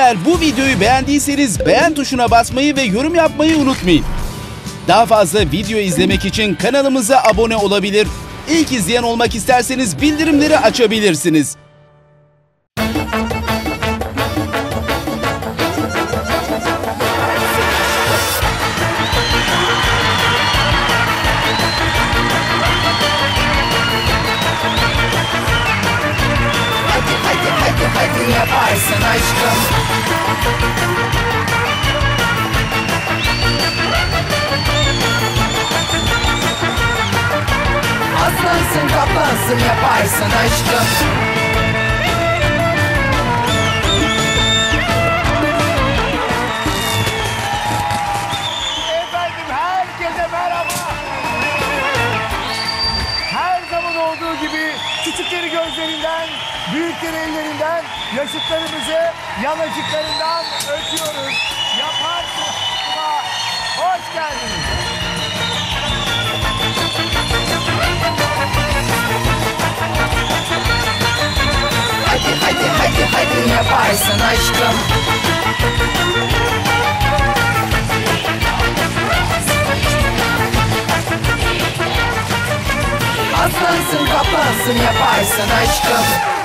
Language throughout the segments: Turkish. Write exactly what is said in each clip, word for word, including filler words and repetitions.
Eğer bu videoyu beğendiyseniz beğen tuşuna basmayı ve yorum yapmayı unutmayın. Daha fazla video izlemek için kanalımıza abone olabilir. İlk izleyen olmak isterseniz bildirimleri açabilirsiniz. Hadi yaparsın aşkım. Aslansın kaplansın yaparsın aşkım. Efendim herkese merhaba. Her zaman olduğu gibi küçükleri gözlerinden, büyükleri ellerinden, yaşıtlarımızı yanacıklarından öpüyoruz. Yaparsın. Hoş geldiniz. Hadi hadi hadi hadi yaparsın aşkım. Aslansın kaplansın yaparsın aşkım.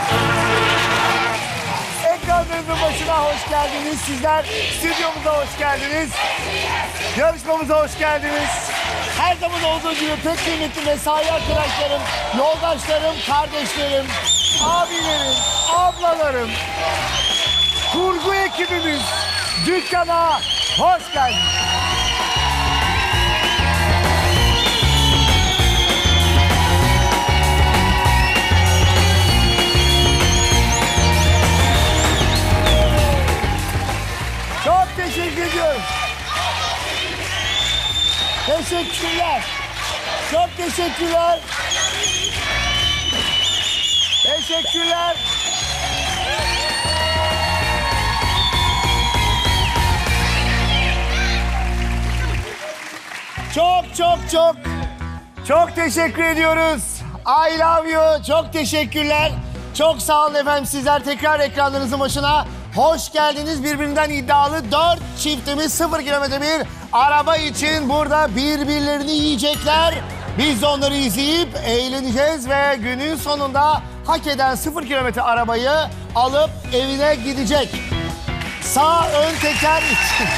Ekranlarınızın başına hoş geldiniz. Sizler stüdyomuza hoş geldiniz. Yarışmamıza hoş geldiniz. Her zaman olduğu gibi pek kıymetli mesai arkadaşlarım, yoldaşlarım, kardeşlerim, abilerim, ablalarım, kurgu ekibimiz dükkana hoş geldiniz. Çok teşekkür ediyorum. Teşekkürler. Çok teşekkürler. Teşekkürler. Çok çok çok çok teşekkür ediyoruz. I love you. Çok teşekkürler. Çok sağ olun efendim. Sizler tekrar ekranlarınızın başına hoş geldiniz. Birbirinden iddialı dört çiftimiz sıfır kilometre bir araba için burada birbirlerini yiyecekler. Biz de onları izleyip eğleneceğiz ve günün sonunda hak eden sıfır kilometre arabayı alıp evine gidecek. Sağ ön teker için.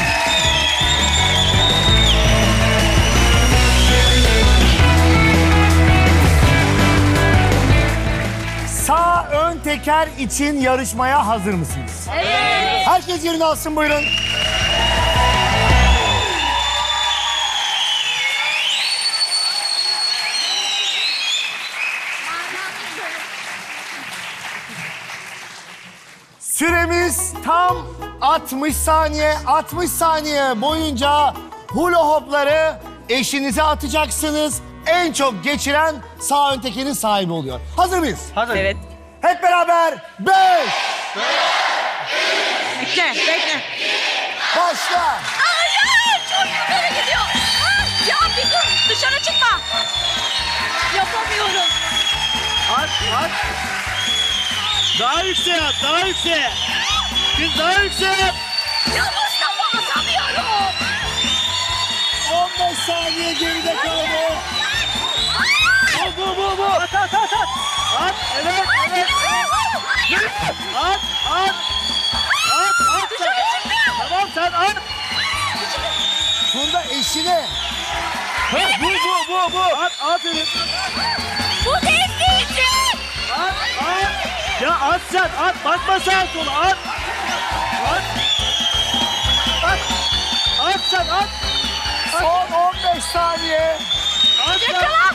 Sağ ön teker için yarışmaya hazır mısınız? Evet. Herkes yerini alsın, buyurun. Süremiz tam altmış saniye. altmış saniye boyunca hula hopları eşinize atacaksınız. En çok geçiren sağ ön tekerin sahibi oluyor. Hazır mıyız? Hazır. Evet. Hep beraber beş. Bekle, bekle. Başla. Ay, çok yukarı gidiyor. Ah, ya bir dur, dışarı çıkma. Yapamıyorum. At, at. Daha yükseğe at, daha yükseğe. Kız daha yükseğe at. Ya Mustafa atamıyorum. on beş saniye geride kaldı. Bu, bu, bu, bu. At, at, at, at. At, evet, evet. At, at. At, at. Dışarı çıkmıyor. Tamam, sen at. Bunda eşine. Ha, bu, bu, bu, bu. At, aferin. Bu devleyeceğim. At, at. Ya at sen, at. Bakma sağa sola, at. At. At. At sen, at. Son on beş saniye. At sen. Yakala.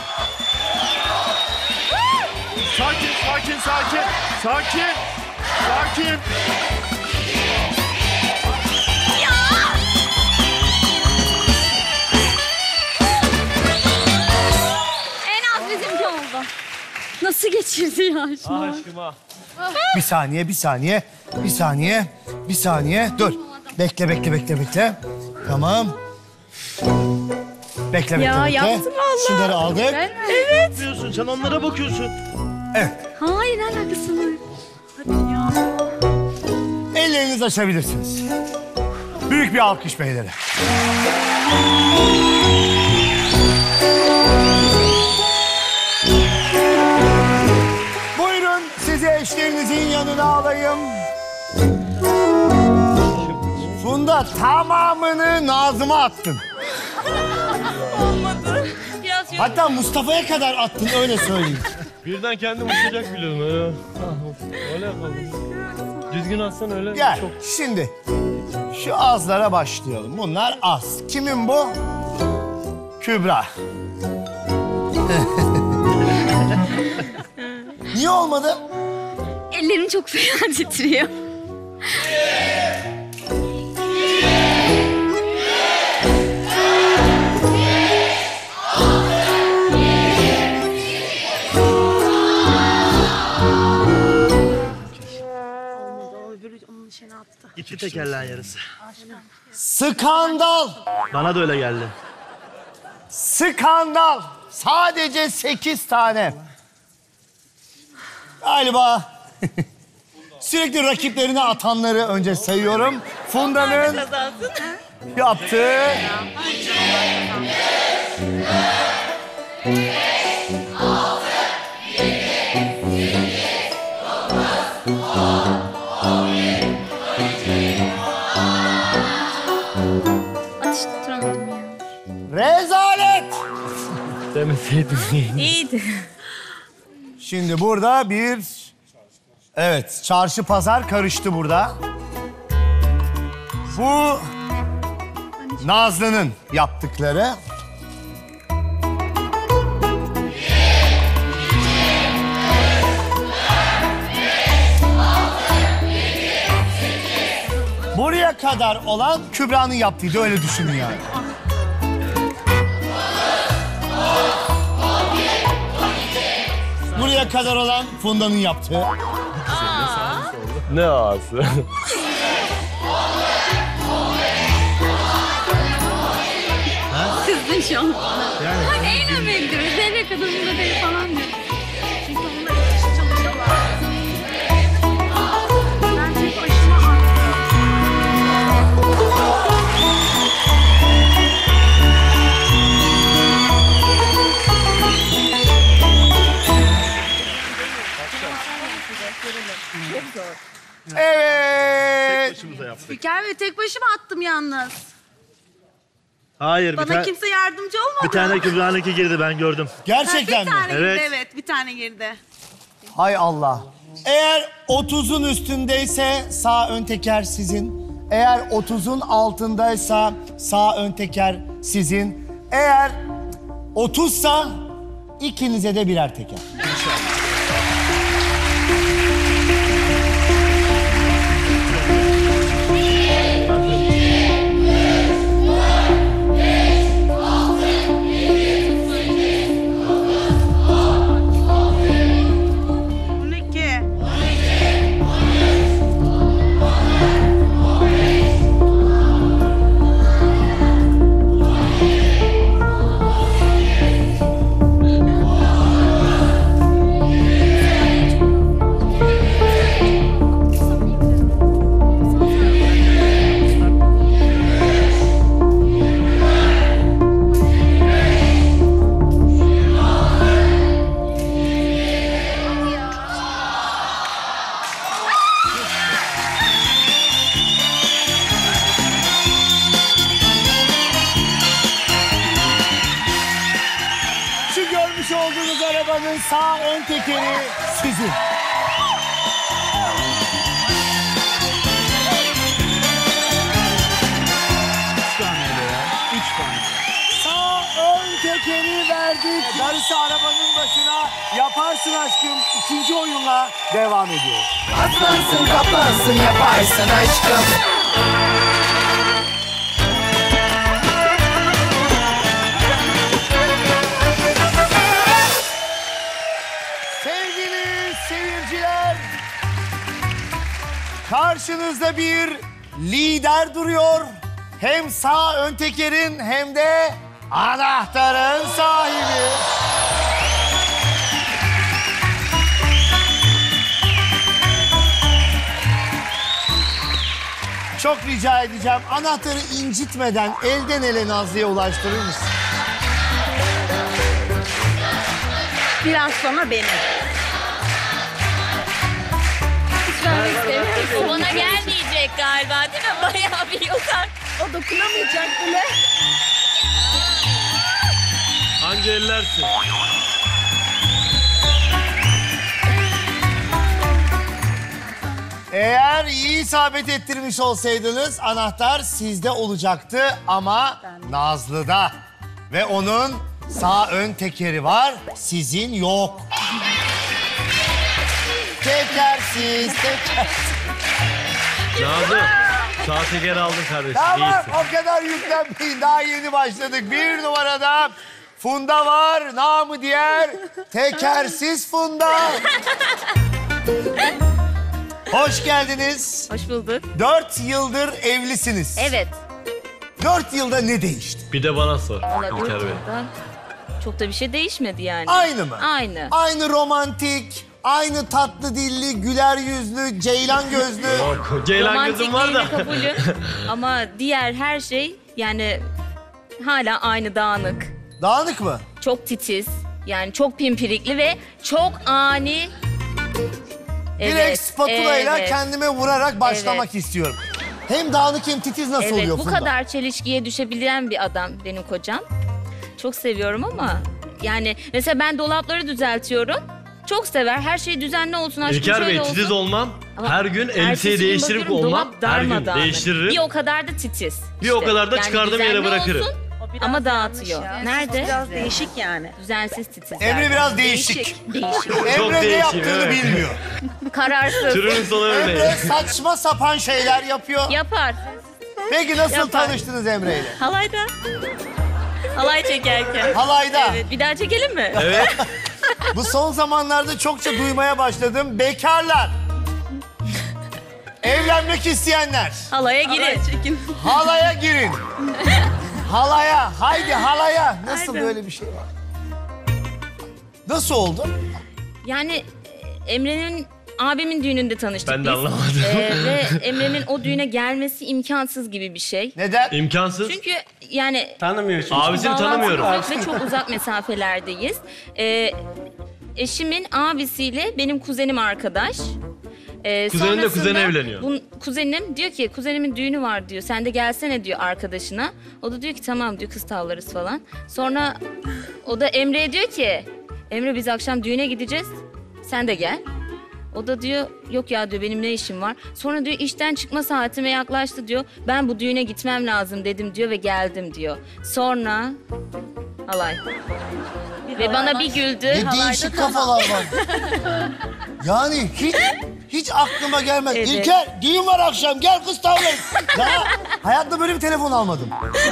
Sakin, sakin, sakin. Sakin. Sakin. Ya. En az bizimki oldu. Nasıl geçirdi ya şu an? Aşkıma. Bir saniye, bir saniye, bir saniye, bir saniye. Dur. Bekle, bekle, bekle, bekle. Tamam. Bekle, bekle, Ya bekle. yaptım vallahi. Şunları aldık. Ben, evet. Yapıyorsun, sen onlara bakıyorsun. Evet. Hayır, alakası var. Hadi ya. Ellerinizi açabilirsiniz. Büyük bir alkış beylere. Buyurun sizi eşlerinizin yanına alayım. Funda tamamını Nazım'a attın. Olmadı. Biraz yürü. Hatta Mustafa'ya kadar attın öyle söyleyeyim. Birden kendim uçacak biliyorum öyle. Öyle yapalım. Düzgün atsan öyle. Gel Çok... şimdi şu azlara başlayalım. Bunlar az. Kimin bu? Kübra. Niye olmadı? Ellerim çok fena titriyor. Gitti tekerleğin yarısı. Skandal. Bana da öyle geldi. Skandal. Sadece sekiz tane. Galiba sürekli rakiplerine atanları önce sayıyorum. Funda'nın yaptığı... Atış tutturamadım ya. Rezalet. Demeseydin. İyiydi. Şimdi burada bir... Evet, çarşı pazar karıştı burada. Bu Nazlı'nın yaptıkları. Buraya kadar olan Kübra'nın yaptığıydı, öyle düşünün yani. Buraya kadar olan Funda'nın yaptığı. Ne ağası? Kızdın şu an. Yani. Ha, neyle bekliyoruz? Zerre kadınında beni falan diyor. Çünkü onlar iki kişi çalışıyorlar. Ben tek başıma attım. Evet. Başımıza yaptık. Spiker Bey tek başıma attım yalnız. Hayır, bir, Bana ta- kimse yardımcı olmadı. bir tane Kübra'nınki girdi, ben gördüm. Gerçekten bir mi? tane Evet. girdi, evet. Bir tane girdi. Hay Allah. Eğer otuzun üstündeyse sağ ön teker sizin. Eğer otuzun altındaysa sağ ön teker sizin. Eğer otuzsa ikinize de birer teker. on iki. Şu görmüş olduğunuz arabanın sağ ön tekeri sizin. Sağ ön tekeri verdik. Darısı arabanın başına. Yaparsın aşkım. İkinci oyunla devam ediyor. Aslansın kaplansın yaparsın aşkım. Sevgili seyirciler, karşınızda bir lider duruyor. Hem sağ ön tekerin hem de anahtarın sahibi. çok rica edeceğim. Anahtarı incitmeden elden ele Nazlı'ya ulaştırır mısın? Biraz sonra benim. Hiç vermek istemiyorum. O bana gelmeyecek galiba değil mi? Bayağı bir yukarı. O dokunamayacak bile. Anca ellersin. Eğer iyi isabet ettirmiş olsaydınız anahtar sizde olacaktı ama Nazlı'da. Ve onun sağ ön tekeri var, sizin yok. Tekersiz, tekersiz. Nazlı, sağ teker aldın kardeşim. Tamam, İyisin. o kadar yüklenmeyin. Daha yeni başladık. Bir numarada Funda var, namı diğer tekersiz Funda. Hoş geldiniz. Hoş bulduk. Dört yıldır evlisiniz. Evet. Dört yılda ne değişti? Bir de bana sor. Valla İlker dört Bey. yılda çok da bir şey değişmedi yani. Aynı mı? Aynı. Aynı romantik, aynı tatlı dilli, güler yüzlü, ceylan gözlü. Yok, Ceylan gözüm var da. Romantikliğine kabulüm. Ama diğer her şey yani hala aynı dağınık. Dağınık mı? Çok titiz. Yani çok pimpirikli ve çok ani. Direkt spatula ile evet. kendime vurarak başlamak Evet. istiyorum. Hem dağınık hem titiz nasıl Evet, oluyor bu Funda? kadar çelişkiye düşebilen bir adam benim kocam. Çok seviyorum ama yani mesela ben dolapları düzeltiyorum. Çok sever. Her şey düzenli olsun, aşkım İlker şöyle Bey olsun. titiz olmam. Ama Her gün ertesi elbiseyi gün değiştirip bakıyorum, olmam. dolap Her gün darmadağınık. değiştiririm. Bir o kadar da titiz. Bir o kadar da Yani çıkardığım yere düzenli bırakırım. olsun ama dağıtıyor. Nerede? Biraz değişik yani. Düzensiz titiz. Emre biraz değişik. Değişik. Değişik. Çok Emre ne değişik, yaptığını evet. bilmiyor. Kararsız. Türünün sonu Emre örneği. saçma sapan şeyler yapıyor. Yapar. Peki nasıl Yapar. tanıştınız Emre ile? Halayda. Halay çekerken. Halayda. Evet. Bir daha çekelim mi? Evet. Bu son zamanlarda çokça duymaya başladım. Bekarlar. Evlenmek isteyenler. Halaya girin. Çekin. Halaya girin. Halaya. Haydi halaya. Nasıl Haydi. böyle bir şey var? Nasıl oldu? Yani e, Emre'nin abimin düğününde tanıştık Ben de biz. anlamadım. Ee, ve Emre'nin o düğüne gelmesi imkansız gibi bir şey. Neden? İmkansız. Çünkü yani Tanımıyor çünkü. Abisini bağlantı tanımıyorum. yok ve çok uzak mesafelerdeyiz. Ee, eşimin abisiyle benim kuzenim arkadaş. Ee, Kuzenin de sonrasında kuzeni evleniyor. bun- kuzenim diyor ki kuzenimin düğünü var diyor. Sen de gelsene diyor arkadaşına. O da diyor ki tamam diyor kız tavlarız falan. Sonra o da Emre'ye diyor ki Emre biz akşam düğüne gideceğiz. Sen de gel. O da diyor yok ya diyor benim ne işim var. Sonra diyor işten çıkma saatime yaklaştı diyor. Ben bu düğüne gitmem lazım dedim diyor ve geldim diyor. Sonra halay. Ve bana bir güldü. Ne değişik kafalar var. Yani hiç hiç aklıma gelmez. Evet. İlker düğün var akşam gel kız tavlayın. Daha hayatta böyle bir telefon almadım.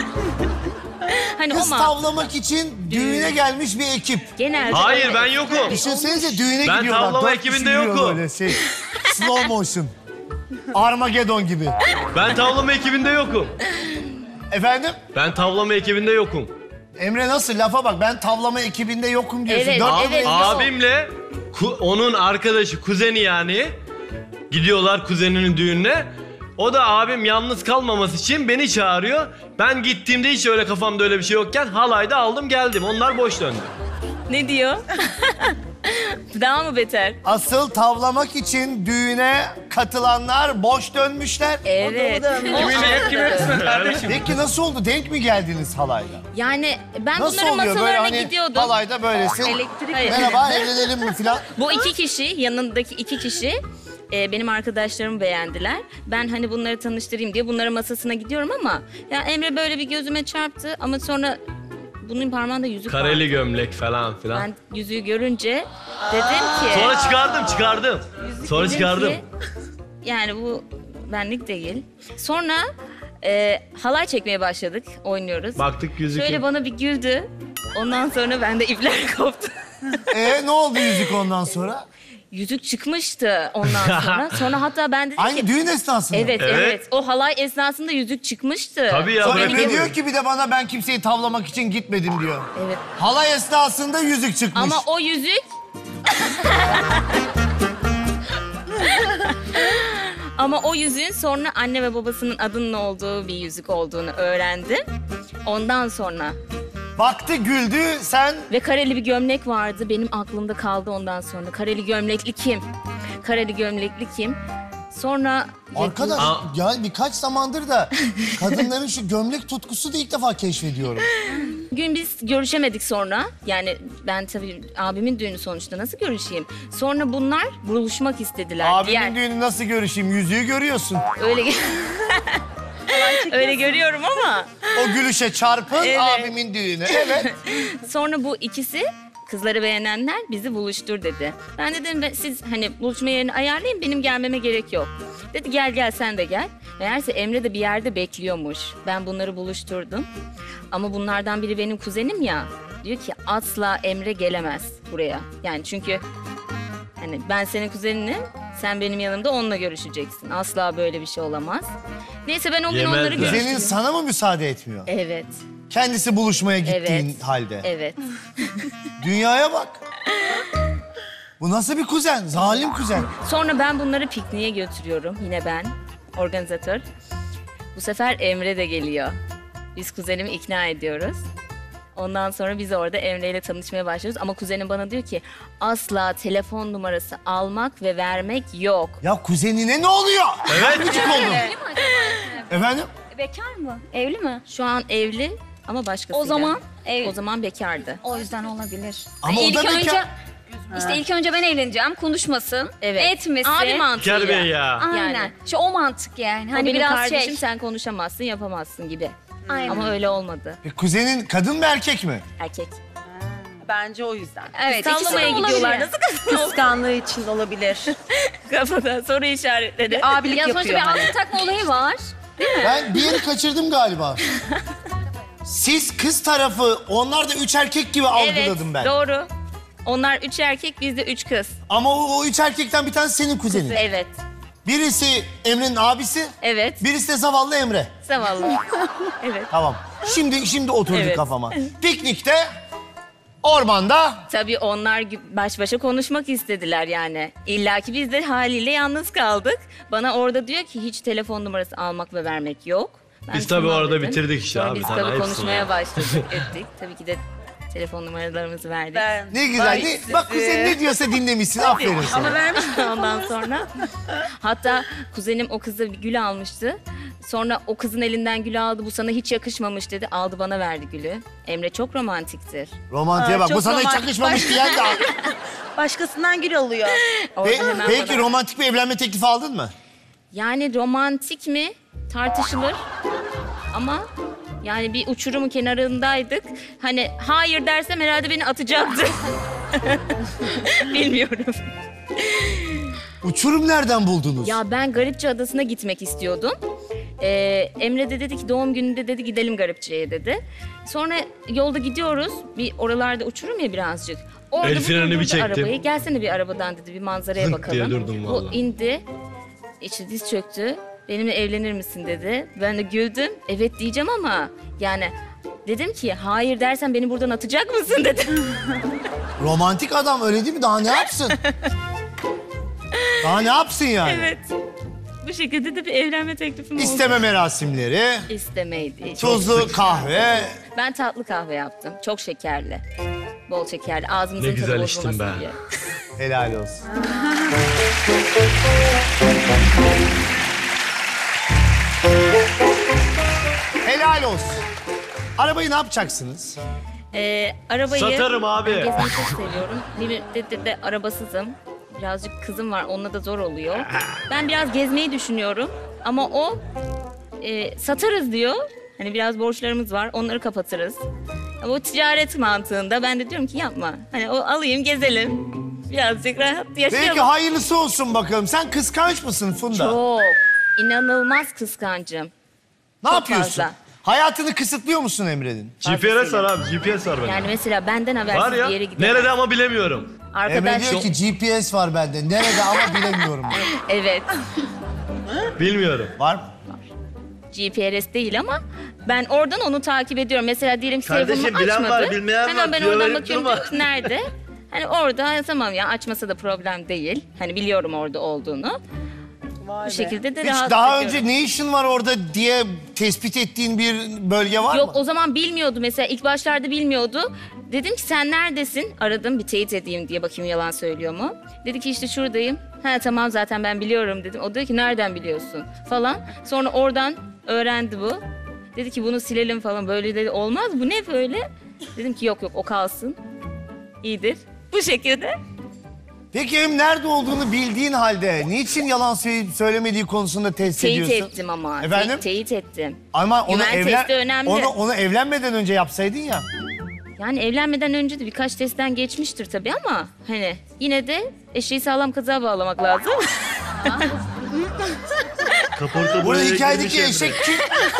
Hani Kız o tavlamak için düğüne gelmiş bir ekip. genelde Hayır öyle. ben yokum. Düşünsenize düğüne Ben gidiyorlar. tavlama Dört ekibinde kişi yürüyor yokum. Böyle şey. Slow motion. Armageddon gibi. Ben tavlama ekibinde yokum. Efendim? Ben tavlama ekibinde yokum. Emre nasıl? Lafa bak. Ben tavlama ekibinde yokum diyorsun. Evet, Dört evet. yıl- Abimle ku- onun arkadaşı, kuzeni yani gidiyorlar kuzeninin düğününe. O da abim yalnız kalmaması için beni çağırıyor. Ben gittiğimde hiç öyle kafamda öyle bir şey yokken halayda aldım geldim. Onlar boş döndü. Ne diyor? Daha mı beter? Asıl tavlamak için düğüne katılanlar boş dönmüşler. Evet. Kimin hep kime kısmet kardeşim. Peki nasıl oldu? Denk mi geldiniz halayla? Yani ben Nasıl bunların oluyor böyle masalarına hani gidiyordum. halayda böylesin. Elektrik. Hayır. Merhaba evlenelim mi filan? Bu iki kişi, yanındaki iki kişi e, benim arkadaşlarımı beğendiler. Ben hani bunları tanıştırayım diye bunların masasına gidiyorum ama ya Emre böyle bir gözüme çarptı ama sonra bunun parmağında yüzük Kareli vardı. gömlek falan filan. Ben yüzüğü görünce dedim ki... Sonra çıkardım çıkardım. Sonra dedim çıkardım. ki, yani bu benlik değil. Sonra e, halay çekmeye başladık, oynuyoruz. Baktık yüzük. Şöyle bana bir güldü. Ondan sonra bende ipler koptu. Ee ne oldu yüzük ondan sonra? Yüzük çıkmıştı ondan sonra. Sonra hatta ben dedim Aynı ki... düğün esnasında. Evet, evet Evet. O halay esnasında yüzük çıkmıştı. Tabii ya, Sonra bırakın. Emre diyor ki bir de bana ben kimseyi tavlamak için gitmedim diyor. Evet. Halay esnasında yüzük çıkmış. Ama o yüzük... Ama o yüzüğün sonra anne ve babasının adının olduğu bir yüzük olduğunu öğrendim. Ondan sonra. Baktı, güldü, sen... Ve kareli bir gömlek vardı. Benim aklımda kaldı ondan sonra. Kareli gömlekli kim? Kareli gömlekli kim? Sonra... Arkadaş, yani birkaç zamandır da kadınların şu gömlek tutkusu da ilk defa keşfediyorum. Gün biz görüşemedik sonra. Yani ben tabii abimin düğünü sonuçta nasıl görüşeyim? Sonra bunlar buluşmak istediler. Abimin Diğer- düğünü nasıl görüşeyim? Yüzüğü görüyorsun. Öyle öyle görüyorum ama. O gülüşe çarpın, Evet. abimin düğünü. Evet. Sonra bu ikisi kızları beğenenler bizi buluştur dedi. Ben dedim ben, siz hani buluşma yerini ayarlayın, benim gelmeme gerek yok. Dedi gel gel sen de gel. Meğerse Emre de bir yerde bekliyormuş. Ben bunları buluşturdum. Ama bunlardan biri benim kuzenim ya. Diyor ki asla Emre gelemez buraya. Yani çünkü hani ben senin kuzeninim, sen benim yanımda onunla görüşeceksin. Asla böyle bir şey olamaz. Neyse ben o gün Yemezler. onları Senin görüştüm. sana mı müsaade etmiyor? Evet, Kendisi buluşmaya gittiğin Evet. halde. evet. Dünyaya bak. Bu nasıl bir kuzen? Zalim kuzen. Sonra ben bunları pikniğe götürüyorum. Yine ben, organizatör. Bu sefer Emre de geliyor. Biz kuzenimi ikna ediyoruz. Ondan sonra biz orada Emre ile tanışmaya başlıyoruz. Ama kuzenim bana diyor ki asla telefon numarası almak ve vermek yok. Ya kuzenine ne oluyor? Evet. Gıcık oldum. Efendim? Bekar mı? Evli mi? Şu an evli ama başkasıyla. O zaman ev. O zaman bekardı. O yüzden olabilir. Ama o ilk da bekar. önce işte ilk önce ben evleneceğim, konuşmasın, Evet. etmesin. Abi mantığıyla. Bekar Bey ya. Aynen. Yani. İşte o mantık yani. O Hani benim biraz kardeşim, şey. sen konuşamazsın, yapamazsın gibi. Aynen. Ama öyle olmadı. E, kuzenin kadın mı erkek mi? Erkek. Bence o yüzden. Evet, Sallamaya ikisi de gidiyorlar. olabilir. Nasıl Kıskanlığı için olabilir. kafada soru işaretledi. Abilik Ya sonuçta yapıyor. bir altın takma olayı var. Ben bir yeri kaçırdım galiba. Siz kız tarafı, onlar da üç erkek gibi algıladım ben. Doğru. Onlar üç erkek, biz de üç kız. Ama o, o üç erkekten bir tanesi senin kuzenin. Evet. Birisi Emre'nin abisi, Evet. birisi de zavallı Emre. Zavallı. Evet. Tamam. Şimdi şimdi oturdu Evet. kafama. Piknikte, ormanda. Tabii onlar gü- baş başa konuşmak istediler yani. İlla ki biz de haliyle yalnız kaldık. Bana orada diyor ki hiç telefon numarası almak ve vermek yok. Ben Biz tabii tamam orada dedim. bitirdik işte Sonra abi, Biz sen tabii ayıpsın konuşmaya ya. başladık, ettik. Tabii ki de telefon numaralarımızı verdik. Ben. Ne güzel. Ne, bak kuzen ne diyorsa dinlemişsin. Aferin sana. Ama vermiş ondan sonra. Hatta kuzenim o kıza bir gül almıştı. Sonra o kızın elinden gül aldı. Bu sana hiç yakışmamış dedi. Aldı bana verdi gülü. Emre çok romantiktir. Romantiğe Aa, bak. Bu çok sana hiç romantik. yakışmamış diyen de. Başkasından gül alıyor. Orada Pe- hemen peki bana- romantik bir evlenme teklifi aldın mı? Yani romantik mi? Tartışılır. Ama yani bir uçurumun kenarındaydık. Hani hayır dersem herhalde beni atacaktı. Bilmiyorum. Uçurum nereden buldunuz? Ya ben Garipçe Adası'na gitmek istiyordum. Ee, Emre de dedi ki doğum gününde dedi gidelim Garipçe'ye dedi. Sonra yolda gidiyoruz. Bir oralarda uçurum ya birazcık. Orada El bu freni bir durdurdu çektim. arabayı. Gelsene bir arabadan dedi bir manzaraya Zınk bakalım. diye durdum Bu vallahi. indi. İçi diz çöktü. Benimle evlenir misin dedi. Ben de güldüm. Evet diyeceğim ama yani dedim ki hayır dersen beni buradan atacak mısın dedim. Romantik adam öyle değil mi? Daha ne yapsın? Daha ne yapsın yani? Evet. Bu şekilde de bir evlenme teklifim oldu. İsteme merasimleri, İstemeydi. tuzlu kahve. Ben tatlı kahve yaptım. Çok şekerli. Bol şekerli. Ağzımızın Ne tadı güzel içtin bozulmasın be. diye. Helal olsun. Helal olsun. Arabayı ne yapacaksınız? Ee, arabayı... Satarım abi. Ben gezmeyi çok seviyorum. Bir de, de, de arabasızım. Birazcık kızım var. Onunla da zor oluyor. Ben biraz gezmeyi düşünüyorum. Ama o e, satarız diyor. Hani biraz borçlarımız var. Onları kapatırız. Ama o ticaret mantığında ben de diyorum ki yapma. Hani o alayım gezelim. Birazcık rahat yaşayalım. Belki hayırlısı olsun bakalım. Sen kıskanç mısın Funda? Çok. İnanılmaz kıskancım. Ne çok yapıyorsun? fazla. Hayatını kısıtlıyor musun Emre'nin? G P S var abi, G P S var bende. Yani mesela benden Var habersiz ya, bir yere gidemem. nerede ama bilemiyorum. Emre Arkadaş diyor ki G P S var bende. Nerede ama bilemiyorum. diyor. evet. Bilmiyorum. Var mı? G P S değil ama ben oradan onu takip ediyorum. Mesela diyelim ki Kardeşim, telefonumu bilen açmadı. var, bilmeyen Hemen var. ben Diyor, oradan verip bakıyorum durma. diyorum ki nerede? Hani orada tamam ya açmasa da problem değil. Hani biliyorum orada olduğunu. Bu şekilde de Hiç rahat daha ediyorum. önce ne işin var orada diye tespit ettiğin bir bölge var Yok mı? o zaman bilmiyordu mesela ilk başlarda bilmiyordu. Dedim ki sen neredesin? Aradım bir teyit edeyim diye bakayım yalan söylüyor mu? Dedi ki işte şuradayım. Ha tamam zaten ben biliyorum dedim. O dedi ki nereden biliyorsun falan. Sonra oradan öğrendi bu. Dedi ki bunu silelim falan böyle dedi olmaz bu ne böyle? Dedim ki yok yok o kalsın. İyidir. Bu şekilde. Peki hem nerede olduğunu bildiğin halde niçin yalan söyleyip söylemediği konusunda test Teyit ediyorsun? ettim ama. Efendim? Te- teyit ettim. Ama onu, Güven evlen testi önemli. onu, onu evlenmeden önce yapsaydın ya. Yani evlenmeden önce de birkaç testten geçmiştir tabii ama hani yine de eşeği sağlam kazığa bağlamak lazım. Kaporta Burada buraya hikayedeki girmiş eşek Emre. kim?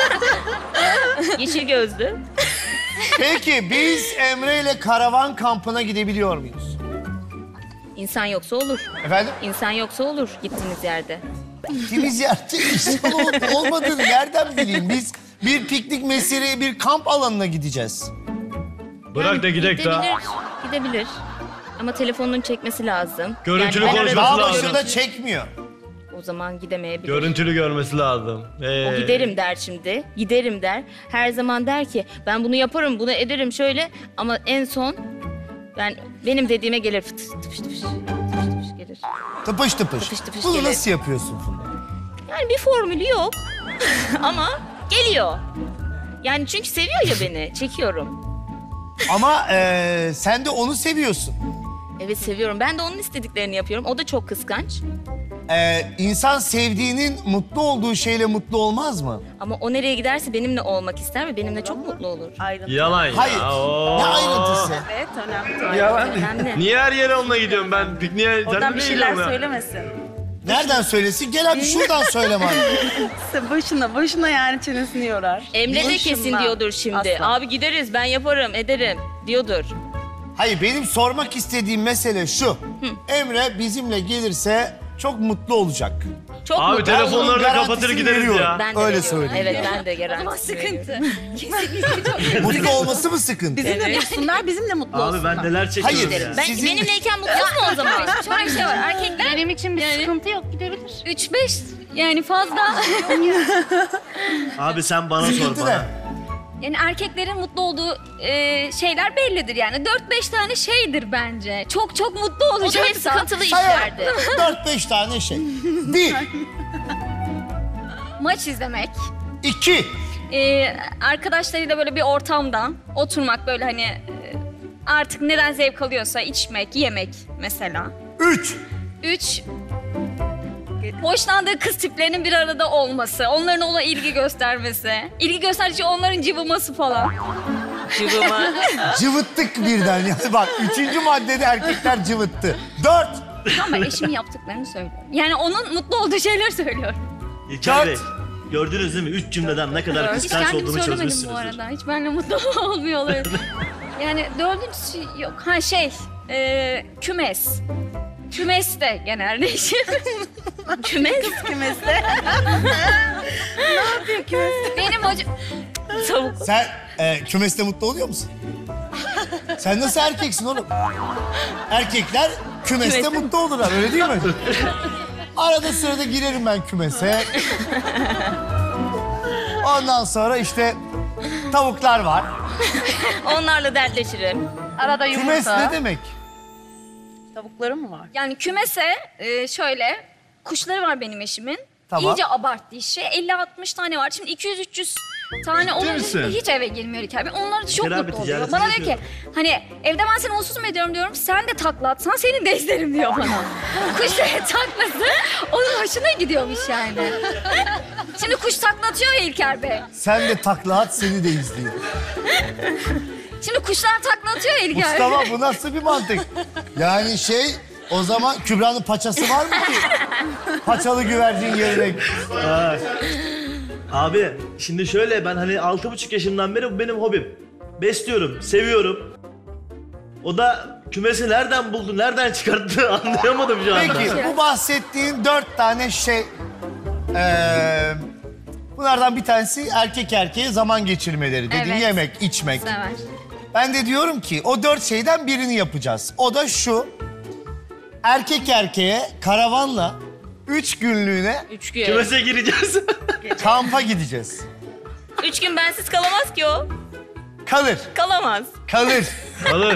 Yeşil gözlü. Peki biz Emre ile karavan kampına gidebiliyor muyuz? İnsan yoksa olur. Efendim? İnsan yoksa olur gittiğiniz yerde. Gittiğimiz yerde insan olup olmadığını nereden bileyim? Biz bir piknik mesire, bir kamp alanına gideceğiz. Bırak da gidek gidebilir, daha. gidebilir. Ama telefonun çekmesi lazım. Görüntülü ben konuşması Dağ arada- lazım. başında çekmiyor. O zaman gidemeyebilir. Görüntülü görmesi lazım. Ee, O giderim der şimdi. Giderim der. Her zaman der ki ben bunu yaparım, bunu ederim şöyle. Ama en son ben benim dediğime gelir. Fıt, tıpış tıpış, tıpış tıpış gelir. Tıpış tıpış. Tıpış tıpış Bunu gelir. nasıl yapıyorsun Funda? Yani bir formülü yok. Ama geliyor. Yani çünkü seviyor ya beni. Çekiyorum. Ama eee, sen de onu seviyorsun. Evet seviyorum. Ben de onun istediklerini yapıyorum. O da çok kıskanç. Eee insan sevdiğinin mutlu olduğu şeyle mutlu olmaz mı? Ama o nereye giderse benimle olmak ister ve benimle çok mutlu olur. Ayrıntı. Yalan ya. Hayır. Oo. Ne ayrıntısı? Evet önemli. Yalan. Önemli. Niye her yere onunla gidiyorum ben? Pikniğe sen Oradan mi bir şeyler gidiyorsun ya? söylemesin. Nereden söylesin? Gel abi şuradan söyle bana. Boşuna, boşuna yani çenesini yorar. Emre de Boşuna. kesin diyordur şimdi. Asla. Abi gideriz ben yaparım ederim diyordur. Hayır benim sormak istediğim mesele şu. Emre bizimle gelirse çok mutlu olacak. Çok Abi mutlu. telefonları da garantisini kapatır gideriz veriyorum. ya. Ben de Öyle veriyorum. söyleyeyim. Evet ben de garantisi veriyorum. Mutlu olması mı sıkıntı? Bizimle Evet. mutlular, bizimle mutlu Abi olsunlar. ben neler çekiyorum Hayır. ya. Ben, Sizin- Benimleyken mutlu mu o zaman? Şöyle bir şey var. Erkekler benim için bir sıkıntı yok gidebilir. Üç beş yani fazla. Abi sen bana sor Sıkıntı ne? bana. Yani erkeklerin mutlu olduğu e, şeyler bellidir yani. Dört beş tane şeydir bence. Çok çok mutlu O da hep olacaksa. sıkıntılı Sayalım. işlerdi. Dört beş tane şey. Bir, Maç izlemek. iki, e, arkadaşlarıyla böyle bir ortamda oturmak böyle hani e, artık neden zevk alıyorsa içmek, yemek mesela. üç. Üç, hoşlandığı kız tiplerinin bir arada olması, onların ona ilgi göstermesi, ilgi gösterici onların cıvıması falan. Cıvıma. Cıvıttık birden. Yani bak üçüncü maddede erkekler cıvıttı. Dört. Ama eşimin yaptıklarını söylüyorum. Yani onun mutlu olduğu şeyleri söylüyorum. İlker Bey, Dört. gördünüz değil mi? Üç cümleden ne kadar Hiç kıskanç kendimi olduğumu söylemedim bu çözmüşsünüzdür. arada. Hiç benimle mutlu olmuyorlar. Yani dördüncüsü yok. Ha şey, e, kümes. Kümes de genelde işim. Kümes. Kümeste. Benim hocam... Tavuk. Sen e, kümeste mutlu oluyor musun? Sen nasıl erkeksin oğlum? Erkekler kümeste Kümeste- mutlu olurlar öyle değil mi? Arada sırada girerim ben kümese. Ondan sonra işte tavuklar var. Onlarla dertleşirim. Arada yumurta. Kümes ne demek? Tavukları mı var? Yani kümese e, şöyle, kuşları var benim eşimin. Tamam. İyice abarttı işi. elli altmış tane var. Şimdi iki yüz üç yüz tane olunca misin? hiç eve girmiyor İlker Bey. Onlar da çok İlker abi mutlu oluyor. ticaretini Bana diyor ki yapıyorum. hani evde ben seni mutsuz mu ediyorum diyorum. Sen de takla atsan seni de izlerim diyor bana. Kuşları taklası onun hoşuna gidiyormuş yani. Şimdi kuş takla atıyor ya İlker Bey. Sen de takla at seni de izleyeyim. Şimdi kuşlar takla atıyor ya İlker Bey. Mustafa bu nasıl bir mantık? Yani şey o zaman Kübra'nın paçası var mı ki? Paçalı güvercin yerine. Ay. Abi şimdi şöyle ben hani altı buçuk yaşımdan beri bu benim hobim. Besliyorum, seviyorum. O da kümesi nereden buldu, nereden çıkarttı anlayamadım şu anda. Peki bu bahsettiğin dört tane şey... eee, bunlardan bir tanesi erkek erkeğe zaman geçirmeleri. Dediğin Evet. yemek, içmek. Sever. Ben de diyorum ki o dört şeyden birini yapacağız. O da şu. Erkek erkeğe karavanla Üç günlüğüne Üç gün. Kümese gireceğiz. kampa gideceğiz. Üç gün bensiz kalamaz ki o. Kalır, Kalamaz. kalır, Alır.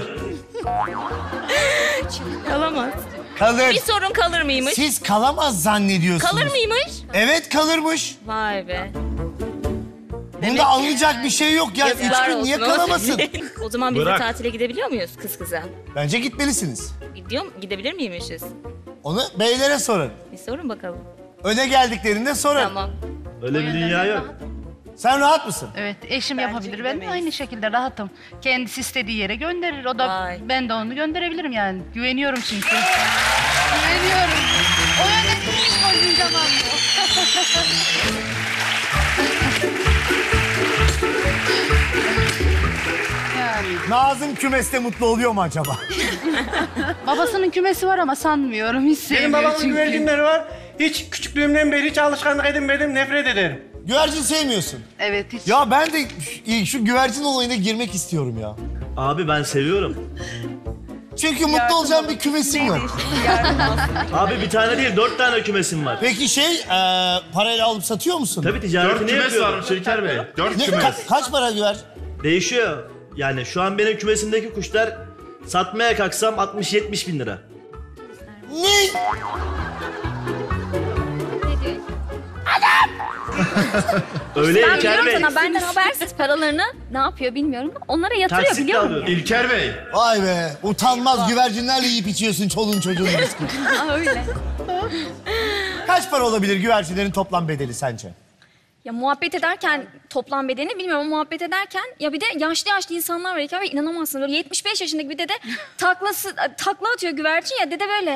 Kalamaz. kalır. Bir sorun kalır mıymış? Siz kalamaz zannediyorsunuz. Kalır mıymış? Evet kalırmış. Vay be. Bunda anlayacak bir şey yok ya. Üç Yazıklar gün niye olsun ama- kalamasın? O zaman biz de Bırak. tatile gidebiliyor muyuz kız kıza? Bence gitmelisiniz. Gidiyor mu? Gidebilir miymişiz? Onu beylere sorun. Bir sorun bakalım. Öne geldiklerinde sorun. Tamam. Öyle bir dünya yok. Sen rahat mısın? Evet, eşim yapabilir. Ben de aynı şekilde rahatım. Kendisi istediği yere gönderir. O da Vay. ben de onu gönderebilirim yani. Güveniyorum çünkü. Güveniyorum. O yönetmiş koyduğun zaman bu. Yani Nazım kümeste mutlu oluyor mu acaba? babasının kümesi var ama sanmıyorum. Hiç Benim sevmiyor babamın çünkü. güvercinleri var. Hiç küçüklüğümden beri hiç alışkanlık edinmedim, nefret ederim. Güvercin sevmiyorsun. Evet, hiç. Ya ben de şu- şu güvercin olayına girmek istiyorum ya. Abi ben seviyorum. Çünkü mutlu olacağım bir kümesim yok. Abi bir tane değil dört tane kümesim var. Peki şey, e, parayla alıp satıyor musun? Tabii ticaretini yapıyorum. Şeker Bey. Dört Ne, ka- kaç para güver? Değişiyor. Yani şu an benim kümesimdeki kuşlar satmaya kalksam altmış yetmiş bin lira. Ne? Öyle Ben İlker biliyorum Bey. sana benden habersiz paralarını ne yapıyor bilmiyorum. Onlara yatırıyor Taksitle biliyor musun? alıyorum. İlker Bey. Vay be, utanmaz güvercinlerle yiyip içiyorsun çoluğun çocuğun riski. Öyle. Kaç para olabilir güvercinlerin toplam bedeli sence? Ya muhabbet ederken toplam bedeni bilmiyorum ama muhabbet ederken ya bir de yaşlı yaşlı insanlar var İlker Bey inanamazsın böyle yetmiş beş yaşındaki bir dede taklası takla atıyor güvercin ya dede böyle.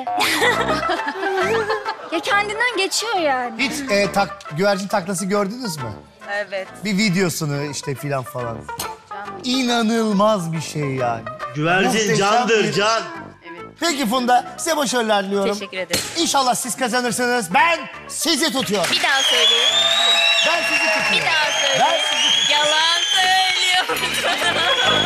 Ya kendinden geçiyor yani. Hiç e, tak, güvercin taklası gördünüz mü? Evet. Bir videosunu işte filan falan. İnanılmaz bir şey yani. Güvercin Muhteşem candır bir- can. Peki Funda, size başarılar diliyorum. Teşekkür ederim. İnşallah siz kazanırsınız. Ben sizi tutuyorum. Bir daha söyleyeyim. Ben sizi Bir tutuyorum. daha Ben söyleyeyim. sizi Yalan söylüyorsun.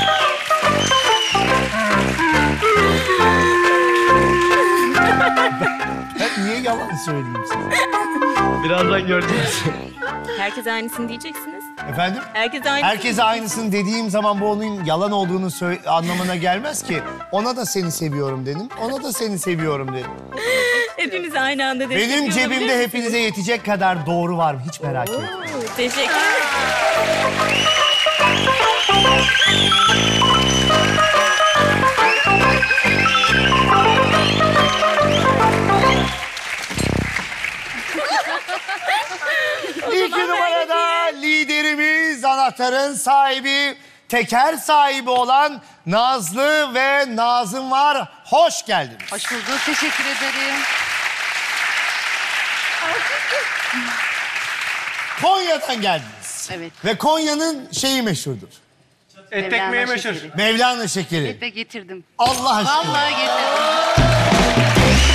Ben niye yalan söyleyeyim size? Birazdan göreceğiz. Herkes aynısını diyeceksiniz. Efendim? Herkes aynısını. Herkese aynısını dediğim zaman bu onun yalan olduğunu söyle- anlamına gelmez ki. Ona da seni seviyorum dedim. Ona da seni seviyorum dedim. Hepimiz aynı anda destek Benim olabilir cebimde misiniz? hepinize yetecek kadar doğru var. Hiç merak etmeyin. Oo, teşekkür ederim. İki numarada liderimiz, anahtarın sahibi, teker sahibi olan Nazlı ve Nazım var. Hoş geldiniz. Hoş bulduk, teşekkür ederim. Konya'dan geldiniz. Evet. Ve Konya'nın şeyi meşhurdur. Et Mevlana ekmeği meşhur. şekeri. Mevlana şekeri. Et de getirdim. Allah aşkına. Vallahi getirdim.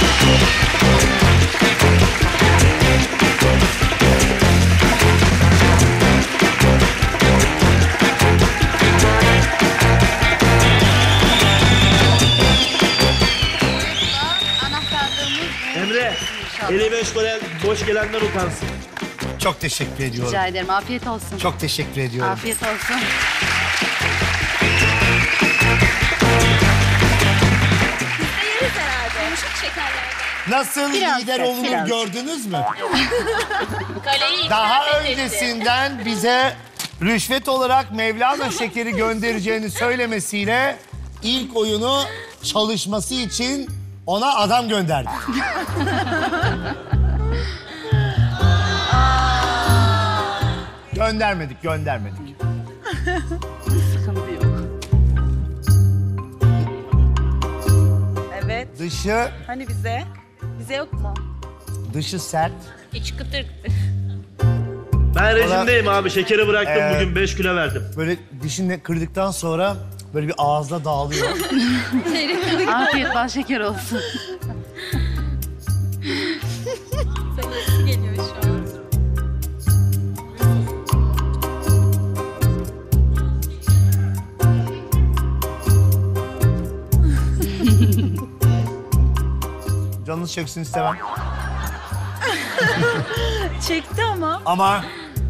Anahtarlığımız bu. Emre, İnşallah. eli beş gelen, boş gelenler utansın. Çok teşekkür ediyorum. Rica ederim, afiyet olsun. Çok teşekkür ediyorum. Afiyet olsun. Yeriz herhalde. Yumuşak şekerlerden. Nasıl Biraz lider da, olunur biraz. gördünüz mü? Kaleyi Daha ikram etti. öncesinden bize rüşvet olarak Mevlana şekeri göndereceğini söylemesiyle ilk oyunu çalışması için ona adam gönderdi. Göndermedik, göndermedik. Sıkıntı yok. Evet. Dışı, Hani bize? Bize yok mu? dışı sert. İç kıtır. Ben rejimdeyim abi. Şekeri bıraktım Ee, bugün beş kilo verdim. Böyle dişini kırdıktan sonra böyle bir ağızda dağılıyor. Afiyet bal şeker olsun. Geliyor şu an. Canınız çeksin istemem. Çekti ama. Ama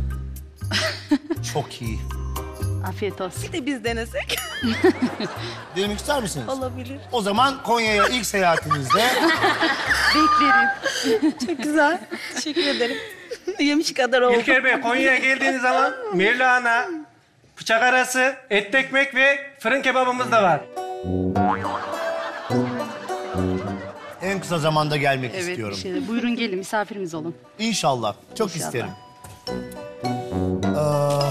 çok iyi. Afiyet olsun. Bir de biz denesek. Denemek ister misiniz? Olabilir. O zaman Konya'ya ilk seyahatinizde Beklerim. Çok güzel. Teşekkür ederim. Yemiş kadar oldu. İlker Bey Konya'ya geldiğiniz zaman mirlana, bıçak arası, et ekmek ve fırın kebabımız da var. en kısa zamanda gelmek Evet, istiyorum. bir şeyler. Buyurun gelin, misafirimiz olun. İnşallah. Çok İnşallah. isterim. Aa...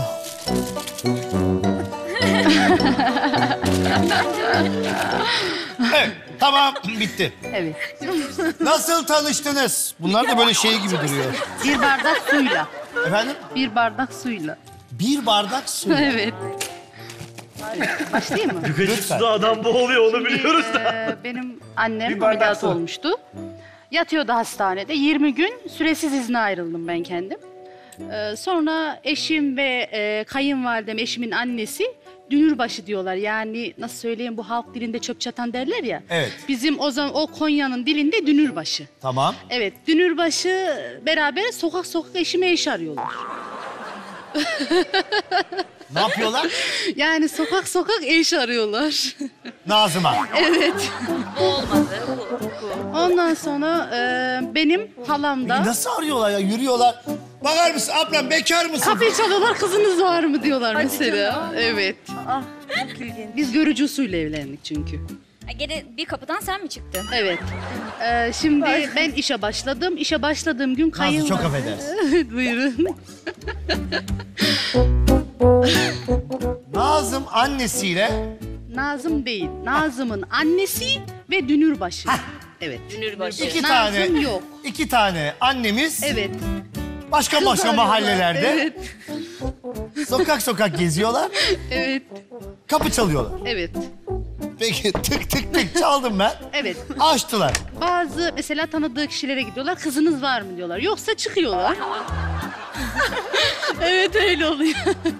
evet, tamam bitti. Evet. Nasıl tanıştınız? Bunlar da böyle şey gibi duruyor. Bir bardak suyla. Efendim? Bir bardak suyla. Bir bardak su. Evet. Başlayayım mı? Birkaç suda adam boğuluyor onu biliyoruz da. Ee, benim annem Bir bardak ameliyat su. olmuştu. Yatıyordu hastanede. yirmi gün süresiz izne ayrıldım ben kendim. Ee, sonra eşim ve e, kayınvalidem, eşimin annesi dünürbaşı diyorlar. Yani nasıl söyleyeyim, bu halk dilinde çöp çatan derler ya. Evet. Bizim o zaman o Konya'nın dilinde dünürbaşı. Tamam. Evet, dünürbaşı beraber sokak sokak eşime eş arıyorlar. Ne yapıyorlar? Yani sokak sokak eş arıyorlar. Nazım'a. Evet. Olmadı. Bu, Ondan sonra e, benim halam da Nasıl arıyorlar ya? Yürüyorlar. Bakar mısın ablam bekar mısın? kapıyı çalıyorlar, kızınız var mı diyorlar Hadi mesela. canım. Evet. Ah, çok ilginç. Biz görücü usulü evlendik çünkü. Ha, Gene bir kapıdan sen mi çıktın? Evet. Ee, şimdi ben işe başladım. İşe başladığım gün Nazlı kayın... çok affedersin. Buyurun. Nazım annesiyle Nazım değil. Nazım'ın annesi ve dünürbaşı. Evet. dünürbaşı. iki Nazım tane yok. iki tane annemiz Evet. başka başka arıyorlar. mahallelerde Evet. sokak sokak geziyorlar. Evet. Kapı çalıyorlar. Evet. Peki tık tık tık çaldım ben. Evet. Açtılar. Bazı mesela tanıdığı kişilere gidiyorlar. Kızınız var mı diyorlar. Yoksa çıkıyorlar. Evet, öyle oluyor.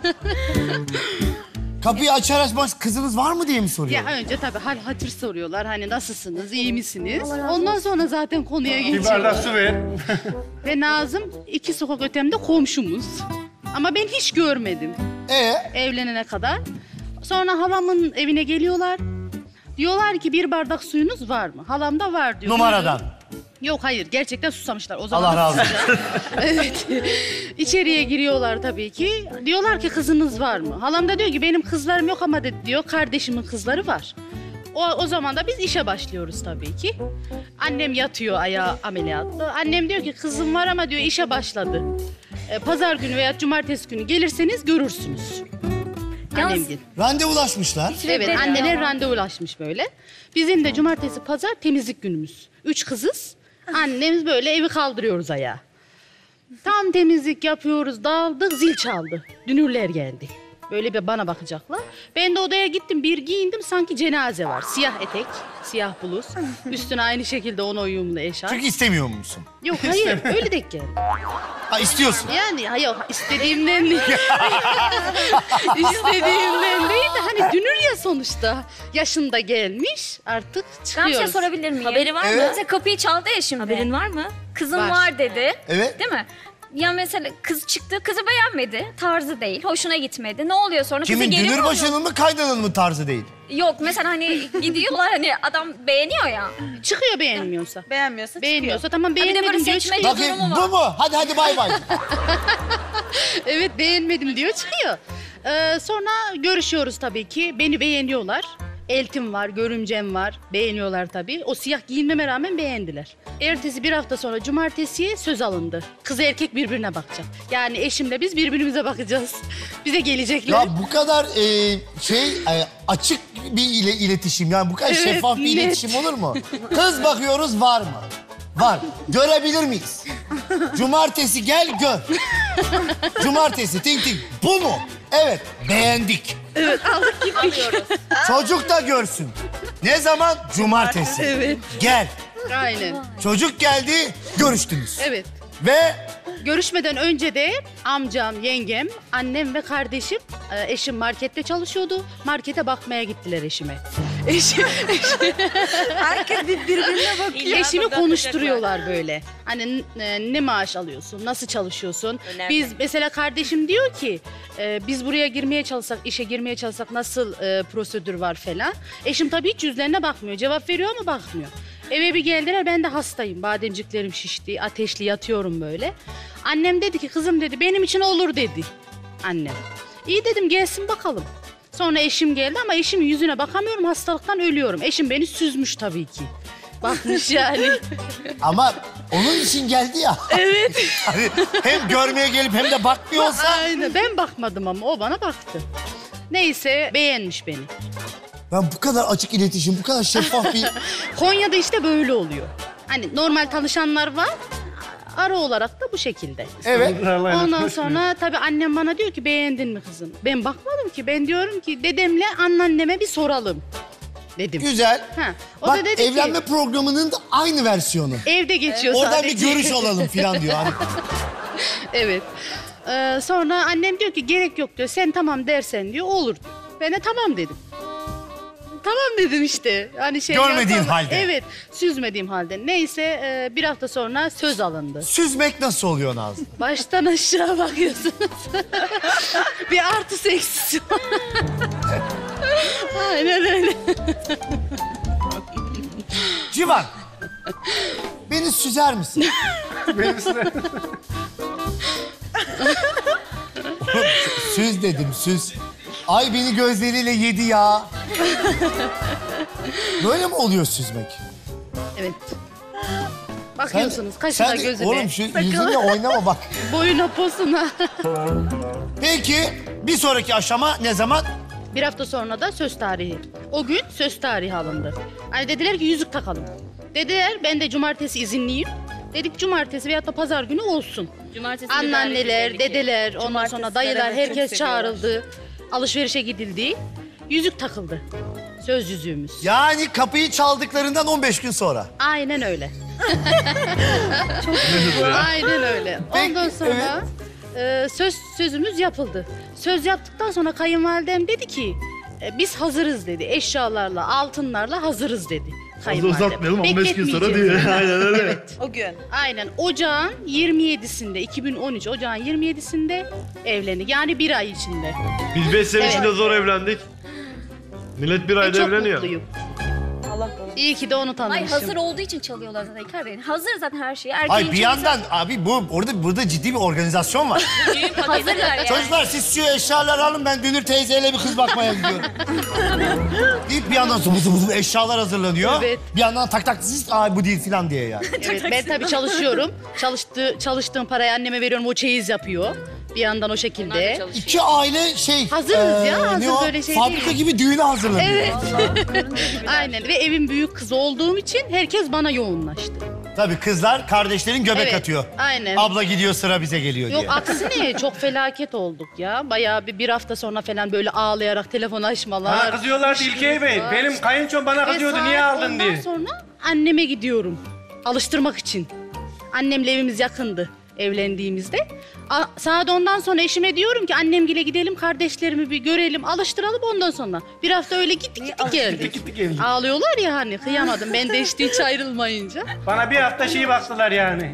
Kapıyı açar açmaz kızınız var mı diye mi Ya soruyorlar? önce tabii hal hatır soruyorlar. Hani nasılsınız, iyi misiniz? Ondan sonra zaten konuya Bir bardak geçiyorlar. su ver. Ve Nazım iki sokak ötemde komşumuz. Ama ben hiç görmedim Ee, evlenene kadar. Sonra halamın evine geliyorlar. Diyorlar ki bir bardak suyunuz var mı? Halam da var diyor. numaradan. Yok hayır, gerçekten susamışlar o zaman. Allah razı olsun. Evet. İçeriye giriyorlar tabii ki. Diyorlar ki kızınız var mı? Halam da diyor ki benim kızlarım yok ama de, diyor kardeşimin kızları var. O, o zaman da biz işe başlıyoruz tabii ki. Annem yatıyor ayağı ameliyatlı. Annem diyor ki kızım var ama diyor işe başladı. Ee, Pazar günü veya cumartesi günü gelirseniz görürsünüz. Yalnız- Annem gibi. Randevulaşmışlar. Evet, Bekle anneler ya. randevulaşmış böyle. Bizim de cumartesi, pazar temizlik günümüz. Üç kızız. Annemiz böyle evi kaldırıyoruz ayağa. Tam temizlik yapıyoruz, dağıldık, zil çaldı. Dünürler geldi. Böyle bir bana bakacaklar. Ben de odaya gittim, bir giyindim, sanki cenaze var. Siyah etek, siyah bluz. Üstüne aynı şekilde ona uyumlu eşarp. Çünkü istemiyor musun? Yok hayır, öyle denk geldi. Ha istiyorsun. Yani hayır, istediğimden değil. İstediğimden değil de hani dünür ya sonuçta. Yaşında gelmiş, artık Ben bir çıkıyoruz. şey sorabilir miyim? Haberi var mı? Evet. Mesela kapıyı çaldı ya şimdi. Haberin var mı? Kızım Var. var. dedi. Evet. Değil mi? Ya mesela kız çıktı, kızı beğenmedi. Tarzı değil, hoşuna gitmedi. Ne oluyor sonra? Kızı Kimin geri mi dünür alıyor? başının mı kaynanın mı tarzı değil? Yok mesela hani gidiyorlar hani adam beğeniyor ya. Çıkıyor beğenmiyorsa. Beğenmiyorsa Beğeniyorsa tamam bir de böyle beğenmedim diyor seçmece- çıkıyor. Bakayım durumu bu var. mu? Hadi hadi bay bay. Evet beğenmedim diyor çıkıyor. Ee, sonra görüşüyoruz tabii ki. Beni beğeniyorlar. Eltim var, görümcem var. Beğeniyorlar tabii. O siyah giyinmeme rağmen beğendiler. Ertesi bir hafta sonra cumartesiye söz alındı. Kız erkek birbirine bakacak. Yani eşimle biz birbirimize bakacağız. Bize gelecekler. Ya bu kadar e, şey e, açık bir ile iletişim yani bu kadar Evet, şeffaf bir net. iletişim olur mu? Kız bakıyoruz var mı? Var. Görebilir miyiz? Cumartesi gel gör. Cumartesi ting ting. Bu mu? Evet beğendik. Evet aldık gittik. Çocuk da görsün. Ne zaman? Cumartesi. Evet. Gel. Aynen. Çocuk geldi görüştünüz. Evet. Ve görüşmeden önce de amcam, yengem, annem ve kardeşim, e, eşim markette çalışıyordu. Markete bakmaya gittiler eşime. Eşim, Herkes bir- birbirine bakıyor. eşimi konuşturuyorlar böyle. Hani e, ne maaş alıyorsun, nasıl çalışıyorsun? Önemli. Biz mesela kardeşim diyor ki e, biz buraya girmeye çalışsak, işe girmeye çalışsak nasıl e, prosedür var falan. Eşim tabii hiç yüzlerine bakmıyor. Cevap veriyor ama bakmıyor. Eve bir geldiler, ben de hastayım. Bademciklerim şişti, ateşli yatıyorum böyle. Annem dedi ki kızım dedi benim için olur dedi annem. İyi dedim gelsin bakalım. Sonra eşim geldi ama eşimin yüzüne bakamıyorum, hastalıktan ölüyorum. Eşim beni süzmüş tabii ki. Bakmış yani. Ama onun için geldi ya. Evet. Hani hem görmeye gelip hem de bakmıyorsa. Aynen, ben bakmadım ama o bana baktı. Neyse beğenmiş beni. Ben bu kadar açık iletişim, bu kadar şeffaf bir... Konya'da işte böyle oluyor. Hani normal tanışanlar var. Ara olarak da bu şekilde. Evet. Ondan sonra tabii annem bana diyor ki beğendin mi kızım? Ben bakmadım ki. Ben diyorum ki dedemle anneanneme bir soralım dedim. Güzel. Ha. O Bak da dedi evlenme ki programının da aynı versiyonu. evde geçiyor Oradan sadece. bir görüş alalım falan diyor. Hani Evet. Ee, sonra annem diyor ki gerek yok diyor. Sen tamam dersen diyor olur diyor. Ben de tamam dedim. Tamam dedim işte. Hani şey Görmediğin yapamam. halde. Evet, süzmediğim halde. Neyse e, bir hafta sonra söz alındı. süzmek nasıl oluyor Nazlı? Baştan aşağı bakıyorsunuz. Bir artısı eksisi var. Aynen öyle. Civan. Beni süzer misin? Benim size... Oğlum, süz dedim süz. Ay beni gözleriyle yedi ya. Böyle mi oluyor süzmek? Evet. Bakıyorsunuz Sen- kaşına sen de- gözüne. Oğlum şu yüzünle oynama bak. Boyuna posuna. Peki bir sonraki aşama ne zaman? Bir hafta sonra da söz tarihi. O gün söz tarihi alındı. Hani dediler ki yüzük takalım. Dediler ben de cumartesi izinliyim. Dedik cumartesi veyahut da pazar günü olsun. Cumartesi Anneanneler, dedeler, ondan Cumartesi sonra dayılar beraber çok herkes seviyorlar. çağrıldı. Alışverişe gidildi. Yüzük takıldı. Söz yüzüğümüz. Yani kapıyı çaldıklarından on beş gün sonra. Aynen öyle. Aynen öyle. Ondan sonra e, söz sözümüz yapıldı. Söz yaptıktan sonra kayınvalidem dedi ki e, biz hazırız dedi. Eşyalarla, altınlarla hazırız dedi. Fazla Kayınvalidem. uzatmayalım on beş gün sonra Bekletmeyeceğiz. diyor. Aynen öyle. Evet. O gün. Aynen. Ocağın yirmi yedisinde, iki bin on üç ocağın yirmi yedisinde evlendik. Yani bir ay içinde. Biz beş sene Evet. içinde zor evlendik. Millet bir Ve ayda çok evleniyor. mutluyum. Allah korusun. İyi ki de onu Ay tanımışım. hazır olduğu için çalıyorlar zaten İlker Bey. Hazır zaten her şey. Erkeğin Ay bir çoğu yandan abi bu orada burada ciddi bir organizasyon var. hazırlar yani. Çocuklar siz şu eşyaları alın ben Dünür teyzeyle bir kız bakmaya gidiyorum. Deyip bir yandan zıbı zıbı zıbı eşyalar hazırlanıyor. Evet. Bir yandan tak tak siz aa bu değil falan diye yani. Evet, ben tabii çalışıyorum. Çalıştığı, çalıştığım parayı anneme veriyorum, o çeyiz yapıyor. Bir yandan o şekilde. İki aile şey... Hazırız ya, eee, hazır ne o? böyle şey Fabrika değil. gibi düğüne hazırlanıyor. Evet. Aynen ve evin büyük kızı olduğum için herkes bana yoğunlaştı. Tabii kızlar kardeşlerin göbek Evet, atıyor. aynen. Abla gidiyor sıra bize geliyor Yok diye. aksine çok felaket olduk ya. Bayağı bir, bir hafta sonra falan böyle ağlayarak telefon açmalar. Bana kızıyorlardı İlker Bey. var. Benim kayınçom bana Ve kızıyordu. saat Niye aldın ondan diye. sonra anneme gidiyorum. Alıştırmak için. Annemle evimiz yakındı evlendiğimizde. A- saat ondan sonra eşime diyorum ki annemgile gidelim kardeşlerimi bir görelim alıştıralım ondan sonra. Bir hafta öyle gittik gittik geldik. Gittik gittik geldik. Ağlıyorlar ya hani kıyamadım ben de işte hiç ayrılmayınca. Bana bir hafta şey baktılar yani.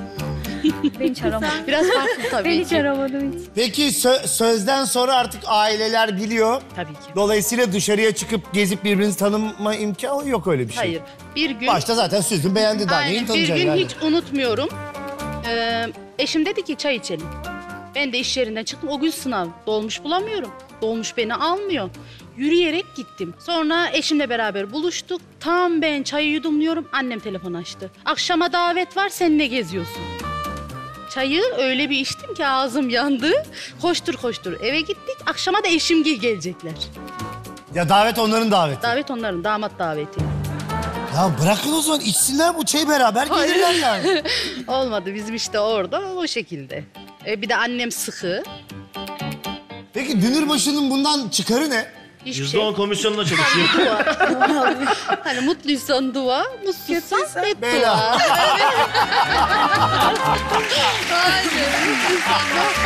Ben hiç aramadım. Biraz farklı tabii Ben hiç ki. aramadım hiç. Peki sö- sözden sonra artık aileler biliyor. Tabii ki. Dolayısıyla dışarıya çıkıp gezip birbirinizi tanıma imkanı yok öyle bir şey. Hayır. Bir gün Başta zaten süzdün beğendi daha neyin aynen, bir tanıyacaksın gün yani? hiç unutmuyorum. Ee, eşim dedi ki çay içelim. Ben de iş yerinden çıktım. O gün sınav. Dolmuş bulamıyorum. Dolmuş beni almıyor. Yürüyerek gittim. Sonra eşimle beraber buluştuk. Tam ben çayı yudumluyorum. Annem telefon açtı. Akşama davet var sen ne geziyorsun? Çayı öyle bir içtim ki ağzım yandı. Koştur koştur eve gittik. Akşama da eşimgil gelecekler. Ya davet onların daveti. Davet onların damat daveti. Ya bırakın o zaman içsinler bu çayı beraber gelirler yani. Olmadı bizim işte orada o şekilde. E, bir de annem sıkı. Peki Dünürbaşı'nın bundan çıkarı ne? Hiçbir Yüzde şey. on komisyonla çalışıyor. Dua. Hani mutluysan dua, mutsuzsan beddua. Bela. Aynen, mutluysan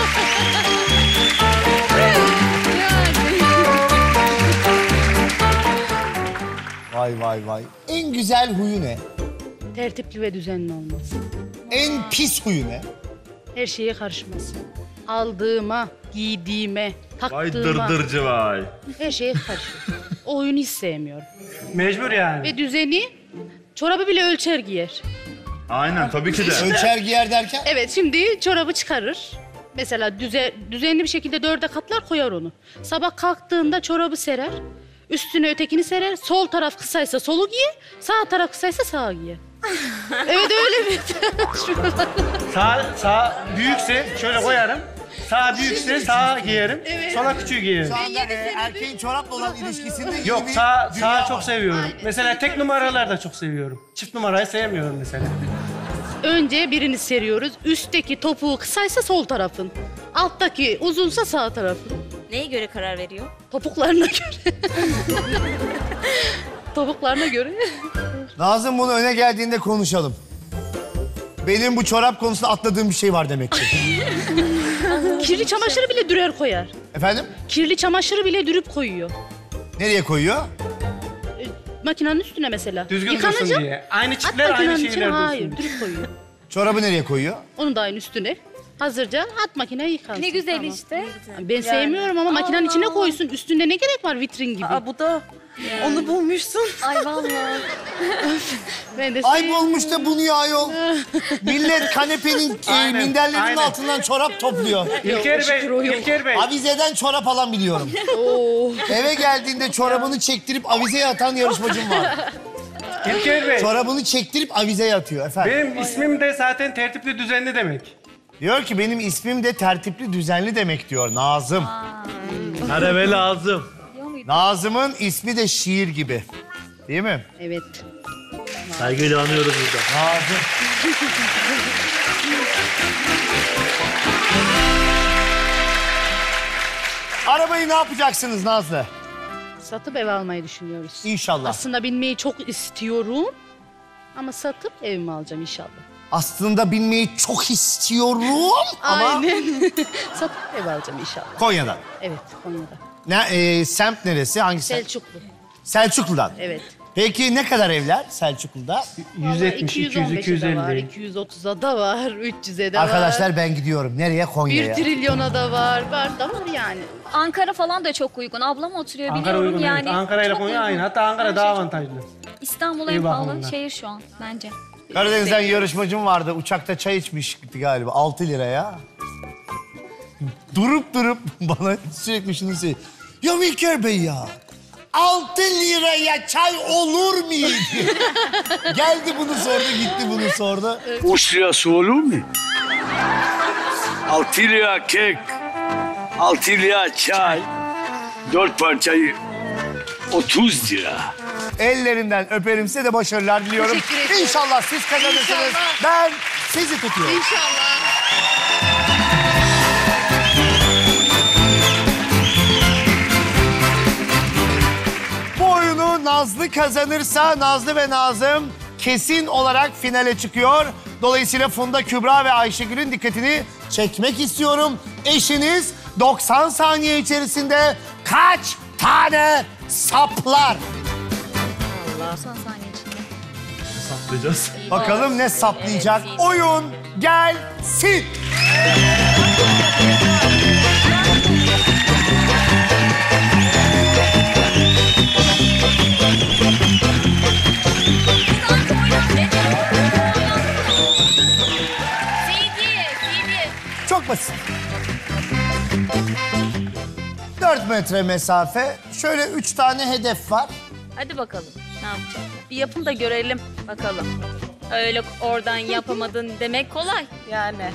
Vay vay vay. En güzel huyu ne? tertipli ve düzenli olması. En pis huyu ne? Her şeye karışması. Aldığıma, giydiğime, Vay taktığıma. dırdırcı vay. Her şeye karışıyor. O oyunu hiç sevmiyorum. Mecbur yani. Ve düzeni, çorabı bile ölçer giyer. Aynen tabii ki de. Ölçer giyer derken? Evet, şimdi çorabı çıkarır. Mesela düze, düzenli bir şekilde dörde katlar, koyar onu. Sabah kalktığında çorabı serer. Üstüne ötekini serer. Sol taraf kısaysa solu giyer. Sağ taraf kısaysa sağa giyer. Evet öyle mi? Sağ, sağ büyükse şöyle koyarım. Sağ büyükse sağa giyerim. Sola küçüğü giyerim. Şu anda e, erkeğin çorapla olan ilişkisinde yeni Yok bir sağ, dünya sağı var. çok seviyorum. Mesela tek numaralar da çok seviyorum. Çift numarayı sevmiyorum mesela. Önce birini seriyoruz. Üstteki topuğu kısaysa sol tarafın. Alttaki uzunsa sağ tarafın. Neye göre karar veriyor? Topuklarına göre. Topuklarına göre. Nazım bunu öne geldiğinde konuşalım. Benim bu çorap konusunda atladığım bir şey var demek ki. Kirli çamaşırı bile dürer koyar. Efendim? Kirli çamaşırı bile dürüp koyuyor. Nereye koyuyor? Makinenin üstüne mesela. Düzgün Yıkanacak. dursun diye. Aynı At çiftler aynı makinenin şeyler içine, dursun hayır, diye. dürüp koyuyor. Çorabı nereye koyuyor? Onu da aynı üstüne. Hazırca at makineye yıkansın. Ne güzel Tamam. işte. Ben sevmiyorum ama makinenin içine koysun. Üstünde ne gerek var vitrin gibi? Aa, bu da onu bulmuşsun. Ay vallahi. Ben de Ay sevmiyorum. olmuş da bunu ya ayol. Millet kanepenin e, Aynen, minderlerinin aynen. altından çorap topluyor. İlker Bey, İlker Bey. Avizeden çorap alan biliyorum. Oo. Eve geldiğinde çorabını çektirip avizeye atan yarışmacım var. İlker Bey. Çorabını çektirip avizeye atıyor efendim. Benim ismim de zaten tertipli düzenli demek. Diyor ki benim ismim de tertipli düzenli demek diyor Nazım. Araba lazım. Nazım'ın ismi de şiir gibi. Değil mi? Evet. Saygıyla anıyoruz burada. Nazım. Arabayı ne yapacaksınız Nazlı? Satıp ev almayı düşünüyoruz. İnşallah. Aslında binmeyi çok istiyorum. Ama satıp evimi alacağım inşallah. Aslında binmeyi çok istiyorum ama Aynen. Satıp ev alacağım inşallah. Konya'dan. Evet, Konya'da. Ne, e, semt neresi? Hangi semt? Selçuklu. Selçuklu'dan. Evet. Peki ne kadar evler Selçuklu'da? yüz yetmiş, iki yüz, iki yüz de var, elli. iki yüz otuza da var, üç yüze de var. Arkadaşlar ben gidiyorum. Nereye? Bir Konya'ya. trilyona da var, var da var yani. Ankara falan da çok uygun. Ablam oturuyor Ankara biliyorum uygun yani. evet. Ankara ile Çok Konya uygun. aynı. Hatta Ankara Her daha şey çok- avantajlı. İstanbul İyi en pahalı bakımdan. şehir şu an bence. Karadeniz'den yarışmacım vardı. Uçakta çay içmişti galiba. altı liraya. Durup durup bana sürekli şunu söylüyor. Ya Milker Bey ya. altı liraya çay olur muydu? Geldi bunu sordu, gitti bunu sordu. Üç lirası olur mu? Altı lira kek, altı lira çay, dört parçayı otuz lira. Ellerinden öperim, size de başarılar diliyorum. Teşekkür ederim. İnşallah siz kazanırsınız. İnşallah. Ben sizi tutuyorum. İnşallah. Bu oyunu Nazlı kazanırsa Nazlı ve Nazım kesin olarak finale çıkıyor. Dolayısıyla Funda, Kübra ve Ayşegül'ün dikkatini çekmek istiyorum. Eşiniz doksan saniye içerisinde kaç tane saplar? doksan saniye içinde. Saplayacağız. Bakalım ne saplayacak? Oyun gelsin. C D, C D. Çok basit. Dört metre mesafe. Şöyle üç tane hedef var. Hadi bakalım. Ne yapacaklar? Bir yapın da görelim. Bakalım. Öyle oradan yapamadın demek kolay. Yani.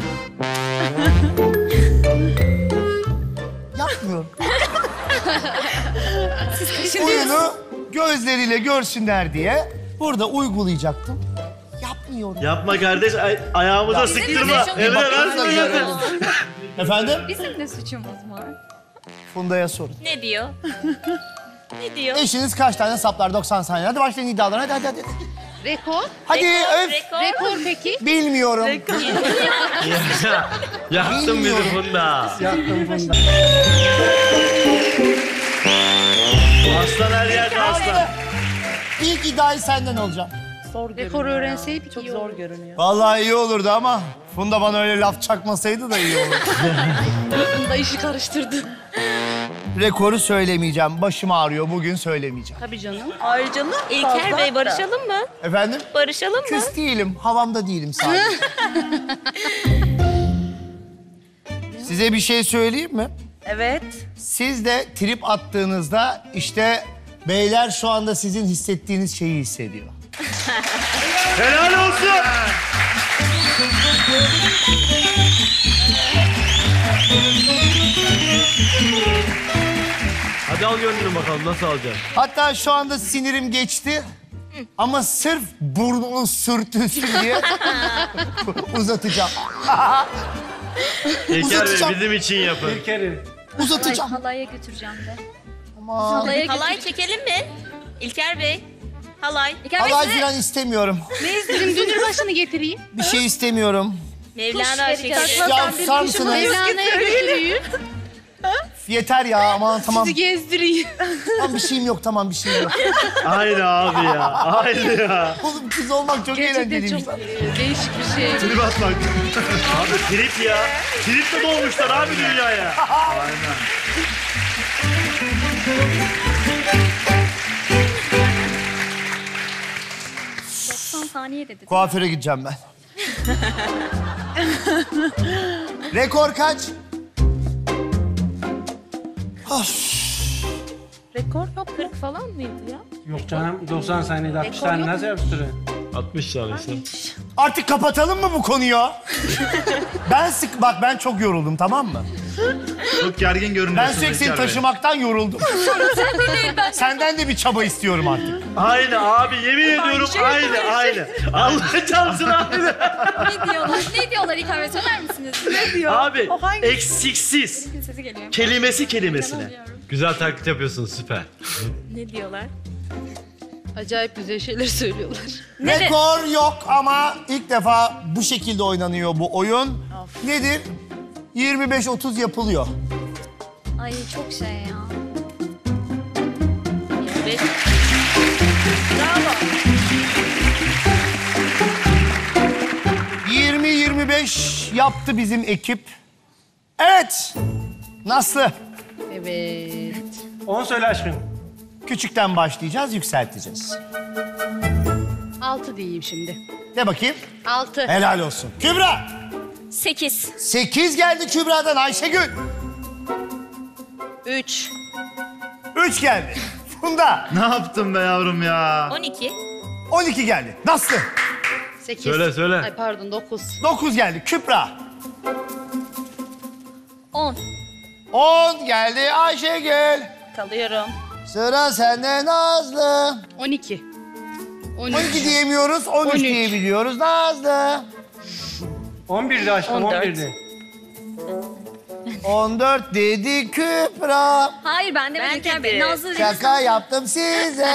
Yapmıyorum. Oyunu gözleriyle görsünler diye burada uygulayacaktım. Yapmıyorum. Yapma kardeş, ay- ayağımıza sıktırma. suçumuz Emre yok. ver şunu yapın. Efendim? Bizim de suçumuz var. Funda'ya sorun. Ne diyor? Ne diyor? Eşiniz kaç tane saplar doksan saniye? Hadi başlayın iddialara. Hadi hadi hadi. Rekor. Hadi Rekor, öf. rekor. Rekor peki? Bilmiyorum. Yaktın bizi Funda. Yaktım Funda. Aslan her yerde aslan. İlk iddiayı senden alacağım. Zor Rekor görünüyor ya. öğrenseydik Çok iyi zor olurdu. görünüyor. Vallahi iyi olurdu ama Funda bana öyle laf çakmasaydı da iyi olurdu. Bunda işi karıştırdı. Rekoru söylemeyeceğim. Başım ağrıyor. Bugün söylemeyeceğim. Tabii canım. Ayrıca mı? İlker Bey barışalım mı? Efendim? Barışalım mı? Küs değilim. Havamda değilim sadece. Size bir şey söyleyeyim mi? Evet. Siz de trip attığınızda işte beyler şu anda sizin hissettiğiniz şeyi hissediyor. Helal olsun. Hadi al gönlünü bakalım nasıl alacaksın? Hatta şu anda sinirim geçti. Ama sırf burnunu sürtünsün diye uzatacağım. İlker Bey Uzatacağım. bizim için yapın. İlker'in. Uzatacağım. Halaya götüreceğim de. Aman. Halaya Halay götür. çekelim mi? İlker Bey. Halay. İlker Bey Halay size falan istemiyorum. Bizim dünür başını getireyim. Bir şey istemiyorum. Mevlana vereceğiz. şekeri. Ya susar mısınız? Mevlana'ya götüreyim. Yeter ya aman tamam. Sizi gezdireyim. Tamam bir şeyim yok tamam bir şeyim yok. Aynı abi ya. Aynı ya. Oğlum kız olmak çok Gerçekten eğlenceliymiş. çok e, değişik bir şey. Trip atmak. Abi trip ya. Trip de doğmuşlar abi dünyaya. Aynen. doksan saniye dedi. Kuaföre gideceğim ben. Rekor kaç? Of. Rekor yok. kırk falan mıydı ya? Yok canım doksan saniyede altmış tane nasıl yapıştırıyor? altmış tane işte. Artık kapatalım mı bu konuyu? Ben sık bak ben çok yoruldum tamam mı? Çok gergin görünüyorsun. Ben sürekli seni İlker Bey. taşımaktan yoruldum. Senden de bir çaba istiyorum artık. Aynı abi yemin ediyorum aynı aynı. Allah çarpsın abi. Ne diyorlar? Ne diyorlar İlker Bey söyler misiniz? Ne diyor? Abi O hangi- eksiksiz. Sesi geliyor. Kelimesi kelimesine. Güzel taklit yapıyorsun süper. Ne diyorlar? Acayip güzel şeyler söylüyorlar. Rekor yok ama ilk defa bu şekilde oynanıyor bu oyun. Nedir? yirmi beş otuz yapılıyor. Ay çok şey ya. yirmi beş. yirmi yirmi beş yaptı bizim ekip. Evet. Nasıl? Evet. on söyle aşkım. Küçükten başlayacağız, yükselteceğiz. Altı diyeyim şimdi. De bakayım. Altı. Helal olsun. Kübra. Sekiz. sekiz geldi Kübra'dan Ayşegül. Üç. üç geldi. Funda. Ne yaptın be yavrum ya? on iki. on iki geldi. Nasıl? Sekiz. Söyle, söyle. Ay pardon dokuz. dokuz geldi. Kübra. On. on geldi Ayşegül. Kalıyorum. Sıra sende Nazlı. On iki. On on iki üç. diyemiyoruz, on üç on üç. diyebiliyoruz Nazlı. on birdi aşkım on on dört. birdi. on dört dedi Kübra. Hayır ben de Ben İlker Bey. dedim. Nazlı dedi. Şaka yaptım size.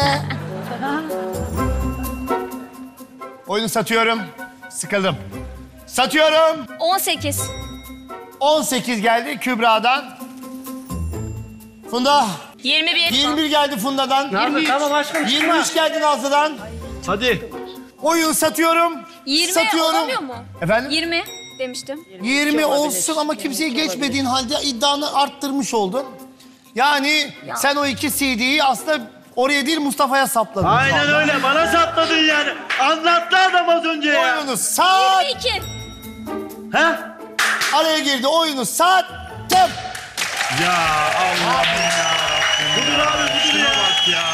Oyunu satıyorum. Sıkıldım. Satıyorum. On sekiz. on sekiz geldi Kübra'dan. Funda. yirmi bir. yirmi bir geldi Funda'dan. Nazlı, yirmi üç. tamam aşkım, yirmi üç geldi Nazlı'dan. Hadi. Oyunu satıyorum. Yirmi satıyorum. olamıyor mu? Efendim? Yirmi demiştim. yirmi olsun ama kimseyi geçmediğin halde iddianı arttırmış oldun. Yani sen o iki C D'yi aslında oraya değil Mustafa'ya sapladın. şu Aynen anda. öyle. Bana sapladın yani. Anlattı adam az önce ya. Oyunu sat. Yirmi iki. He? Araya girdi oyunu sattım. Ya Allah'ım ya. Budur abi budur ya. Bak ya.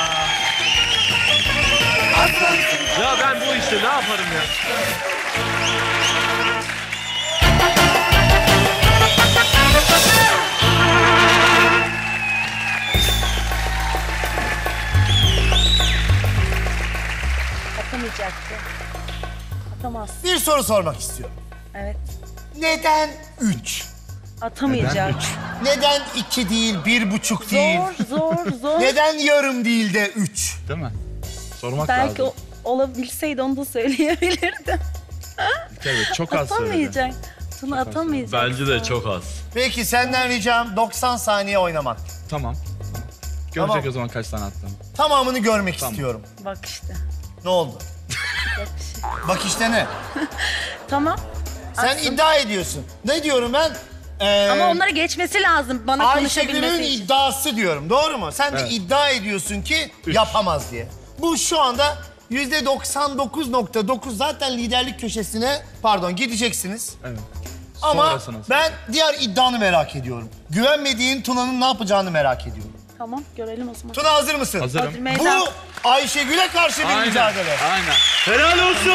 Ya ben bu işte ne yaparım ya? Atamayacaktı. Atamaz. Bir soru sormak istiyorum. Evet. Neden üç? Atamayacak. Neden iki değil, bir buçuk değil? Zor, zor, zor. Neden yarım değil de üç? Değil mi? Sormak Belki lazım. o, olabilseydi onu da söyleyebilirdim. Evet, çok az söyledin. Atamayacak. Tuna atamayacak. Bence de çok az. Peki senden ricam doksan saniye oynamak. Tamam. Görecek Tamam. o zaman kaç tane attığını. Tamamını görmek Tamam. istiyorum. Bak işte. Ne oldu? Bak işte ne? Tamam. Sen Aslında- iddia ediyorsun. Ne diyorum ben? Ee, Ama onları geçmesi lazım bana konuşabilmesi Ayşegül'ün için. iddiası diyorum. Doğru mu? Sen de Evet. iddia ediyorsun ki yapamaz diye. Bu şu anda yüzde doksan dokuz nokta dokuz zaten liderlik köşesine pardon gideceksiniz. Evet. Ama Sonrasınız. ben diğer iddianı merak ediyorum. Güvenmediğin Tuna'nın ne yapacağını merak ediyorum. Tamam görelim o zaman. Tuna hazır mısın? Hazırım. Hazır meydan. Bu Ayşegül'e karşı bir Aynen. mücadele. Aynen. Helal olsun.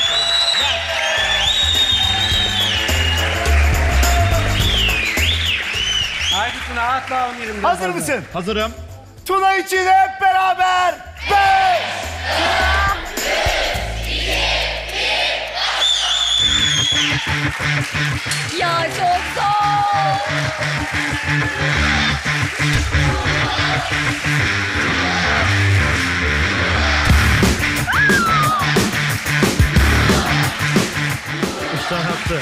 Haydi Tuna atla on yerimden. Hazır mısın? Hazırım. Tuna için hep beraber. Beş. Ya çok zor. Usta yaptı.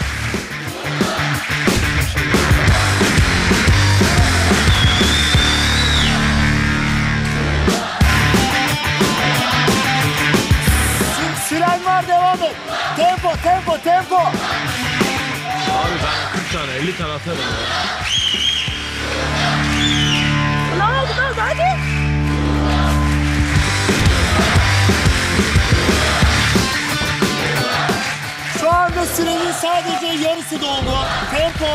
Süren var, devam et. Tempo, tempo, tempo. Abi ben kırk tane elli tane atarım ya. Ne oldu ne oldu hadi. Şu anda sürenin sadece yarısı doldu. Tempo.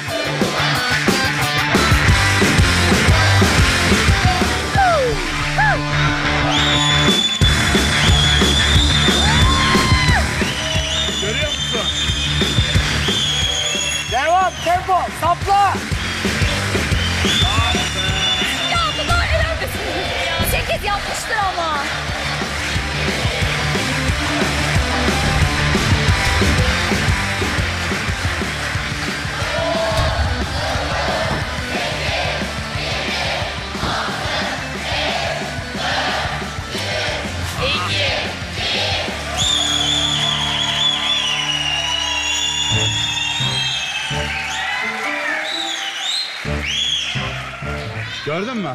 Görüyor musun? Devam, tempo, sapla. Ya bu da helal olsun. Sekiz yapmıştır ama. Gördün mü?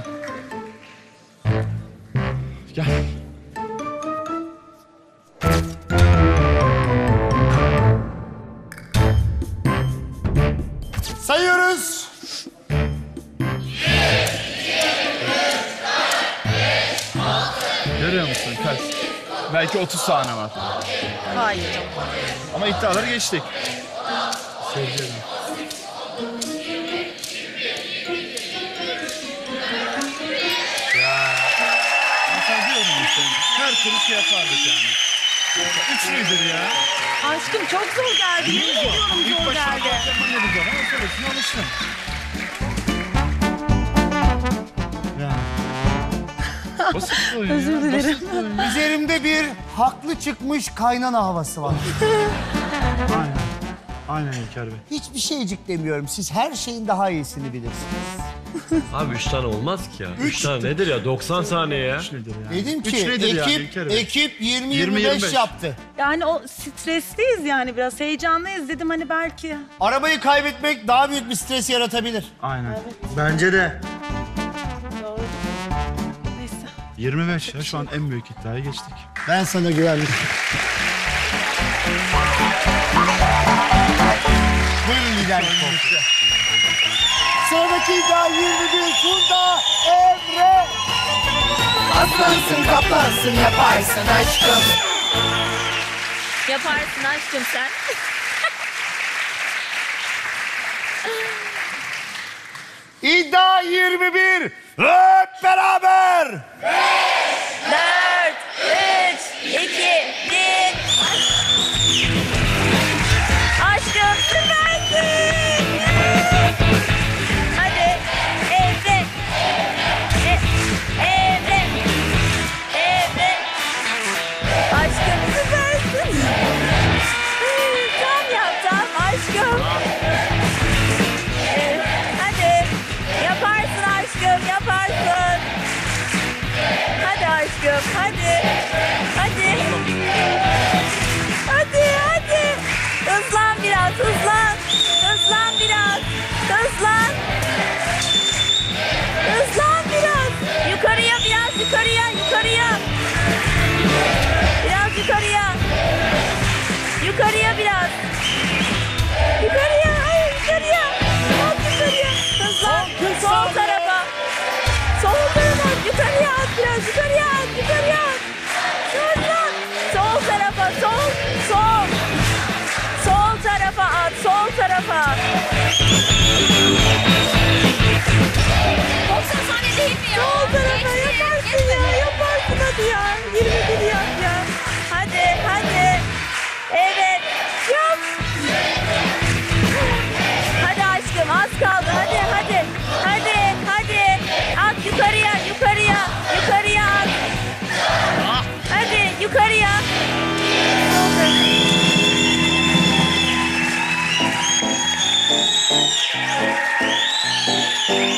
Gel. Sayıyoruz. Görüyor musun kaç? Belki otuz tane var. Hayır. Ama iddiaları geçtik. Seyircilerim. Ya. Mesela diyorum işte. Her türlü şey yapardık yani. Üç nedir ya? Aşkım çok zor geldi. Yemin ediyorum İlk zor başta geldi. yapmam dedi zor ama sonrasında alıştım. Ya. Basit bir oyun ya. Özür dilerim. Basit bir oyun. Üzerimde bir haklı çıkmış kaynana havası var. Aynen. Aynen İlker Bey. Hiçbir şeycik demiyorum. Siz her şeyin daha iyisini bilirsiniz. Abi üç tane olmaz ki ya. Üç tane nedir ya? doksan saniye ya. Üç nedir ya? Dedim Üç ki nedir yani ekip, İlker Bey? ekip yirmi yirmi yirmi beş beş yaptı. Yani o stresliyiz yani biraz heyecanlıyız dedim hani belki. Arabayı kaybetmek daha büyük bir stres yaratabilir. Aynen. Bence de. Doğru. Neyse. yirmi beş ya şu an en büyük iddiaya geçtik. Ben sana güvendim. Buyurun liderlik koltuğu. Sıradaki iddia yirmi bir Funda Emre. Aslansın kaplansın yaparsın aşkım. Yaparsın aşkım sen. İddia yirmi bir. Hep beraber. Dört, üç, iki, bir. Aşkım süpersin. Hadi. Evren. E- Evren. Evren. Aşkım süpersin. Tam yap tam aşkım.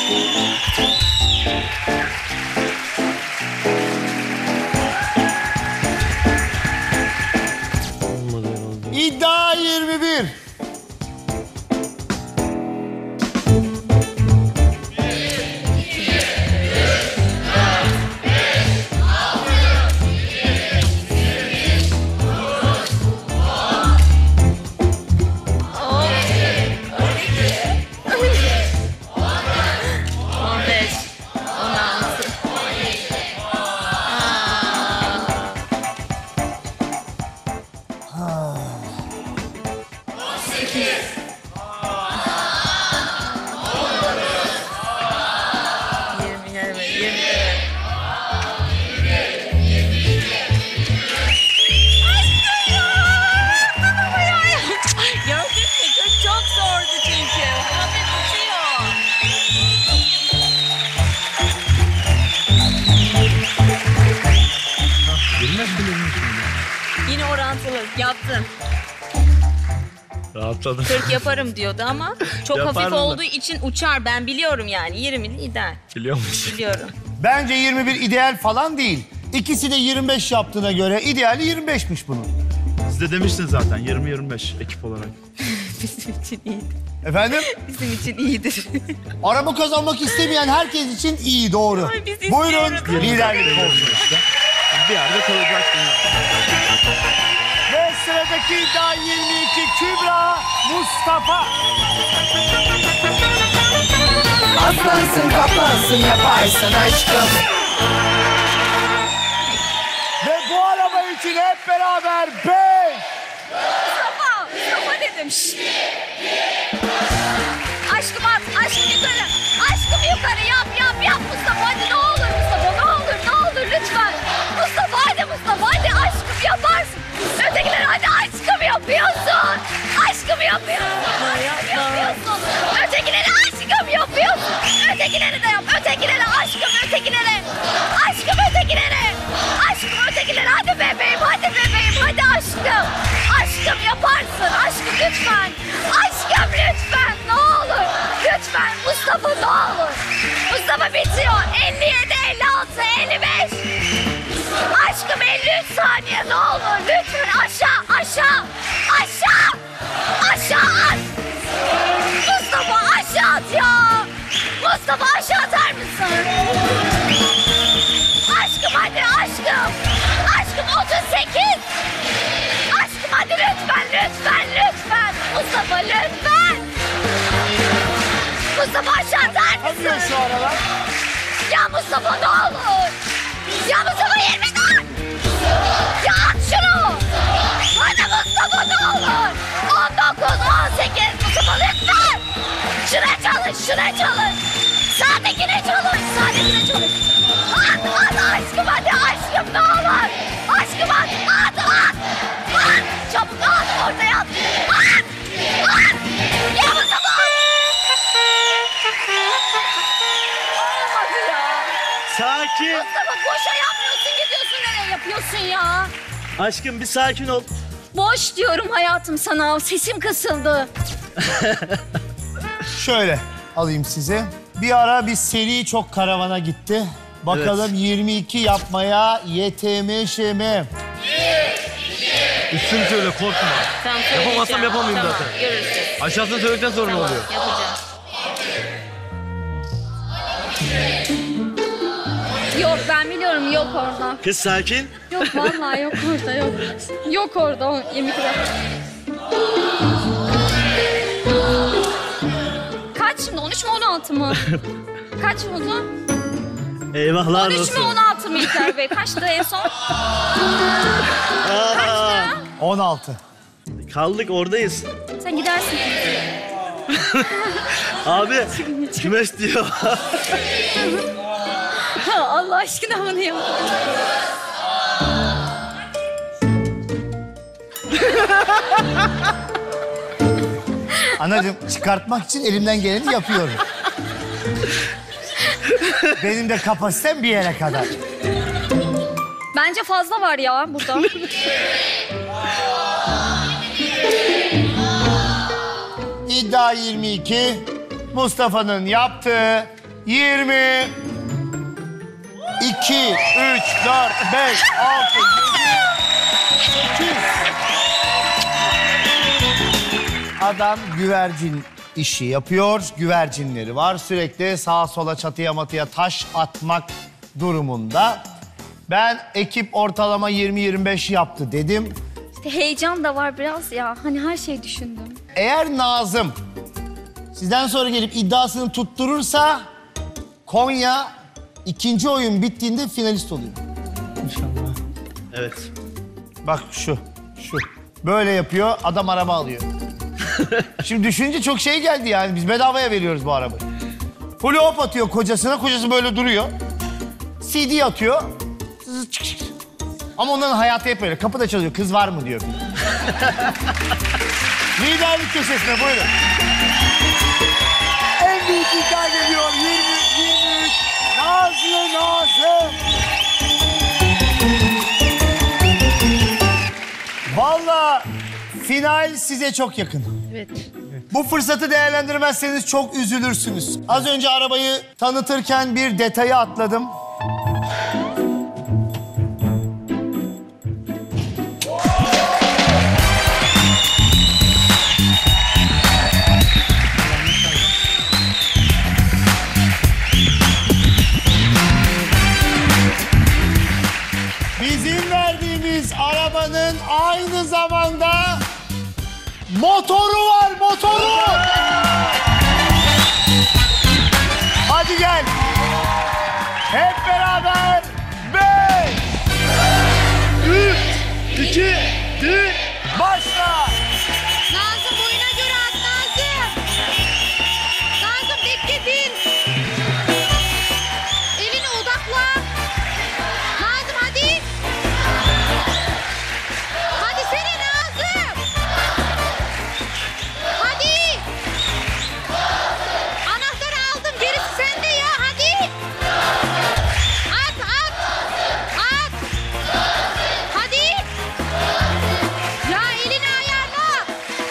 İddia yirmi bir. on beş, on altı. yirmi, yirmi, yirmi. Gördün mü? Kız çok zordu çünkü. Abi tutuyor. Yine orantılı yaptım. Rahatladım. kırk yaparım diyordu ama çok Yapardım hafif da. olduğu için uçar. Ben biliyorum yani. yirmili ideal. Biliyor musun? Biliyorum. Bence yirmi bir ideal falan değil. İkisi de yirmi beş yaptığına göre ideali yirmi beşmiş bunun. Siz de demiştiniz zaten yirmi yirmi beş ekip olarak. Bizim için iyidir. Efendim? Bizim için iyidir. Araba kazanmak istemeyen herkes için iyi, doğru. Ay, biz Buyurun istiyoruz. liderlik olsun. Bir yerde kalacaksın. Ve sıradaki iddia yirmi iki Kübra Mustafa. Aslansın kaplansın yaparsın aşkım. Ve bu araba için hep beraber beş. Mustafa, Mustafa dedim. Şşt. Aşkım at, aşkım yukarı. Aşkım yukarı yap, yap, yap Mustafa. Hadi ne olur Mustafa, ne olur, ne olur lütfen. Mustafa hadi Mustafa, hadi aşkım yaparsın. Ötekiler hadi aşkım yapıyorsun. Aşkım yapıyorsun, aşkım yapıyorsun. Ötekileri aşkım yapıyorsun. Ötekileri de yap, ötekileri aşkım, ötekileri. Aşkım ötekileri. Aşkım ötekileri, hadi bebeğim, hadi bebeğim, hadi aşkım. Aşkım yaparsın, aşkım lütfen. Aşkım lütfen, ne olur. Lütfen Mustafa ne olur. Mustafa bitiyor. elli yedi, elli altı, elli beş. Aşkım elli üç saniye ne olur. Lütfen aşağı, aşağı, aşağı. Aşağı at. Mustafa aşağı at ya. Mustafa aşağı atar mısın? Aşkım hadi aşkım. Aşkım otuz sekiz. Aşkım hadi lütfen, lütfen, lütfen. Mustafa lütfen. Mustafa aşağı atar Yapıyor mısın? şu aralar. Ya Mustafa ne olur. Ya Mustafa yirmi dört. Ya at şunu. Hadi Mustafa ne olur. on dokuz, on sekiz Mustafa lütfen. Şuna çalış, şuna çalış. Sağdakine çalış, sağdakine çalış. At, at aşkım hadi aşkım ne olur. Aşkım at, at, at. At, çabuk at, ortaya at. At, at. Ya Mustafa. Olmadı ya. Sakin. Mustafa boşa yapmıyorsun, gidiyorsun nereye yapıyorsun ya? Aşkım bir sakin ol. Boş diyorum hayatım sana, sesim kısıldı. Şöyle alayım sizi. Bir ara bir seri çok karavana gitti. Bakalım yirmi iki yapmaya yetemiş mi? Üstünü söyle korkma. Tamam, Yapamazsam yapamayayım tamam, zaten. Görürsün. Aşağısını söyledikten sonra ne Tamam, oluyor? yapacağım. Yok ben biliyorum, yok orada. Kız sakin. Yok vallahi yok orada, yok. Yok orada o yirmi iki dakika. Kaç şimdi, on üç mü on altı mı? Kaç oldu? Eyvahlar on üç olsun. mü on altı mı İlker Bey? Kaçtı en son? Kaçtı? on altı. Kaldık oradayız. Sen gidersin. Abi kümes diyor. Allah aşkına bunu yap. Anacığım çıkartmak için elimden geleni yapıyorum. Benim de kapasitem bir yere kadar. Bence fazla var ya burada. İddia yirmi iki. Mustafa'nın yaptığı yirmi, iki, üç, dört, beş, altı, yedi, sekiz. Adam güvercin işi yapıyor. Güvercinleri var. Sürekli sağa sola çatıya matıya taş atmak durumunda. Ben ekip ortalama yirmi yirmi beş yaptı dedim. İşte heyecan da var biraz ya. Hani her şeyi düşündüm. Eğer Nazım sizden sonra gelip iddiasını tutturursa Konya ikinci oyun bittiğinde finalist oluyor. İnşallah. Evet. Bak şu, şu. Böyle yapıyor, adam araba alıyor. Şimdi düşününce çok şey geldi yani. Biz bedavaya veriyoruz bu arabayı. Full hop atıyor kocasına, kocası böyle duruyor. C D atıyor. Ama onların hayatı hep öyle. Kapıda çalıyor, kız var mı diyor. Liderlik köşesine buyurun. En büyük iddia geliyor. yirmi, yirmi üç. Nazlı, Nazlı. Vallahi final size çok yakın. Evet. Bu fırsatı değerlendirmezseniz çok üzülürsünüz. Az önce arabayı tanıtırken bir detayı atladım. Bizim verdiğimiz arabanın aynı zamanda motoru var, motoru! Hadi gel. Hep beraber. Beş, üç, iki, bir, başla. Nazım oyuna göre at Nazım. Nazım dikkat et. Eline odakla. Nazım hadi. Hadi sene Nazım. Hadi. Anahtarı aldım, gerisi sende ya, hadi. At, at. At. Hadi. Ya elini ayarla.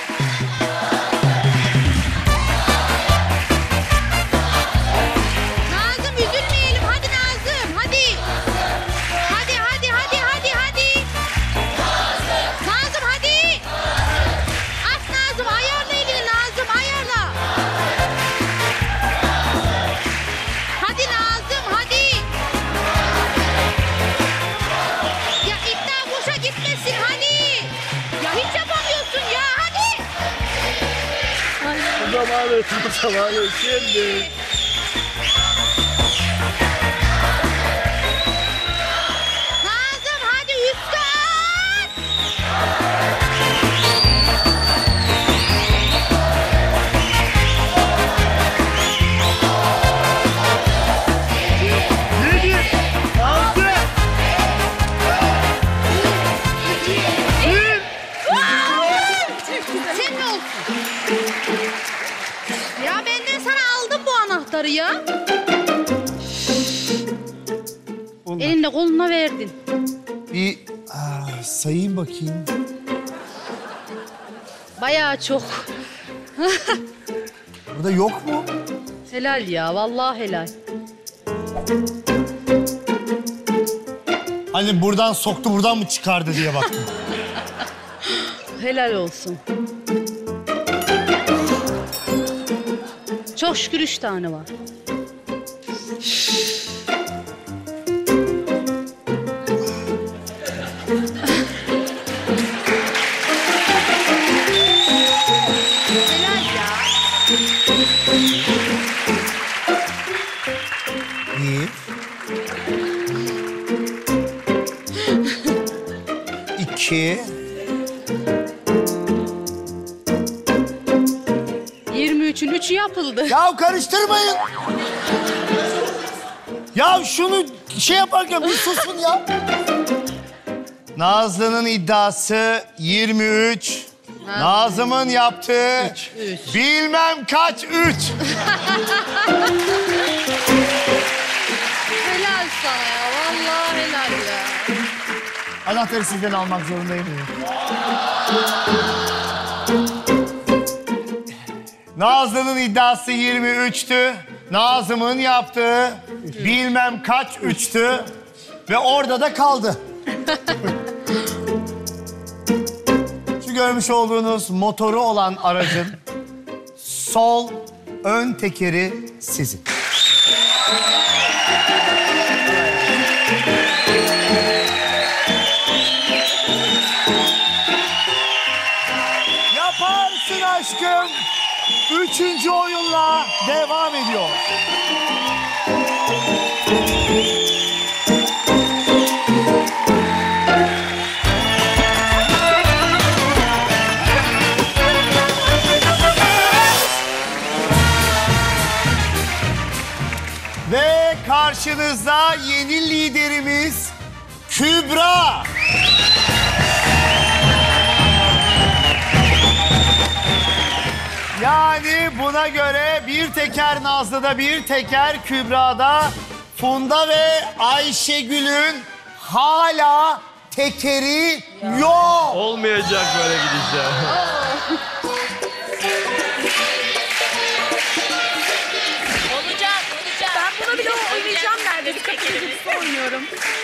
Nazım üzülmeyelim, hadi Nazım, hadi. Hadi, hadi, hadi, hadi, hadi. Nazım hadi. At Nazım, ayarla elini Nazım, ayarla. Hadi Nazım, hadi. Ya iddia boşa gitmesin, hadi. Ya hiç yapamıyorsun ya, hadi. Bu zamanı, bu zamanı şimdi. Nazım hadi üstü at. Yedi, altı, bir. Senin olsun. Ya benden sana aldım bu anahtarı ya. Elinle koluna verdin. Bir aa, sayayım bakayım. Bayağı çok. Burada yok mu? Helal ya, vallahi helal. Hani buradan soktu, buradan mı çıkardı diye baktım. Helal olsun. Çok şükür üç tane var. Helal ya. Bir. İki. yirmi üçün üçü yapıldı. Ya karıştırmayın. Ya şunu şey yaparken bir susun ya. Nazlı'nın iddiası yirmi üç. Nazım'ın yaptığı Üç. bilmem kaç üç. Helal sana ya, vallahi helal ya. Anahtarı sizden almak zorundayım. Nazlı'nın iddiası yirmi üçtü. Nazım'ın yaptığı bilmem kaç üçtü ve orada da kaldı. Şu görmüş olduğunuz motoru olan aracın sol ön tekeri sizin. Yaparsın aşkım. Üçüncü oyunla devam ediyor. Ve karşınızda yeni liderimiz Kübra. Yani buna göre bir teker Nazlı'da, bir teker Kübra'da, Funda ve Ayşegül'ün hala tekeri yok. Olmayacak böyle gidişler. Olacak, olacak. Ben buna bile oynayacağım neredeyse. Tekerimizi oynuyorum.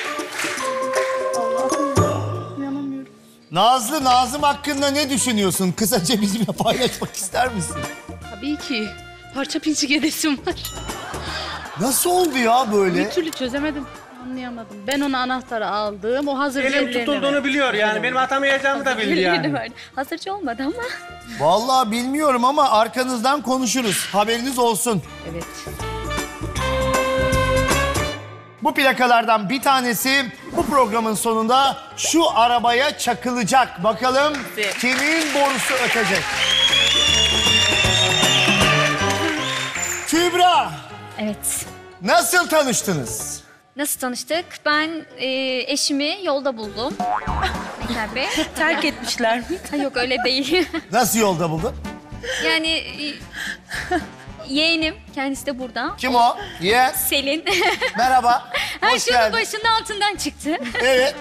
Nazlı, Nazım hakkında ne düşünüyorsun? Kısaca bizimle paylaşmak ister misin? Tabii ki. Parça pinçik edesim var. Nasıl oldu ya böyle? Bir türlü çözemedim. Anlayamadım. Ben ona anahtarı aldım. O hazır Elim tutulduğunu biliyor yani. Benim atamayacağımı da bildi yani. Hazırcı olmadı ama. Vallahi bilmiyorum ama arkanızdan konuşuruz. Haberiniz olsun. Evet. Bu plakalardan bir tanesi bu programın sonunda şu arabaya çakılacak. Bakalım kimin borusu ötecek? Kübra. Evet. Nasıl tanıştınız? Nasıl tanıştık? Ben e, eşimi yolda buldum. Bekar Bey. Terk etmişler mi? Ha, yok öyle değil. Nasıl yolda buldun? Yani e, yeğenim, kendisi de burada. Kim o? Yes. Selin. Merhaba. Her Hoş şunun geldin. başının altından çıktı. Evet.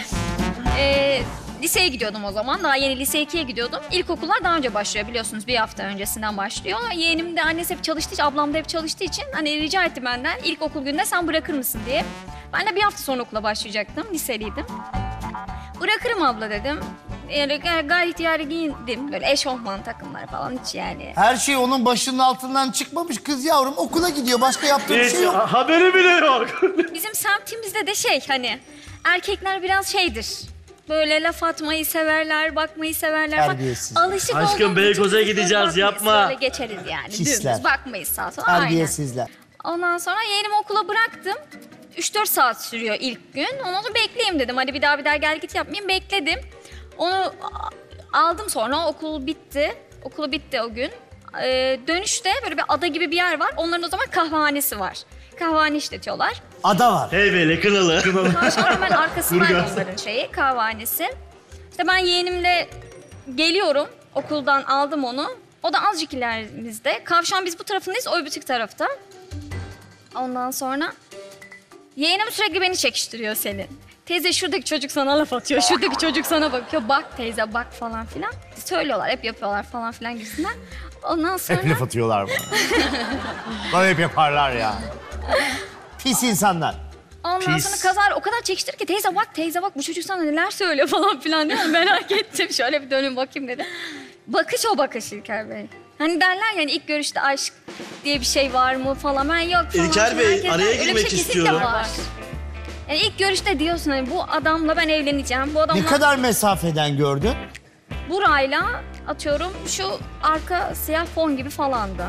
Ee, liseye gidiyordum o zaman. Daha yeni lise ikiye gidiyordum. İlkokullar daha önce başlıyor biliyorsunuz. Bir hafta öncesinden başlıyor. Yeğenim de annesi hep çalıştığı için, ablam da hep çalıştığı için hani rica etti benden ilkokul gününde sen bırakır mısın diye. Ben de bir hafta sonra okula başlayacaktım. Liseliydim. Bırakırım abla dedim. Yani gayet ihtiyari giyindim. Böyle eşofman takımları falan hiç yani. Her şey onun başının altından çıkmamış kız yavrum. Okula gidiyor. Başka yaptığı bir şey yok. Haberi bile yok. Bizim semtimizde de şey hani erkekler biraz şeydir. Böyle laf atmayı severler, bakmayı severler. Terbiyesiz. Alışık Aşkım, olduğumuz Beykoz'a için gideceğiz, bakmayız, yapma. Böyle geçeriz yani. Pisler. Dümdüz bakmayız sağa sola. Aynen. Terbiyesizler. Ondan sonra yeğenimi okula bıraktım. üç dört saat sürüyor ilk gün. Ondan sonra bekleyeyim dedim. Hadi bir daha bir daha gel git yapmayayım. Bekledim. Onu aldım sonra okul bitti. Okulu bitti o gün. Ee, dönüşte böyle bir ada gibi bir yer var. Onların o zaman kahvehanesi var. Kahvehane işletiyorlar. Ada var. Heybeli, Kınalı. Kavşağın hemen arkasındaydı Burgaz. onların şeyi, kahvehanesi. İşte ben yeğenimle geliyorum. Okuldan aldım onu. O da azıcık ilerimizde. Kavşağın biz bu tarafındayız, o öbür tarafta. Ondan sonra yeğenim sürekli beni çekiştiriyor Selin. Teyze şuradaki çocuk sana laf atıyor, şuradaki çocuk sana bakıyor. Bak teyze bak falan filan. Söylüyorlar, hep yapıyorlar falan filan gibisinden. Ondan sonra... Hep laf atıyorlar bana. Bana hep yaparlar ya. Pis insanlar. Ondan Pis. sonra kazar o kadar çekiştir ki teyze bak teyze bak bu çocuk sana neler söylüyor falan filan diye merak ettim. Şöyle bir dönün bakayım dedi. Bakış o bakış İlker Bey. Hani derler yani ilk görüşte aşk diye bir şey var mı falan. Ben yok falan. İlker Bey, Herkes- araya öyle bir girmek şey kesinlikle istiyorum. var. Yani ilk görüşte diyorsun hani bu adamla ben evleneceğim. Bu adamla Ne kadar mesafeden gördün? burayla atıyorum şu arka siyah fon gibi falandı.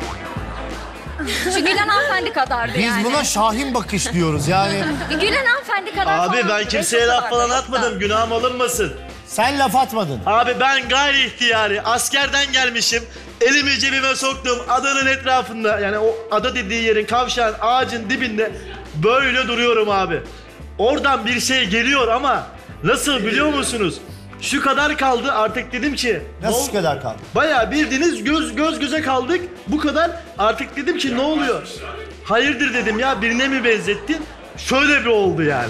Şu Gülen hanımefendi kadardı Biz yani. buna Şahin bakış diyoruz yani. Gülen hanımefendi kadar Abi falandı. ben kimseye laf falan atmadım. Günahım alınmasın. Sen laf atmadın. Abi ben gayri ihtiyari askerden gelmişim. Elimi cebime soktum adanın etrafında. Yani o ada dediği yerin kavşağın ağacın dibinde böyle duruyorum abi. Oradan bir şey geliyor ama nasıl biliyor musunuz? Şu kadar kaldı artık dedim ki. Nasıl ne şu kadar kaldı? Bayağı bildiğiniz göz göz göze kaldık. Bu kadar artık dedim ki ne oluyor? Hayırdır dedim ya birine mi benzettin? Şöyle bir oldu yani.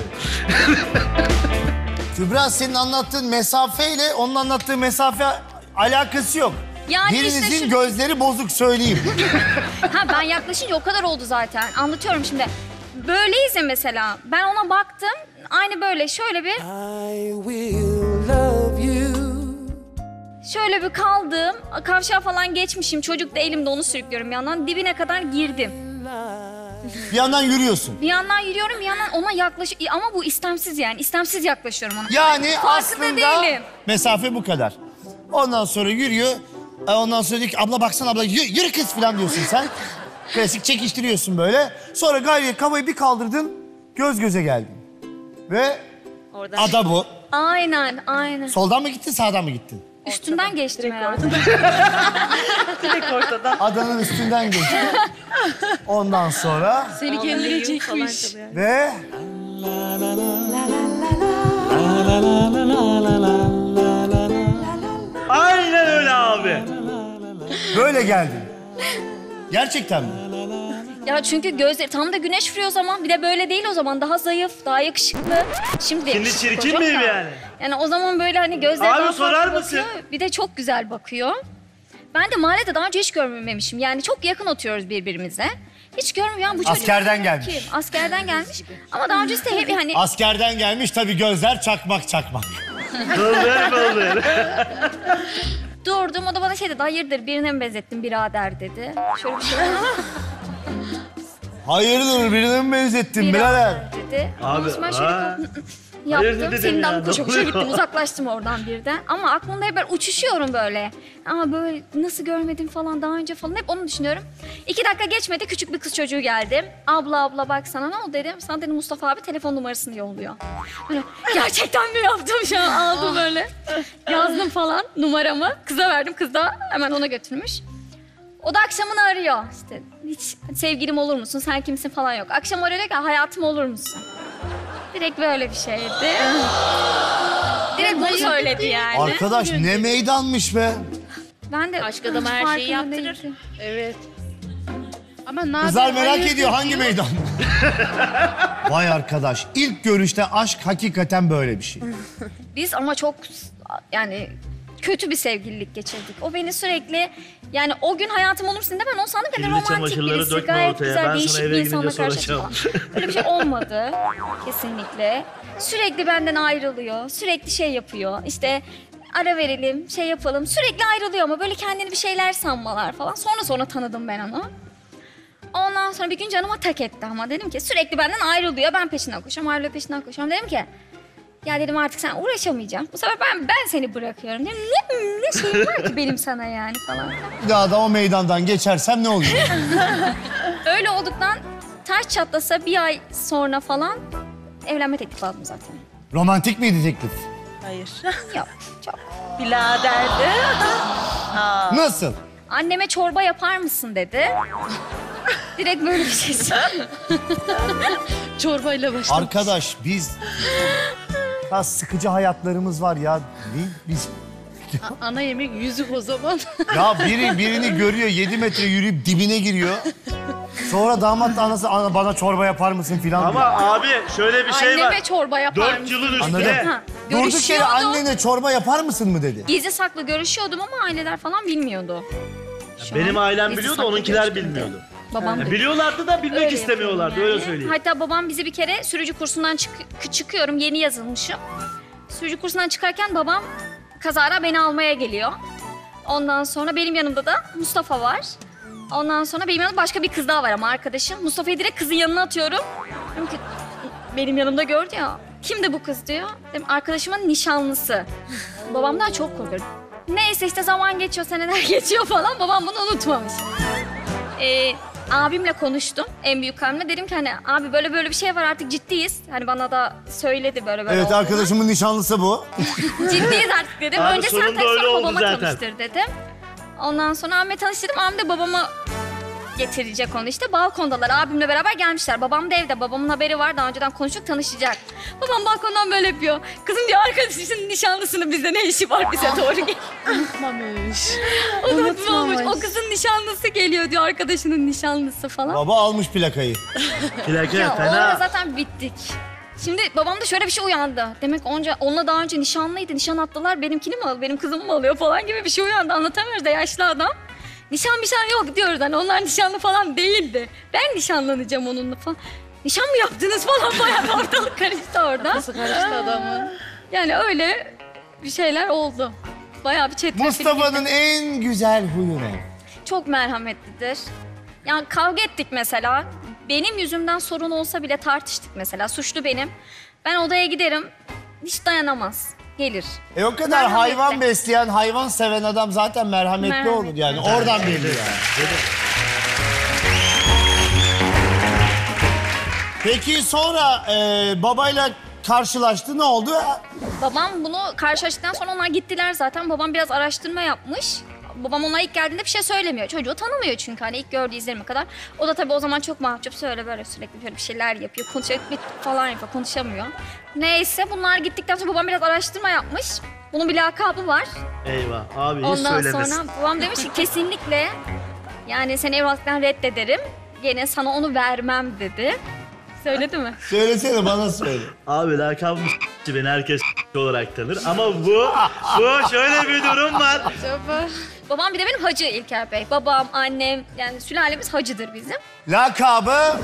Kübra senin anlattığın mesafeyle onun anlattığı mesafe alakası yok. Yani Birinizin işte şu- gözleri bozuk söyleyeyim. Ha ben yaklaşınca o kadar oldu zaten. Anlatıyorum şimdi. Böyleyiz ya mesela. Ben ona baktım. Aynı böyle şöyle bir... Şöyle bir kaldım. Kavşağı falan geçmişim. Çocuk da elimde onu sürüklüyorum bir yandan. Dibine kadar girdim. Bir yandan yürüyorsun. Bir yandan yürüyorum, bir yandan ona yaklaş... Ama bu istemsiz yani. İstemsiz yaklaşıyorum ona. Yani Farkında aslında değilim. mesafe bu kadar. Ondan sonra yürüyor. E, Ondan sonra diyor ki abla baksana abla yürü, yürü kız falan diyorsun sen. Klasik çekiştiriyorsun böyle. Sonra gayri kafayı bir kaldırdın. Göz göze geldin. Ve Orada. ada bu. Aynen, aynen. Soldan mı gittin sağdan mı gittin? Üstünden geçtim herhalde. Direkt ortadan. Adanın üstünden geçtin. Ondan sonra Seni kendine çekmiş. ve... Aynen öyle abi. Böyle geldin. Gerçekten mi? Ya çünkü gözleri tam da güneş vuruyor o zaman. Bir de böyle değil o zaman. Daha zayıf, daha yakışıklı. Şimdi, Şimdi yakışıklı çirkin çok miyim da. yani? Yani o zaman böyle hani gözleri Abi daha sorar farklı mısın? bakıyor. Bir de çok güzel bakıyor. Ben de mahallede daha önce hiç görmemişim. Yani çok yakın oturuyoruz birbirimize. Hiç görmüyorum bu çocuk. Askerden gelmiş. Kim? Askerden gelmiş. Ama daha öncesi de hep hani... Askerden gelmiş tabii gözler çakmak çakmak. Fıldır fıldır. Durdum, o da bana şey dedi, hayırdır birine mi benzettin birader dedi. Şöyle bir şey Hayırdır birine mi benzettin birader? dedi. Abi, Ondan sonra şöyle ha. kalktım, Hayırdır yaptım, dedim senin ya, dalga koşa ne koşa oluyor? gittim, uzaklaştım oradan birden. Ama aklımda hep ben uçuşuyorum böyle. Ama böyle nasıl görmedim falan daha önce falan hep onu düşünüyorum. İki dakika geçmedi, küçük bir kız çocuğu geldi. Abla abla bak sana ne oldu dedim. Sana dedim Mustafa abi telefon numarasını yolluyor. Böyle gerçekten mi yaptım şu an aldım böyle. Yazdım falan numaramı. Kıza verdim, kız da hemen ona götürmüş. O da akşamını arıyor. İşte hiç sevgilim olur musun, sen kimsin falan yok. Akşam arıyor diyor ki hayatım olur musun? Direkt böyle bir şeydi. Direkt bunu söyledi yani. Arkadaş ne meydanmış be. Ben de Aşk adamı her şeyi farkında yaptırır. değildim. Evet. Ama nadir Kızlar merak hayırdır ediyor hangi diyor. meydan? Vay arkadaş ilk görüşte aşk hakikaten böyle bir şey. Biz ama çok yani kötü bir sevgililik geçirdik. O beni sürekli yani o gün hayatım olursun de ben o sandım böyle Kirli romantik çamaşırları birisi. dökme Gayet ortaya. güzel, Ben sana değişik eve bir gidince insanla karşılaştım. soracağım. Böyle bir şey olmadı kesinlikle. Sürekli benden ayrılıyor. Sürekli şey yapıyor. İşte ara verelim, şey yapalım. Sürekli ayrılıyor ama böyle kendini bir şeyler sanmalar falan. Sonra sonra tanıdım ben onu. Ondan sonra bir gün canıma tak etti ama dedim ki sürekli benden ayrılıyor. Ben peşinden koşuyorum, ayrılıyor peşinden koşuyorum. Dedim ki ya dedim artık sen uğraşamayacağım. Bu sefer ben ben seni bırakıyorum. Dedim, ne, ne şeyim var ki benim sana yani falan. Bir daha da o meydandan geçersem ne olur? Öyle olduktan taş çatlasa bir ay sonra falan evlenme teklifi aldım zaten. Romantik miydi teklif? Hayır. Yok çok. Biraderdi. Aa. Nasıl? Anneme çorba yapar mısın dedi. Direkt böyle bir şey söyledi. Çorbayla başlamış. Arkadaş biz... Ya sıkıcı hayatlarımız var ya. Ne, biz... Ana yemek yüzük o zaman. Ya biri birini görüyor yedi metre yürüyüp dibine giriyor. Sonra damat da anası "Ana, bana çorba yapar mısın filan Ama diyor. abi şöyle bir şey var. Anneme çorba yapar Dört mısın? yılın Anladım. üstüne. Ha, Durduk yere görüşüyordu. annene çorba yapar mısın mı dedi. Gizli saklı görüşüyordum ama aileler falan bilmiyordu. Şu Benim an ailem gizli biliyordu, saklı onunkiler görüştüm bilmiyordu. Babam Ya da biliyorlardı da bilmek öyle istemiyorlardı, yapıyorum öyle yani. söyleyeyim. Hatta babam bizi bir kere sürücü kursundan çık- çıkıyorum, yeni yazılmışım. Sürücü kursundan çıkarken babam kazara beni almaya geliyor. Ondan sonra benim yanımda da Mustafa var. Ondan sonra benim yanımda başka bir kız daha var ama arkadaşım. Mustafa'yı direkt kızın yanına atıyorum. Diyorum ki benim yanımda gördü ya. Kimdi bu kız diyor. Dedim, arkadaşımın nişanlısı. Babamdan çok korkuyor. Neyse işte zaman geçiyor, seneler geçiyor falan. Babam bunu unutmamış. Ee, abimle konuştum, en büyük abimle. Dedim ki hani abi böyle böyle bir şey var artık ciddiyiz. Hani bana da söyledi böyle böyle Evet olduğunu. arkadaşımın nişanlısı bu. Ciddiyiz artık dedim. Abi Önce sen sonunda tanış öyle sonra oldu babama zaten. tanıştır dedim. Ondan sonra abimle tanıştırdım. Abim de babamı getirecek onu işte. Balkondalar abimle beraber gelmişler. Babam da evde. Babamın haberi var. Daha önceden konuştuk, tanışacak. Babam balkondan böyle yapıyor. Kızım diyor arkadaşının nişanlısının bizde ne işi var bize doğru gel. Unutmamış. Unutmamış. O kızın nişanlısı geliyor diyor, arkadaşının nişanlısı falan. Baba almış plakayı. Plaka Ya o ara fena. zaten bittik. Şimdi babam da şöyle bir şey uyandı. Demek onca onunla daha önce nişanlıydı. Nişan attılar. Benimkini mi alıyor, benim kızımı mı alıyor falan gibi bir şey uyandı. Anlatamıyoruz da yaşlı adam. Nişan nişan yok diyoruz. Hani onlar nişanlı falan değildi. Ben nişanlanacağım onunla falan. Nişan mı yaptınız falan bayağı ortalık karıştı orada. Kafası karıştı adamın. Yani öyle bir şeyler oldu. Bayağı bir çetrefilli. Mustafa'nın en güzel huyu ne? Çok merhametlidir. Yani kavga ettik mesela. Benim yüzümden sorun olsa bile tartıştık mesela. Suçlu benim. Ben odaya giderim. Hiç dayanamaz. Gelir. E o kadar Merhametli. hayvan besleyen, hayvan seven adam zaten merhametli, Merhametli. olur yani. Oradan belli yani. Peki sonra e, babayla karşılaştı, ne oldu? Babam bunu karşılaştıktan sonra onlar gittiler zaten. Babam biraz araştırma yapmış. Babam ona ilk geldiğinde bir şey söylemiyor. Çocuğu tanımıyor çünkü hani ilk gördüğü izlerime kadar. O da tabii o zaman çok mahcup, söyle böyle sürekli böyle bir şeyler yapıyor. Konuşuyor falan yapıyor, konuşamıyor. Neyse bunlar gittikten sonra babam biraz araştırma yapmış. Bunun bir lakabı var. Eyvah abi hiç Ondan söylemesin. sonra babam demiş ki kesinlikle yani seni evlatlıktan reddederim. Gene sana onu vermem dedi. Söyledi mi? Söylesene, bana söyle. Abi lakabım beni herkes olarak tanır ama bu, bu şöyle bir durum var. Babam bir de benim Hacı İlker Bey. Babam, annem yani sülalemiz Hacı'dır bizim. Lakabı?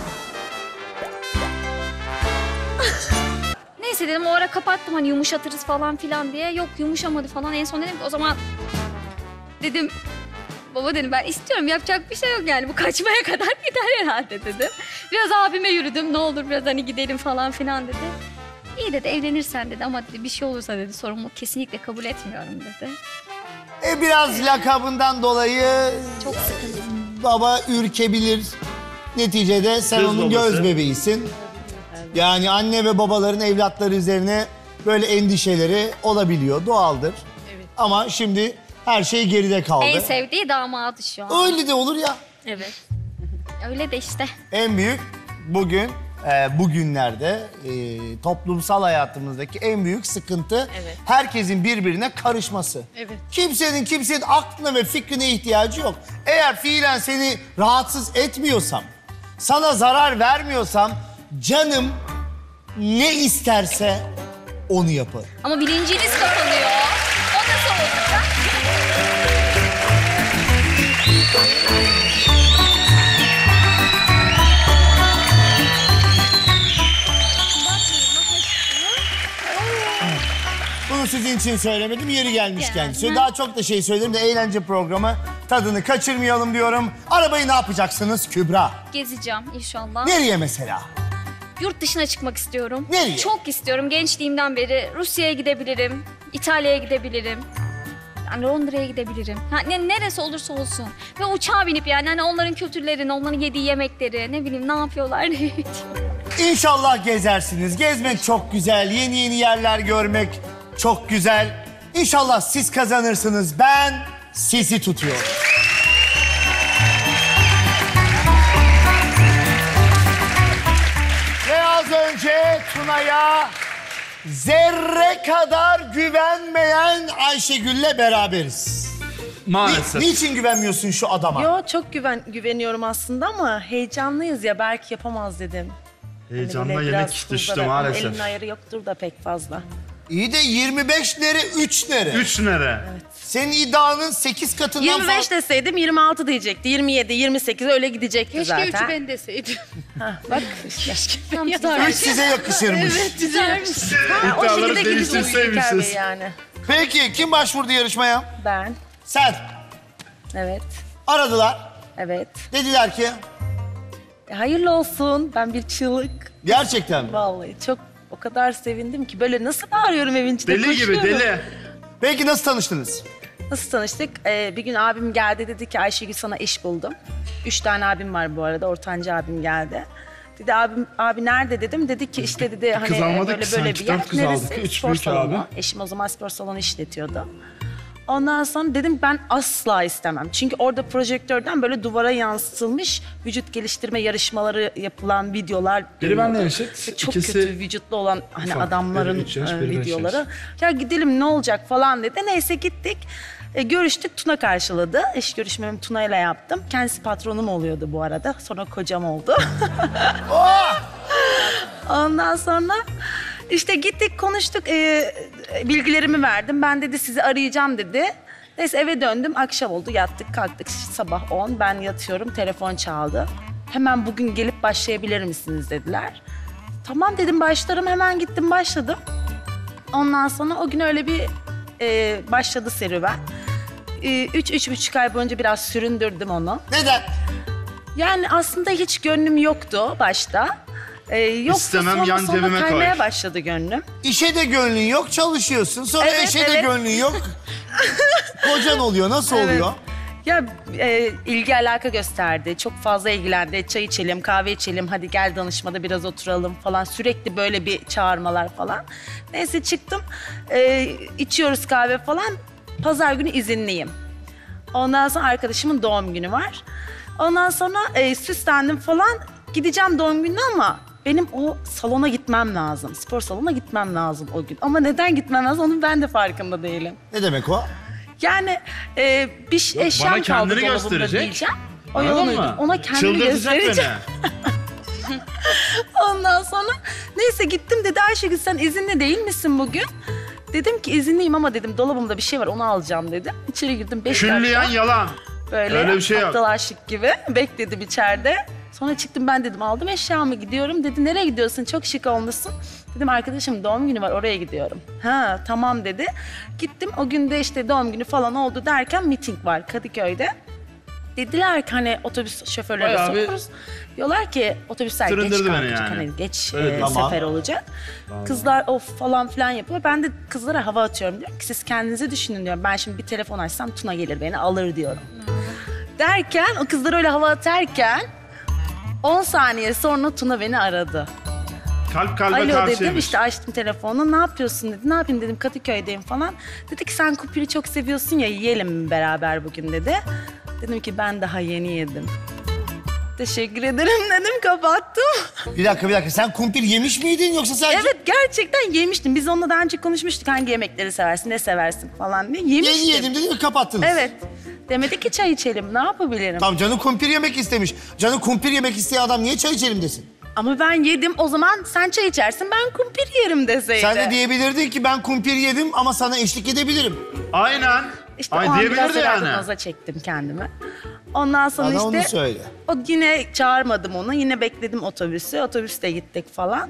Neyse dedim o ara kapattım hani yumuşatırız falan filan diye. Yok yumuşamadı falan. En son dedim ki o zaman dedim baba dedim ben istiyorum, yapacak bir şey yok yani bu kaçmaya kadar gider herhalde dedim. Biraz abime yürüdüm, ne olur biraz hani gidelim falan filan dedi. İyi dedi, evlenirsen dedi ama dedi bir şey olursa dedi sorumluluk kesinlikle kabul etmiyorum dedi. E biraz lakabından dolayı Çok sıkıntı. baba ürkebilir. Neticede sen Göz onun babası. göz bebeğisin. Yani anne ve babaların evlatları üzerine böyle endişeleri olabiliyor, doğaldır. Evet. Ama şimdi her şey geride kaldı. En sevdiği damadı şu an. Öyle de olur ya. Evet. Öyle de işte. En büyük bugün, e, bugünlerde e, toplumsal hayatımızdaki en büyük sıkıntı Evet. herkesin birbirine karışması. Evet. Kimsenin kimsenin aklına ve fikrine ihtiyacı yok. Eğer fiilen seni rahatsız etmiyorsam, sana zarar vermiyorsam canım ne isterse onu yapar. Ama bilinciniz kapanıyor. O nasıl olacak? Bunu sizin için söylemedim, yeri gelmişken. Yani. Söyle, daha çok da şey söylerim de eğlence programı tadını kaçırmayalım diyorum. Arabayı ne yapacaksınız Kübra? Gezeceğim inşallah. Nereye mesela? Yurt dışına çıkmak istiyorum. Nereye? Çok istiyorum. Gençliğimden beri Rusya'ya gidebilirim. İtalya'ya gidebilirim. Yani Londra'ya gidebilirim. Ha, ne, neresi olursa olsun. Ve uçağa binip yani hani onların kültürlerini, onların yediği yemekleri, ne bileyim ne yapıyorlar. İnşallah gezersiniz. Gezmek çok güzel, yeni yeni yerler görmek çok güzel. İnşallah siz kazanırsınız. Ben sizi tutuyorum. Ve az önce Tuna'ya zerre kadar güvenmeyen Ayşegül'le beraberiz. Maalesef. Ni- niçin güvenmiyorsun şu adama? Yo çok güven güveniyorum aslında ama heyecanlıyız ya belki yapamaz dedim. Hani Heyecanla böyle yemek biraz düştü kulda da, maalesef. Elin ayarı yoktur da pek fazla. İyi de yirmi beş nere, üç nere? Üç nere? Senin iddianın sekiz katından yirmi beş fazla. deseydim yirmi altı diyecekti. yirmi yedi, yirmi sekiz öyle gidecekti Keşke zaten. üçü ben deseydim. Bak keşke. Üç size yakışırmış. Evet güzelmiş. Ha, o İddiaları şekilde gidecek İlker Bey değiştirseymişiz. yani. Peki kim başvurdu yarışmaya? Ben. Sen. Evet. Aradılar. Evet. Dediler ki E, hayırlı olsun. Ben bir çığlık. gerçekten mi? Vallahi çok o kadar sevindim ki böyle nasıl bağırıyorum evin içinde Deli gibi koşuyorum. deli. Peki nasıl tanıştınız? Nasıl tanıştık? Ee, bir gün abim geldi dedi ki Ayşegül sana iş buldum. Üç tane abim var bu arada. Ortanca abim geldi. Dedi abim abi nerede dedim. Dedi ki işte dedi hani Kız almadık böyle ki böyle sanki, bir yer. dört kız aldık. Neresi? Üç Spor büyük salonu. abi. Eşim o zaman spor salonu işletiyordu. Ondan sonra dedim ben asla istemem. Çünkü orada projektörden böyle duvara yansıtılmış vücut geliştirme yarışmaları yapılan videolar. Biri benimle dönüyordu. yaşıt, Ve Çok ikisi kötü vücutlu olan hani ufak. adamların Biri üç yaş, e, biri beş videoları. yaş. Ya gidelim ne olacak falan dedi. Neyse gittik. E, görüştük, Tuna karşıladı. İş görüşmemi Tuna ile yaptım. Kendisi patronum oluyordu bu arada. Sonra kocam oldu. Ondan sonra İşte gittik konuştuk, e, bilgilerimi verdim. Ben dedi sizi arayacağım dedi. Neyse eve döndüm, akşam oldu, yattık kalktık sabah on. Ben yatıyorum, telefon çaldı. Hemen bugün gelip başlayabilir misiniz dediler. Tamam dedim, başlarım. Hemen gittim başladım. Ondan sonra o gün öyle bir e, başladı serüven. E, üç, üç buçuk ay boyunca biraz süründürdüm onu. Neden? Yani aslında hiç gönlüm yoktu başta. Ee, yoktu, İstemem, sonra, yan sonra cebime kaymaya koy. başladı gönlüm. İşe de gönlün yok, çalışıyorsun. Sonra Evet, eşe de evet. gönlün yok. Kocan oluyor, nasıl Evet. oluyor? Ya e, ilgi alaka gösterdi. Çok fazla ilgilendi. Çay içelim, kahve içelim, hadi gel danışmada biraz oturalım falan. Sürekli böyle bir çağırmalar falan. Neyse çıktım. E, içiyoruz kahve falan. Pazar günü izinliyim. Ondan sonra arkadaşımın doğum günü var. Ondan sonra e, süslendim falan. Gideceğim doğum gününe ama benim o salona gitmem lazım. Spor salonuna gitmem lazım o gün. Ama neden gitmem lazım onun ben de farkında değilim. Ne demek o? Yani e, bir ş- Yok, eşyam bana kaldı kendini dolabımda gösterecek. diyeceğim. O Anladın yolunu mı? uydum. Ona kendimi Çıldırtacak göstereceğim. beni. Ondan sonra neyse gittim dedi Ayşegül sen izinli değil misin bugün? Dedim ki izinliyim ama dedim dolabımda bir şey var onu alacağım dedim. İçeri girdim beş Külliyen dakika. yalan. Böyle Öyle bir şey yok. aptal aşık gibi bekledim içeride. Sonra çıktım ben dedim aldım eşyamı gidiyorum. Dedi nereye gidiyorsun çok şık olmuşsun. Dedim arkadaşım doğum günü var oraya gidiyorum. Ha tamam dedi. Gittim o günde işte doğum günü falan oldu derken miting var Kadıköy'de. Dediler ki hani otobüs şoförlerine Bayağı bir soruyoruz. Diyorlar ki otobüsler geç süründürdü beni kalkacak yani. hani geç Evet, e, tamam. sefer olacak. Kızlar of falan filan yapıyor. Ben de kızlara hava atıyorum diyorum ki siz kendinizi düşünün diyorum. Ben şimdi bir telefon açsam Tuna gelir beni alır diyorum. Derken o kızlar öyle hava atarken on saniye sonra Tuna beni aradı. Kalp kalbe Alo dedim karşıymış. işte açtım telefonu ne yapıyorsun dedi. Ne yapayım dedim Kadıköy'deyim falan. Dedi ki sen kumpiri çok seviyorsun ya yiyelim mi beraber bugün dedi. Dedim ki ben daha yeni yedim. Teşekkür ederim dedim kapattım. Bir dakika bir dakika sen kumpir yemiş miydin yoksa sadece... Evet gerçekten yemiştim. Biz onunla daha önce konuşmuştuk hangi yemekleri seversin ne seversin falan diye. Yemiştim. Yeni yedim dedi ve kapattınız. Evet. Demedi ki çay içelim ne yapabilirim? Tamam canı kumpir yemek istemiş. Canı kumpir yemek isteyen adam niye çay içelim desin? Ama ben yedim o zaman sen çay içersin ben kumpir yerim deseydi. Sen de diyebilirdin ki ben kumpir yedim ama sana eşlik edebilirim. Aynen. İşte Ay o an biraz diyebilirdi herhalde yani. naza çektim kendimi. Ondan sonra Bana işte onu söyle. o yine çağırmadım onu. Yine bekledim otobüsü. Otobüste gittik falan.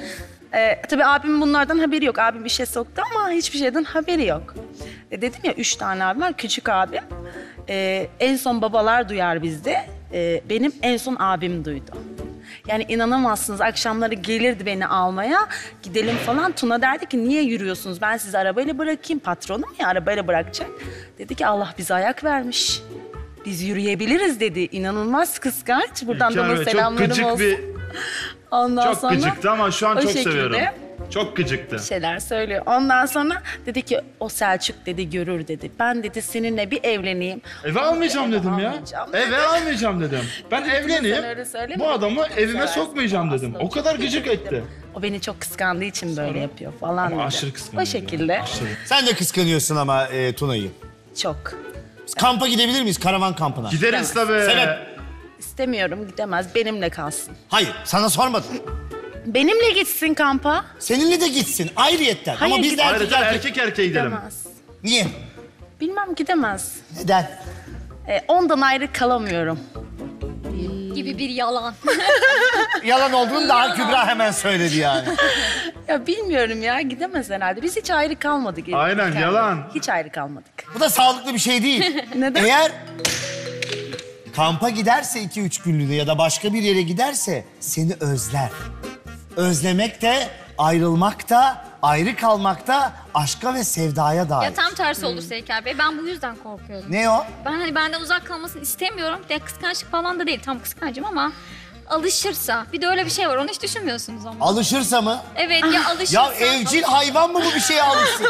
Ee, tabii abimin bunlardan haberi yok. Abim bir şey soktu ama hiçbir şeyden haberi yok. E, dedim ya üç tane abim var. Küçük abim. Ee, en son babalar duyar bizde. Ee, benim en son abim duydu. Yani inanamazsınız akşamları gelirdi beni almaya gidelim falan. Tuna derdi ki niye yürüyorsunuz ben sizi arabayla bırakayım patronum ya arabayla bırakacak. Dedi ki Allah bize ayak vermiş. Biz yürüyebiliriz dedi. İnanılmaz kıskanç. Buradan da İlker ona Bey, çok selamlarım gıcık olsun. bir, Ondan çok sonra gıcıktı ama şu an o çok şekilde seviyorum. Çok gıcıktı. bir şeyler söylüyor. Ondan sonra dedi ki o Selçuk dedi görür dedi. Ben dedi seninle bir evleneyim. Eve almayacağım dedim ya. Almayacağım. Eve almayacağım dedim. Ben Sen evleneyim. öyle söyleme. Bu adamı evime Seversin. sokmayacağım dedim. O kadar gıcık etti. O beni çok kıskandığı için böyle yapıyor falan Ama dedi. aşırı kıskanıyor. O şekilde. Aşırı. Sen de kıskanıyorsun ama e, Tuna'yı. Çok. Kampa gidebilir miyiz? Karavan kampına. Gideriz tabii. Sebep? İstemiyorum gidemez. Benimle kalsın. Hayır sana sormadım. Benimle gitsin kampa. Seninle de gitsin ayrıyetten. Hayır, ama biz de erkek Ayrıca erkek. erkek erkeğe gidelim. Gidemez. Niye? Bilmem gidemez. Neden? E, ondan ayrı kalamıyorum. Gibi bir yalan. Yalan olduğunu daha Kübra hemen söyledi yani. Ya bilmiyorum ya gidemez herhalde. Biz hiç ayrı kalmadık. Aynen, Yani. yalan. Hiç ayrı kalmadık. Bu da sağlıklı bir şey değil. Neden? Eğer kampa giderse iki üç günlüğüne ya da başka bir yere giderse seni özler. Özlemek de, ayrılmak da, ayrı kalmak da aşka ve sevdaya dair. Ya tam tersi olursa İlker Bey. Ben bu yüzden korkuyorum. Ne o? Ben hani benden uzak kalmasını istemiyorum. Ya kıskançlık falan da değil. Tam kıskancım ama alışırsa. Bir de öyle bir şey var. Onu hiç düşünmüyorsunuz ama. Alışırsa mı? Evet ya alışırsa. Ya evcil hayvan mı bu bir şeye alışsın?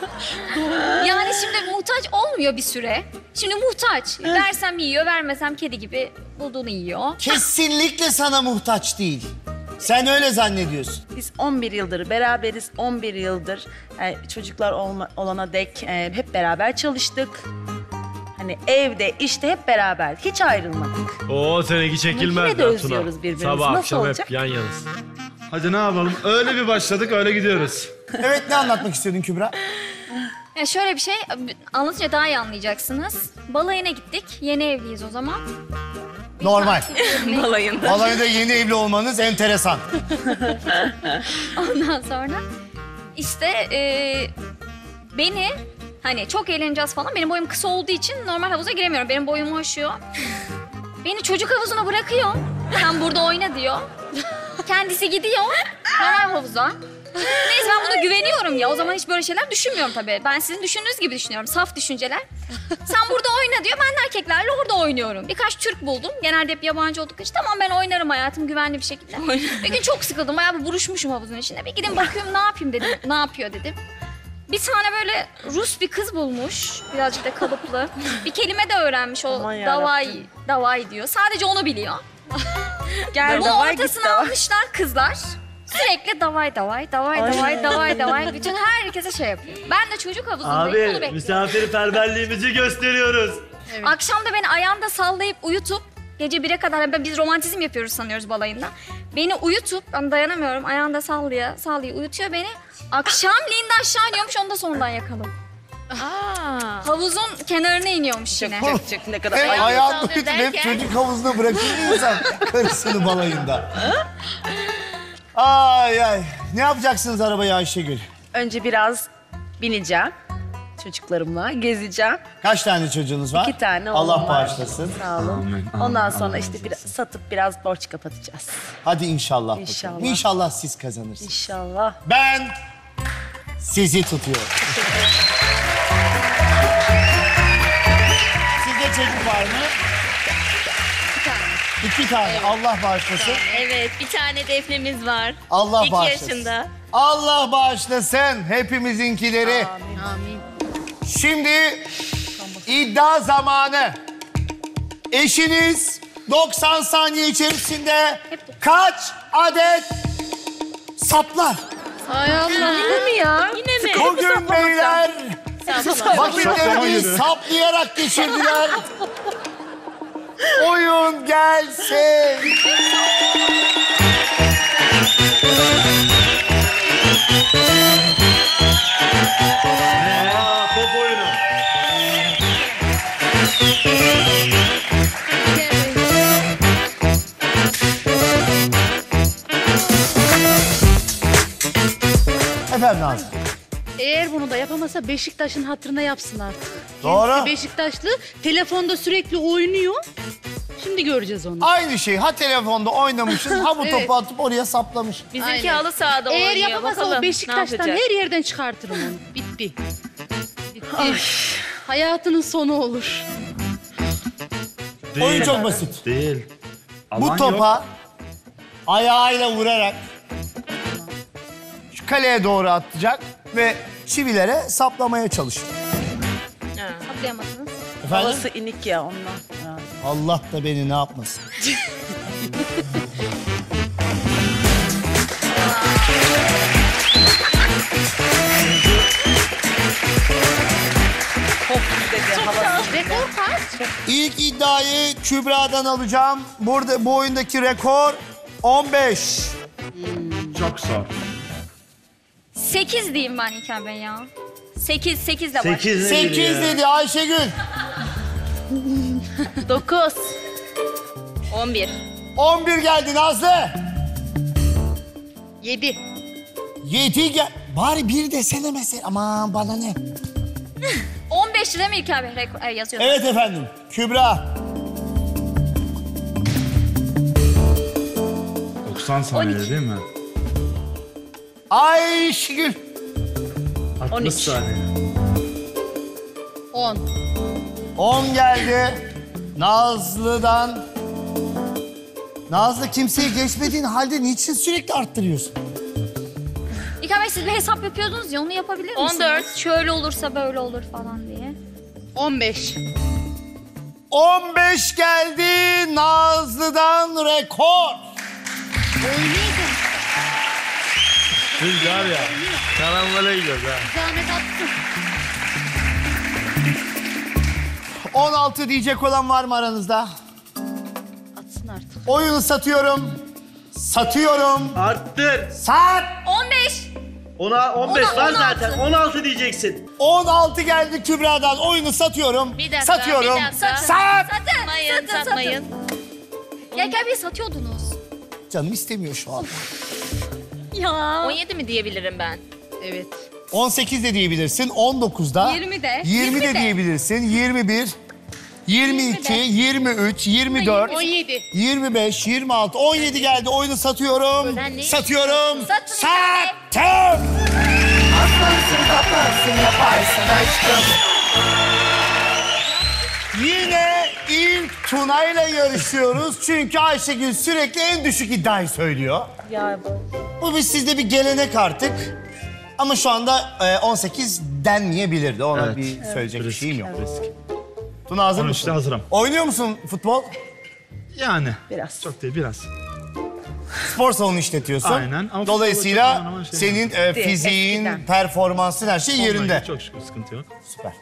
Yani şimdi muhtaç olmuyor bir süre. Şimdi muhtaç. Versem yiyor, vermesem kedi gibi bulduğunu yiyor. Kesinlikle sana muhtaç değil. Sen öyle zannediyorsun. Biz on bir yıldır beraberiz. on bir yıldır yani çocuklar olma, olana dek e, hep beraber çalıştık. Hani evde, işte hep beraber. Hiç ayrılmadık. Oo seninki çekilmez Yine de lan özlüyoruz Tuna. birbirimizi. Sabah Nasıl akşam olacak? hep yan yanız. Hadi ne yapalım? Öyle bir başladık, öyle gidiyoruz. Evet, ne anlatmak istiyordun Kübra? Ya şöyle bir şey, anlatınca daha iyi anlayacaksınız. Balayına gittik, yeni evliyiz o zaman. Normal. Balayında. Balayında yeni evli olmanız enteresan. Ondan sonra işte e, beni hani çok eğleneceğiz falan. Benim boyum kısa olduğu için normal havuza giremiyorum. Benim boyumu aşıyor. Beni çocuk havuzuna bırakıyor. Sen burada oyna diyor. Kendisi gidiyor normal havuza. Neyse ben buna güveniyorum ya. O zaman hiç böyle şeyler düşünmüyorum tabii. Ben sizin düşündüğünüz gibi düşünüyorum. Saf düşünceler. Sen burada oyna diyor. Ben de erkeklerle orada oynuyorum. Birkaç Türk buldum. Genelde hep yabancı olduk. İşte tamam ben oynarım hayatım güvenli bir şekilde. Bir gün çok sıkıldım. Bayağı bir buruşmuşum havuzun içinde. Bir gidin bakıyorum ne yapayım dedim. Ne yapıyor dedim. Bir tane böyle Rus bir kız bulmuş. Birazcık da kalıplı. Bir kelime de öğrenmiş o Aman davay, yarabbim. davay diyor. Sadece onu biliyor. Gel Bunu davay, git ortasına davay. almışlar kızlar. Sürekli davay davay, davay Ay. davay, davay davay. Bütün herkese şey yapıyor. Ben de çocuk havuzundayım, onu Abi bekliyorum. misafirperverliğimizi gösteriyoruz. Akşam da beni ayağımda sallayıp uyutup, gece bire kadar, ben- biz romantizm yapıyoruz sanıyoruz balayında. Beni uyutup, ben dayanamıyorum, ayağında sallaya, sallaya uyutuyor beni. Akşamleyin de aşağı iniyormuş, onu da sonundan yakalım. Aa. Havuzun kenarına iniyormuş yine. Çok çok ne kadar Hem ayıp. ayağını sallıyor tutup hem derken? çocuk havuzuna bırakıyor insan karısını balayında. Ay ay. Ne yapacaksınız arabaya Ayşegül? Önce biraz bineceğim. Çocuklarımla gezeceğim. Kaç tane çocuğunuz var? İki tane oğlum Allah var. bağışlasın. Sağ olun. Ondan sonra işte biraz satıp biraz borç kapatacağız. Hadi inşallah. İnşallah. bakalım. İnşallah siz kazanırsınız. İnşallah. Ben sizi tutuyorum. Sizde çocuk var mı? Bir tane. İki tane. Allah bağışlasın. Evet, bir tane Defne'miz var. Allah İki bağışlasın. yaşında. Allah bağışlasın hepimizinkileri. Amin. Şimdi iddia zamanı. Eşiniz doksan saniye içerisinde kaç adet saplar? Ay Allah. Yine mi ya? Yine mi? Bugün beyler Saplama. vakitlerini saplayarak geçirdiler. Oyun gelsin. Aa, top oyunu. Efendim Nazlı. Eğer bunu da yapamasa Beşiktaş'ın hatırına yapsın artık. Doğru. Kendisi Beşiktaşlı. Telefonda sürekli oynuyor. Şimdi göreceğiz onu. Aynı şey. Ha telefonda oynamışsın, ha bu Evet. topu atıp oraya saplamışsın. Bizimki Aynen. halı sahada Eğer oynuyor. yapamasa Bakalım o Beşiktaş'tan ne yapacak? her yerden çıkartırım onu. Bitti. Bitti. Hayatının sonu olur. Oyun çok basit. Değil. Bu topa ayağıyla vurarak şu kaleye doğru atacak ve çivilere saplamaya çalışıyor. Saplayamadınız. Efendim? Havası inik ya ondan. Ya. Allah da beni ne yapmasın. Hop dedi havası. Rekor kaç? İlk iddiayı Kübra'dan alacağım. Burada bu oyundaki rekor on beş. Çok zor. Sekiz diyeyim ben İlker Bey ya. Sekiz, sekiz de var. Sekiz nedir sekiz ya? dedi Ayşegül. Dokuz. On bir. on bir geldi Nazlı. Yedi. yedi gel. Bari bir desene mesela. Aman bana ne? On beş değil mi İlker Bey? Rekor, e, yazıyor. Evet efendim. Kübra. doksan saniye değil mi? Ayşegül. altmış saniye. On. on geldi. Nazlı'dan. Nazlı kimseyi geçmediğin halde niçin sürekli arttırıyorsun? İlker Bey siz bir hesap yapıyordunuz ya onu yapabilir On misiniz? dört. Şöyle olursa böyle olur falan diye. On beş. on beş geldi Nazlı'dan rekor. Biz var ya. Karambole gidiyoruz ha. Zahmet attı. on altı diyecek olan var mı aranızda? Atsın artık. Oyunu satıyorum. Satıyorum. Arttır. Sat. on beş. Ona on beş Ona var on zaten. altı. on altı diyeceksin. on altı geldi Kübra'dan. Oyunu satıyorum. Bir dakika, Satıyorum. bir dakika. Sat. Satın. Satmayın, Satın, satın. satmayın. Ya gel bir satıyordunuz. Canım istemiyor şu an. Ya. on yedi mi diyebilirim ben? Evet. on sekiz de diyebilirsin. on dokuzda. yirmi de. yirmi de yirmi de. diyebilirsin. yirmi bir. yirmi iki, yirmi üç, yirmi dört, on yedi. yirmi beş, yirmi altı, on yedi geldi. Oyunu satıyorum. Ben ne Satıyorum. Satın Sattım. Aslansın kaplansın yaparsın aşkım. Yine ilk Tuna ile yarışıyoruz. Çünkü Ayşegül sürekli en düşük iddiayı söylüyor. Ya Bu biz sizde bir gelenek artık. Ama şu anda e, on sekiz denmeyebilirdi. Ona Evet. bir söyleyecek bir Risk, şeyim yok. risk. Tuna hazır on mısın? üçte hazırım. Oynuyor musun futbol? Yani. Biraz. Çok değil biraz. Spor salonu işletiyorsun. Aynen. Ama Dolayısıyla futbolda çok oynama şey senin e, Değil, fiziğin, eskiden. performansın her şey yerinde. Onunla çok şükür sıkıntı yok. Süper.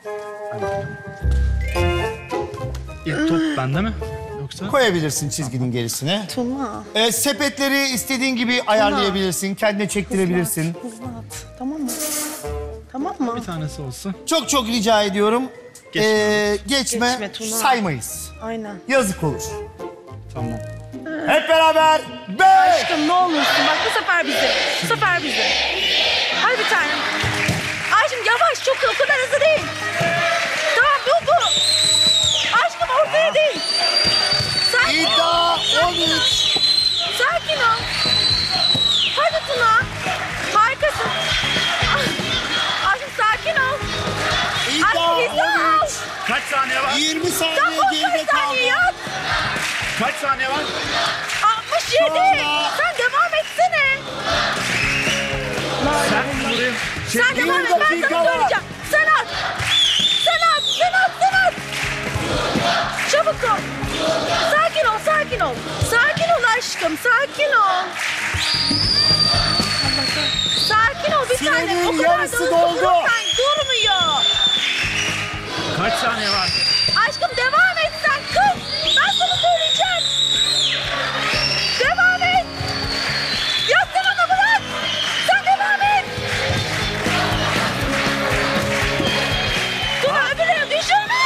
İlk top bende mi? Yoksa? Koyabilirsin çizginin gerisine. Tuna. E, sepetleri istediğin gibi ayarlayabilirsin. Kendine çektirebilirsin. Hızlı at. Tamam mı? Tamam mı? Bir tanesi olsun. Çok çok rica ediyorum. Geçme. E, geçme, Geçme Tuna. saymayız. Aynen. Yazık olur. Tamam. Hep beraber beş. Aşkım ne olursun bak bu sefer bizim. Bu sefer bizim. Hadi bir tane. Aşkım yavaş çok o kadar hızlı değil. Tamam bu bu. Aşkım ortaya değil. Sakin İddia ol. Sakin on ol. üç. Sakin ol. Hadi Tuna. Harikasın. Ah, Aşkım sakin ol. İddia Aşkım hızlı on ol. üç. Kaç saniye var? yirmi Sen saniye boş geride ver saniye kaldı. yap. Kaç saniye var? altmış yedi. Şu anda- Sen devam etsene. Sen vurayım. Sen Bir devam et. Ben dakika sana var. söyleyeceğim. Sen at. Sen at. Sen at. Sen at. Çabuk ol. Sakin ol. Sakin ol. Sakin ol aşkım. Sakin ol. Sakin ol bir Sürenin tane. O kadar da yarısı hızlı doldu. vurursan durmuyor. Kaç saniye var? Aşkım devam et sen kız. Ben sana söyleyeceğim. Devam et. Yaptın onu bırak. Sen devam et. Tuna öbürüne düşürme.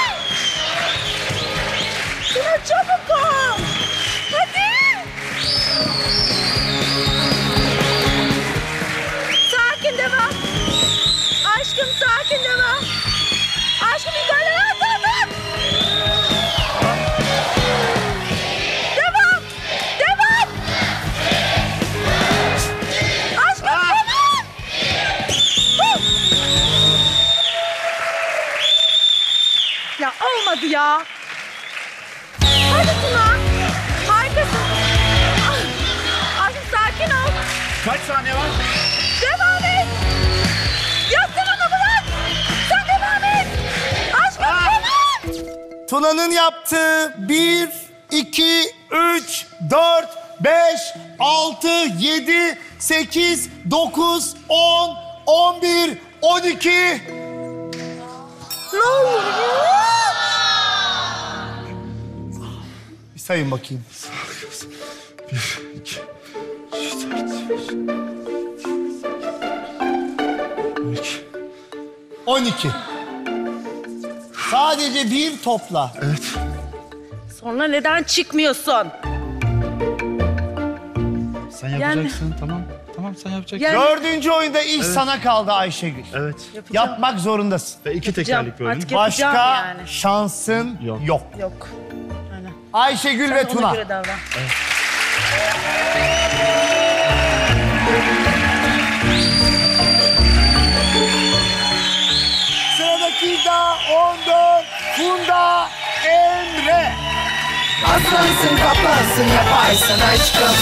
Tuna çabuk ol. Hadi. Sakin devam. Aşkım sakin devam. Aşkım yukarıdan at at at. Devam. Devam. Aşkım devam. Huh. Ya olmadı ya. Hadi Tuna. Harikasın. Ah. Aşkım sakin ol. Kaç saniye var? Devam et. Yaptın onu bırak. Sen devam et. Aşkım devam. Tuna'nın yaptığı bir, iki, üç, dört, beş, altı, yedi, sekiz, dokuz, on, on bir, on iki. Ne olur ya. Bir sayın bakayım. Bir, iki, üç, dört, beş, on iki. on iki. Sadece bir topla. Evet. Sonra neden çıkmıyorsun? Sen yapacaksın. Tamam. Tamam sen yapacaksın. Yani- Dördüncü oyunda iş Evet. sana kaldı Ayşegül. Evet. Yapmak zorundasın. Ve iki Yapacağım. tekerlekli oyun. Artık yapacağım Başka yani. şansın yok. Yok. Yok. Ayşegül ve Ona Tuna. göre davran. Sıradaki iddia on dört. Funda Emre. Aslansın kaplansın yaparsın aşkım.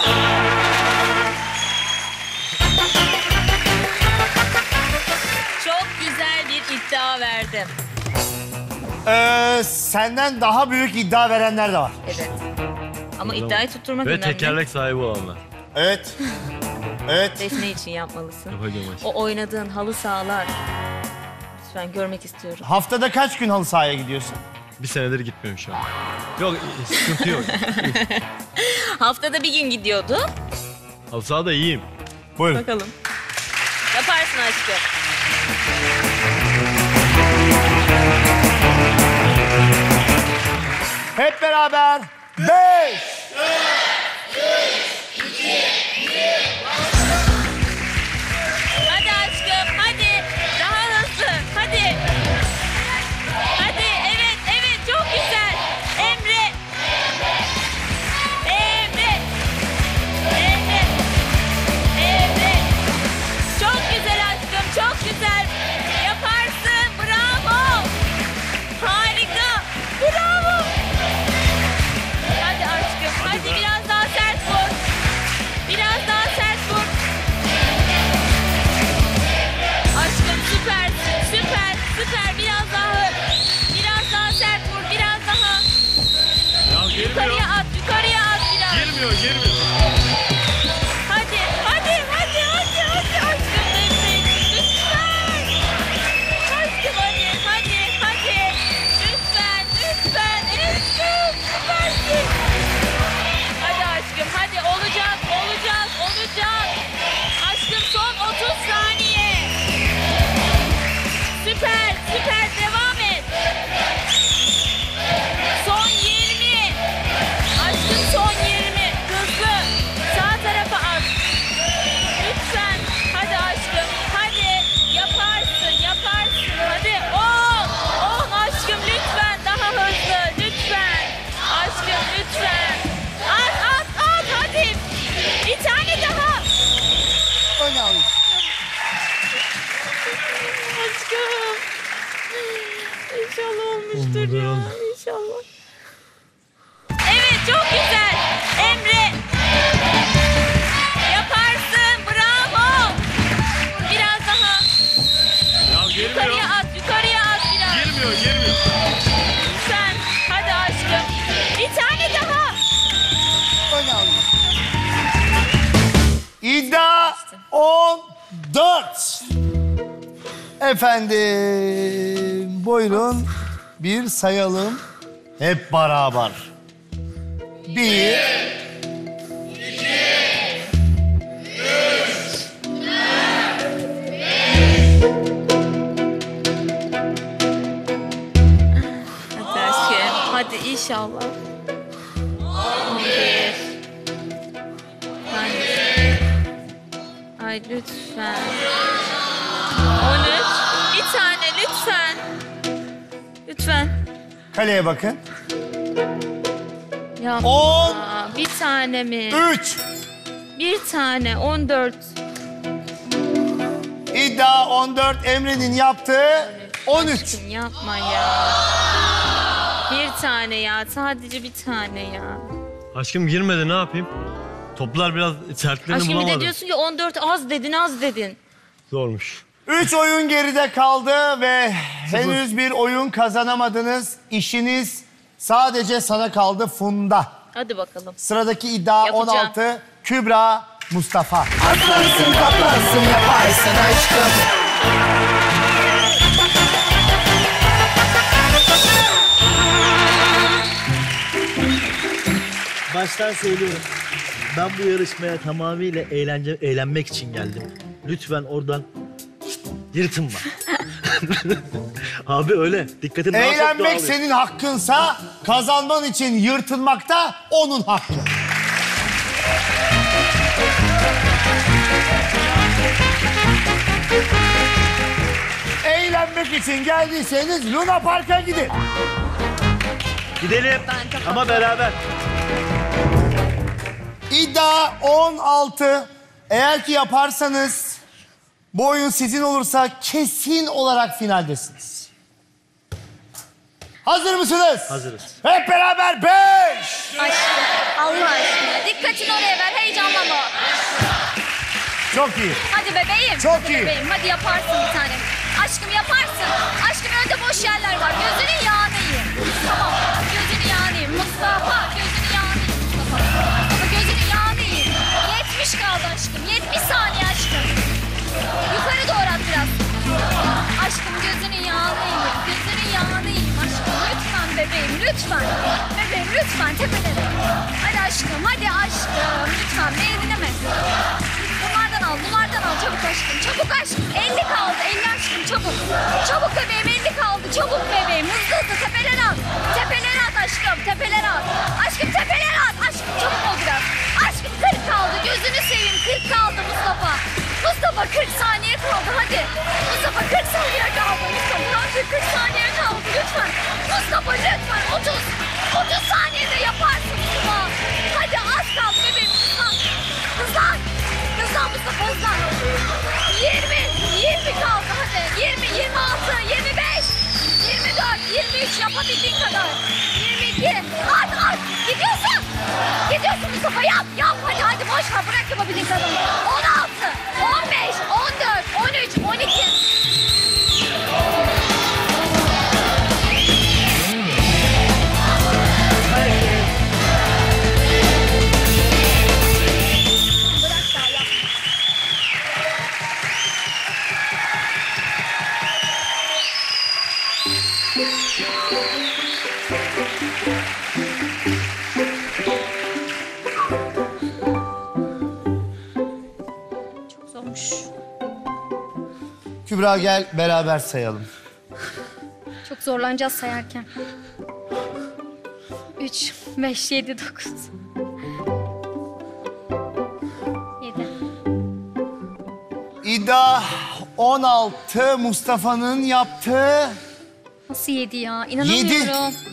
Çok güzel bir iddia verdim. Ee, senden daha büyük iddia verenler de var. Evet. Ama iddiayı tutturmak Ve önemli. tekerlek sahibi olanlar. Evet. Evet. Defne için yapmalısın. Yapacağım aşkım. O oynadığın halı sahalar. Lütfen görmek istiyorum. Haftada kaç gün halı sahaya gidiyorsun? Bir senedir gitmiyorum şu an. Yok sıkıntı yok. Haftada bir gün gidiyordu. Halı sahada iyiyim. Buyurun. Bakalım. Yaparsın aşkım. Hep beraber. Beş. Hadi aşkım, hadi. Daha hızlı, hadi. Hadi, evet, evet, çok güzel. Emre. Emre. Emre. Emre. Çok güzel aşkım, çok güzel. Yaparsın, bravo. Harika, bravo. Hadi aşkım, hadi biraz daha sert vur. Biraz daha sert vur. Aşkım süpersin, süper, süper. Biraz daha, biraz daha sert vur, biraz daha. Ya girmiyor. Yukarıya at, yukarıya at biraz. Girmiyor, girmiyor. Hadi, hadi, hadi, hadi, hadi. Aşkım lütfen, lütfen. Aşkım hadi, hadi, hadi. Lütfen, lütfen, aşkım, süpersin. Hadi aşkım, hadi. Olacak, olacak, olacak. Aşkım son otuz saniye. Süper, süper. Devam et. Son yirmi. Aşkım son yirmi. Hızlı. Sağ tarafa at. Lütfen. Hadi aşkım. Hadi. Yaparsın, yaparsın. Hadi. on. on aşkım lütfen. Daha hızlı. Lütfen. Aşkım lütfen. At, at, at. Hadi. Bir tane daha. Öne alayım. Aşkım. İnşallah olmuştur ya. İnşallah. Evet çok güzel. Emre. Yaparsın. Bravo. Biraz daha. Ya girmiyor. Yukarıya at. Yukarıya at biraz. Girmiyor, girmiyor. Lütfen. Hadi aşkım. Bir tane daha. Öne alayım. İddia on dört. Efendim buyurun bir sayalım hep beraber. Bir, Hadi aşkım. Hadi inşallah. on bir. Hadi. Ay lütfen. on üç. Bir tane lütfen. Lütfen. kaleye bakın. Yapma. On. Bir tane mi? Üç. Bir tane. on dört. İddia on dört, Emre'nin yaptığı on üç. Aşkım yapma ya. Bir tane ya. Sadece bir tane ya. Aşkım girmedi ne yapayım? Toplar biraz sertlerini Aşkım bir bulamadım. de diyorsun ki on dört az dedin az dedin. Zormuş. Üç oyun geride kaldı ve henüz bir oyun kazanamadınız. İşiniz sadece sana kaldı Funda. Hadi bakalım. Sıradaki iddia Yapacağım. on altı, Kübra, Mustafa. Aslansın kaplansın yaparsın aşkım. Baştan söylüyorum. Ben bu yarışmaya tamamıyla eğlence, eğlenmek için geldim. Lütfen oradan yırtınma. Abi öyle. Dikkatin daha çok Eğlenmek dağılıyor. senin hakkınsa kazanman için yırtınmak da onun hakkı. Eğlenmek için geldiyseniz Luna Park'a gidin. Gidelim ama beraber. İddia on altı. Eğer ki yaparsanız bu oyun sizin olursa kesin olarak finaldesiniz. Hazır mısınız? Hazırız. Hep beraber beş. Aşkım Allah aşkına dikkatini oraya ver heyecanlanma. Çok iyi. Hadi bebeğim. Çok hadi iyi. Bebeğim. Hadi yaparsın bir tane. Aşkım yaparsın. Aşkım önde boş yerler var. Gözünün yağını yiyin. Tamam. Gözünün yağını yiyin. Mustafa gözünün yağını yiyin. Mustafa. Mustafa gözünün yağını yiyin. yetmiş kaldı aşkım. yetmiş saniye aşkım. Yukarı doğru at biraz. Aşkım gözünün yağını yiyin. Gözünün yağını yiyin aşkım. Lütfen bebeğim lütfen. Bebeğim lütfen tepelere. Hadi aşkım hadi aşkım. Lütfen beni dinleme. Bunlardan al bunlardan al çabuk aşkım. Çabuk aşkım. elli kaldı elli aşkım çabuk. Çabuk bebeğim elli kaldı. Çabuk bebeğim hızlı hızlı tepelere at. Tepelere at aşkım tepelere at. Aşkım tepelere at. Aşkım çabuk ol biraz. Aşkım kırk kaldı. Gözünü seveyim kırk kaldı Mustafa. Mustafa kırk saniye kaldı hadi. Mustafa kırk saniye kaldı. Mustafa hadi kırk saniye kaldı lütfen. Mustafa lütfen otuz. otuz saniyede yaparsın Mustafa. Hadi az kaldı bebeğim hızlan. Hızlan. Hızlan Mustafa hızlan. yirmi. yirmi kaldı hadi. yirmi, yirmi altı, yirmi beş, yirmi dört, yirmi üç yapabildiğin kadar. yirmi iki. At at. Gidiyorsun. Gidiyorsun Mustafa yap yap. Hadi hadi boş ver bırak yapabildiğin kadar. on altı, on beş, on dört, on üç, on iki. Çok zormuş. Kübra gel beraber sayalım. Çok zorlanacağız sayarken. Üç, beş, yedi, dokuz. Yedi. İddia on altı Mustafa'nın yaptığı Nasıl yedi ya? İnanamıyorum. Yedi.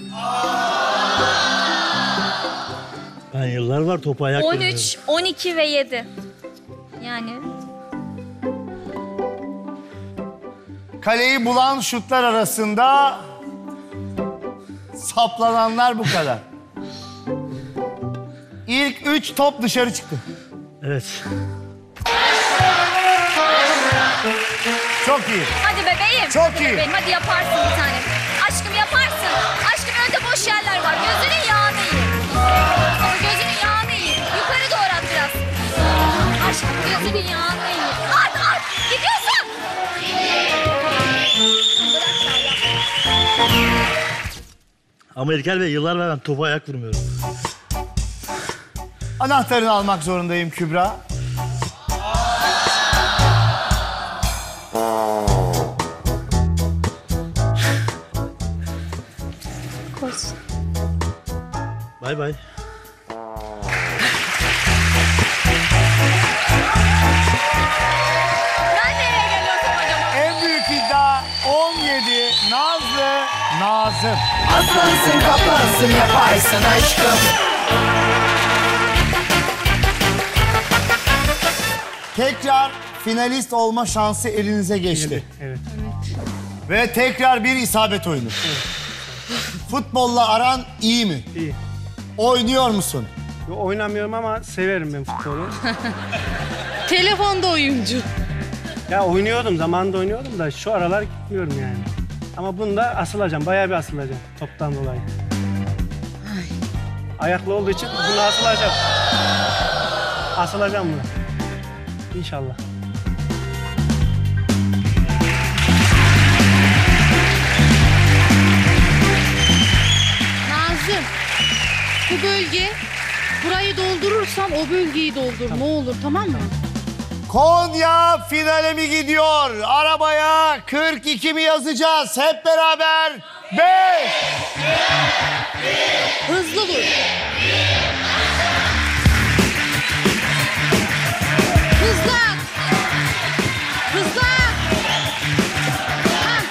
Ben yıllar var topu ayak on görmüyorum. üç, on iki ve yedi. Yani kaleyi bulan şutlar arasında saplananlar bu kadar. İlk üç top dışarı çıktı. Evet. Çok iyi. hadi bebeğim. Çok hadi iyi. Bebeğim. Hadi yaparsın bir tane. Aşkım yaparsın. Aşkım önde boş yerler var. Gözünün yağını iyi. Sonra gözünün yağını iyi. Yukarı doğru at biraz. Aşkım gözünün yağını iyi. At at. Gidiyorsun. Bırak sen yap. Ama İlker Bey yıllar var ben topu ayak vurmuyorum. Anahtarını almak zorundayım Kübra. Koş. Bay bay. Ben nereye geliyorsam acaba? En büyük iddia on yedi Nazlı Nazım. Aslansın kaplansın yaparsın aşkım. Tekrar finalist olma şansı elinize geçti. Evet. Ve tekrar bir isabet oyunu. Futbolla aran iyi mi? İyi. Oynuyor musun? Yo, oynamıyorum ama severim ben futbolu. Telefonda oyuncu. Ya oynuyordum, zamanında oynuyordum da şu aralar gitmiyorum yani. Ama bunda asılacağım, bayağı bir asılacağım toptan dolayı. Ayaklı olduğu için buna asılacağım. Asılacağım buna. İnşallah. Nazım, bu bölge, burayı doldurursam o bölgeyi doldur. Ne olur, tamam mı? Konya finale mi gidiyor? Arabaya kırk iki mi yazacağız? Hep beraber. Beş. Hızlı vur. Hızlı at. Hızlı at. Ha.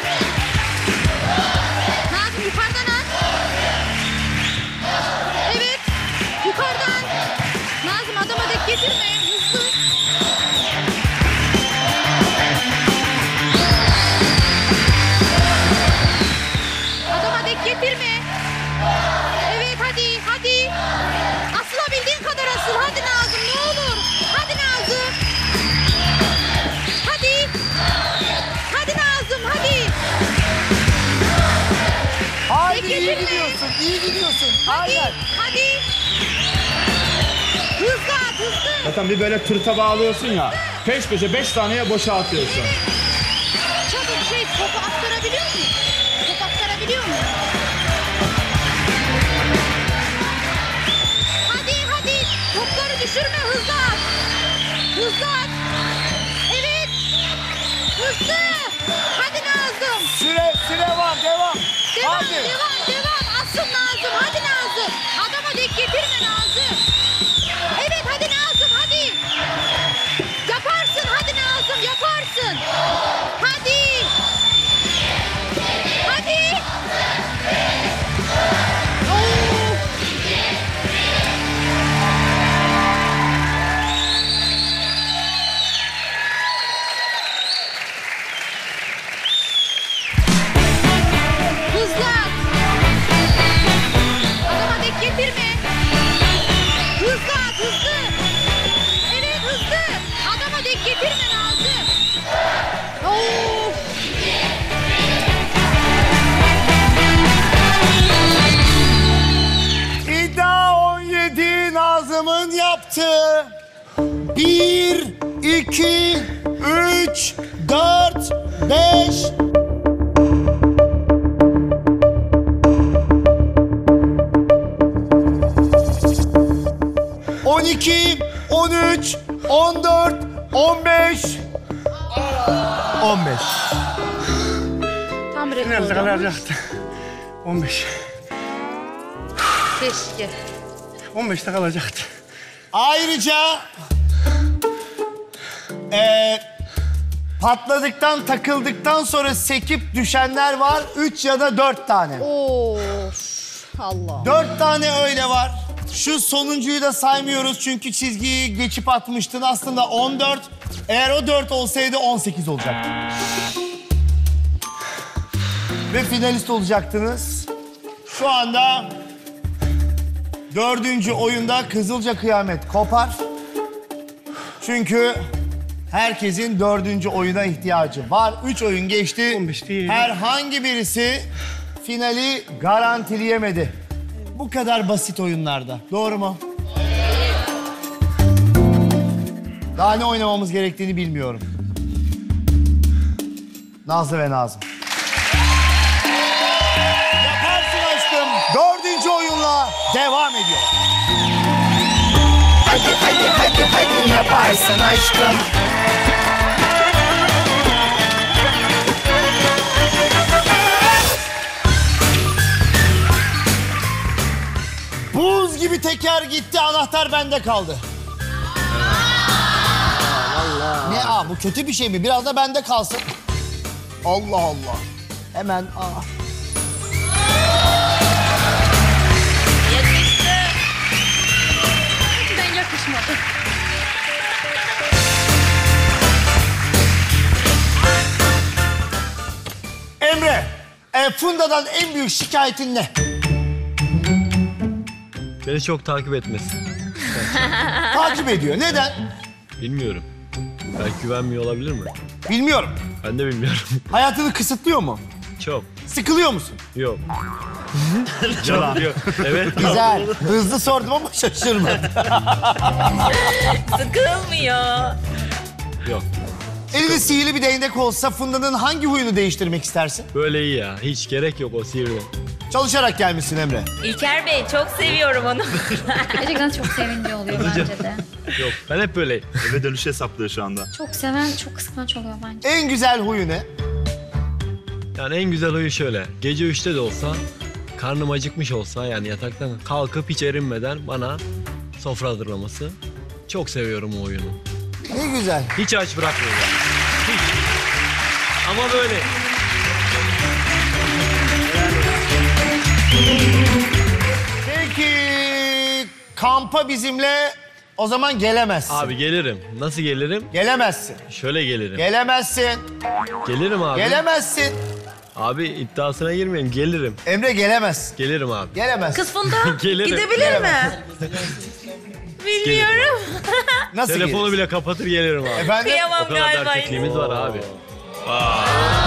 Nazım yukarıdan at. Evet. Yukarıdan. Nazım adama dek getirme. Hızlı. Adama dek getirme. Evet hadi hadi. Asılabildiğin kadar asıl. Hadi Nazım ne olur. Hadi Nazım. Hadi. Hadi Nazım hadi. Haydi Getirme. iyi gidiyorsun, iyi gidiyorsun. Hadi. Aynen. Hadi. Hızlı at hızlı. Zaten bir böyle tırta bağlıyorsun ya. Peş peşe beş taneye boşa atıyorsun. Çabuk şey topu aktarabiliyor musun? Top aktarabiliyor musun? Hızlan. Evet. Hızlı. Hadi Nazım. Süre, süre var, devam. Devam, Hadi. devam, devam. Asıl Nazım. Hadi Nazım. Adama dek getirme Nazım. Evet, hadi Nazım, hadi. Yaparsın, hadi Nazım, yaparsın. Hadi. Hadi. Oo. Hızlan. Adama dek getirme. Hızlı at, hızlı. Evet, hızlı. Adama dek getirme Nazım. Oo. İddia on yedi Nazım'ın yaptığı. Bir, iki, üç, dört, beş. On iki, on üç, on dört, on beş. On beş. Tam Nerede rekor. kalacaktı? on beş. Keşke. on beşte kalacaktı. Ayrıca eee, patladıktan, takıldıktan sonra sekip düşenler var. Üç ya da dört tane. Of. Allah. Dört tane öyle var. Şu sonuncuyu da saymıyoruz çünkü çizgiyi geçip atmıştın. Aslında on dört. Eğer o dört olsaydı on sekiz olacaktı. Ve finalist olacaktınız. Şu anda dördüncü oyunda Kızılca Kıyamet kopar. Çünkü herkesin dördüncü oyuna ihtiyacı var. Üç oyun geçti. on beş değil. Herhangi birisi finali garantileyemedi. Bu kadar basit oyunlarda. Doğru mu? Daha ne oynamamız gerektiğini bilmiyorum. Nazlı ve Nazım. Yaparsın aşkım. Dördüncü oyunla devam ediyor. Hadi hadi hadi hadi yaparsın aşkım. Buz gibi teker gitti, anahtar bende kaldı. Allah. Ne aa, bu kötü bir şey mi? Biraz da bende kalsın. Allah Allah. Hemen aa. Ben yakışmadı. Emre, e, Funda'dan en büyük şikayetin ne? Beni çok takip etmesi. Takip ediyor. Neden? Bilmiyorum. Belki güvenmiyor olabilir mi? Bilmiyorum. Ben de bilmiyorum. Hayatını kısıtlıyor mu? Çok. Sıkılıyor musun? Yok. Çok yok. Evet. Güzel. Hızlı sordum ama şaşırmadım. Sıkılmıyor. Yok. Elinde sihirli bir değnek olsa Funda'nın hangi huyunu değiştirmek istersin? Böyle iyi ya. Hiç gerek yok o sihirle. Çalışarak gelmişsin Emre. İlker Bey çok seviyorum onu. Gerçekten çok sevinci oluyor bence de. Yok. Ben hep böyleyim. Eve dönüş hesaplıyor şu anda. Çok seven, çok kıskanç oluyor bence. En güzel huyu ne? Yani en güzel huyu şöyle. Gece üçte de olsa, karnım acıkmış olsa yani yataktan kalkıp hiç erinmeden bana sofra hazırlaması. Çok seviyorum o oyunu. Ne güzel. Hiç aç bırakmıyor. Hiç. Ama böyle. Peki kampa bizimle o zaman gelemezsin. Abi gelirim. Nasıl gelirim? Gelemezsin. Şöyle gelirim. Gelemezsin. Gelirim abi. Gelemezsin. Abi iddiasına girmeyin. Gelirim. Emre gelemezsin. Gelirim abi. Gelemezsin. Kız Funda Gelirim. gidebilir mi? Bilmiyorum. Nasıl Telefonu gelirsin? bile kapatır gelirim abi. Efendim? Kıyamam O kadar galiba. erkekliğimiz var abi. Vay.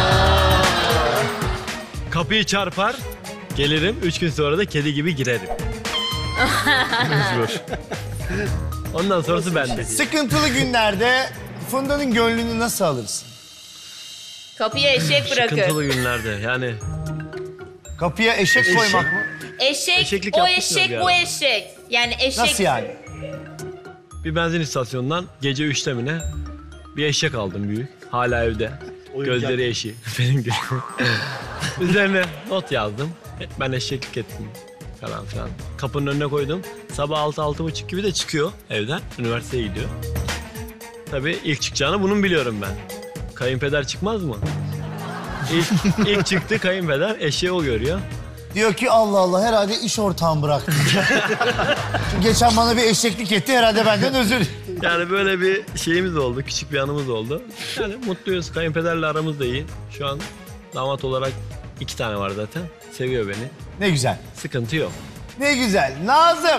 Kapıyı çarpar, gelirim. Üç gün sonra da kedi gibi girerim. Mecbur. Ondan sonrası bende. Sıkıntılı günlerde Funda'nın gönlünü nasıl alırsın? Kapıya eşek bırakır. Sıkıntılı günlerde yani. Kapıya eşek, Eşek. koymak mı? Eşek, Eşeklik o yapmışlar eşek, bir bu ara. eşek. Yani eşek. Nasıl yani? bir benzin istasyonundan gece üçte mi ne bir eşek aldım büyük. Hala evde. Oyuncak. Gözleri eşi. Benim gibi. Üzerine not yazdım. Ben eşeklik ettim falan filan. Kapının önüne koydum. Sabah altı altı buçuk gibi de çıkıyor evden. Üniversiteye gidiyor. Tabii ilk çıkacağını bunun biliyorum ben. Kayınpeder çıkmaz mı? İlk, ilk çıktı kayınpeder. Eşeği o görüyor. Diyor ki Allah Allah herhalde iş ortağım bıraktı. Çünkü geçen bana bir eşeklik etti herhalde benden özür. Yani böyle bir şeyimiz oldu. Küçük bir anımız oldu. Yani mutluyuz. Kayınpederle aramız da iyi. Şu an damat olarak iki tane var zaten. Seviyor beni. Ne güzel. Sıkıntı yok. Ne güzel. Nazım.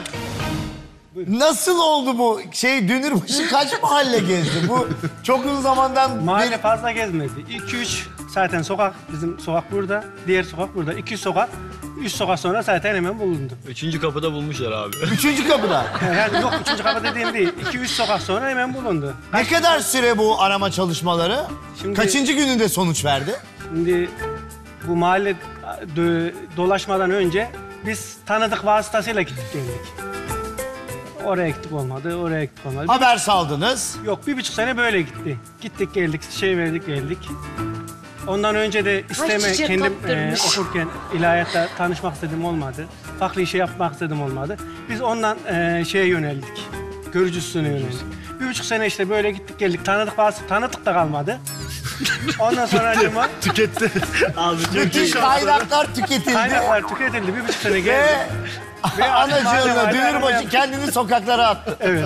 Nasıl oldu bu şey Dünürbaşı kaç mahalle gezdi? Bu çok uzun zamandan Mahalle fazla gezmedi. iki üç zaten sokak, bizim sokak burada, diğer sokak burada. iki sokak, üç sokak sonra zaten hemen bulundu. Üçüncü kapıda bulmuşlar abi. Üçüncü kapıda. Yani yok üçüncü kapı dediğim değil. iki üç sokak sonra hemen bulundu. Ne kadar süre bu arama çalışmaları? Şimdi- Kaçıncı gününde sonuç verdi? Şimdi bu mahalle do- dolaşmadan önce biz tanıdık vasıtasıyla gittik geldik. Oraya gittik olmadı, oraya gittik olmadı. Haber saldınız. Yok bir buçuk sene böyle gitti. Gittik geldik, şey verdik geldik. Ondan önce de isteme çiçek kendim e, kaptırmış. okurken ilahiyatta tanışmak istedim olmadı. Farklı işe yapmak istedim olmadı. Biz ondan e, şeye yöneldik. Görücüsüne yöneldik. Bir buçuk sene işte böyle gittik geldik. Tanıdık bazı tanıdık da kalmadı. Ondan sonra acaba Tüketti. Abi çok Bütün iyi. kaynaklar tüketildi. kaynaklar tüketildi. Bir buçuk sene Ve geldi. Ve anacığınla mahalle Dünürbaşı aramaya- kendini sokaklara attı. Evet.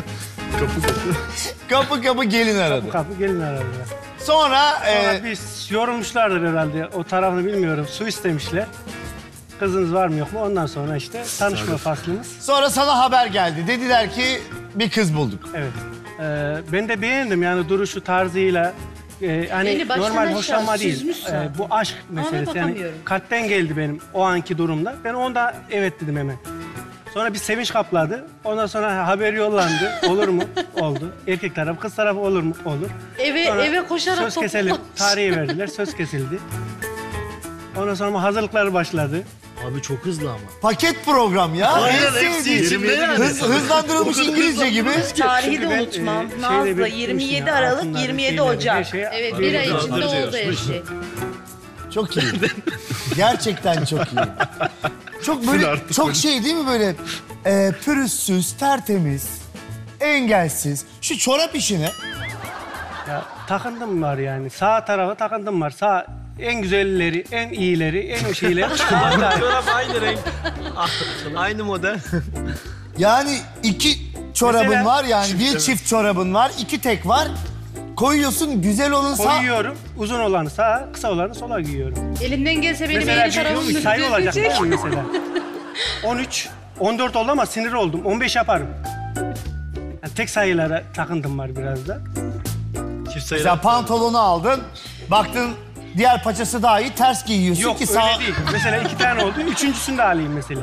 Kapı kapı gelin aradı. Kapı gelin aradılar. Sonra, Sonra e, biz yorulmuşlardır herhalde. O tarafını bilmiyorum. Su istemişler. Kızınız var mı yok mu? Ondan sonra işte tanışma faslımız. sonra sana haber geldi. Dediler ki bir kız bulduk. Evet. Ee, ben de beğendim yani duruşu tarzıyla. Ee, hani Beni baştan normal aşağı hoşlanma değil. süzmüşsün. Ee, bu aşk meselesi. Yani bakamıyorum. kalpten geldi benim o anki durumda. Ben onda evet dedim hemen. Sonra bir sevinç kapladı. Ondan sonra haber yollandı. Olur mu? Oldu. Erkek tarafı, kız tarafı olur mu? Olur. Eve Sonra eve koşarak söz keselim. toplanmış. Tarihi verdiler. Söz kesildi. Ondan sonra hazırlıklar başladı. Abi çok hızlı ama. Paket program ya. Aynen, En hepsi sevdiğim. içinde yani. Hız, hızlandırılmış İngilizce gibi. Tarihi de Çünkü ben, unutmam. e, şeyde Nazlı bir yirmi yedi konuştum ya, Aralık altınları, yirmi yedi şeyleri, her Ocak. şeye- Evet bir ay içinde oldu her şey. Çok iyi. Gerçekten çok iyi. Çok böyle, çok şey değil mi böyle e, pürüzsüz, tertemiz, engelsiz. Şu çorap işine. Ya takındım var yani. Sağ tarafa takındım var. Sağ en güzelleri, en iyileri, en şeyleri. Sağ Çorap aynı renk. Aynı model. Yani iki çorabın Mesela- var yani bir çift çorabın var, iki tek var. Koyuyorsun güzel olun sağ. koyuyorum. Uzun olanı sağa, kısa olanı sola giyiyorum. Elimden gelse benim Mesela eli tarafımı bir sayı olacak düzeltecek. değil mi mesela? on üç, on dört oldu ama sinir oldum. on beş yaparım. Yani tek sayılara takındım var biraz da. Çift sayılar. Mesela pantolonu aldın, baktın diğer paçası daha iyi, ters giyiyorsun Yok ki öyle sağ... değil. Mesela iki tane oldu. Üçüncüsünü de alayım mesela.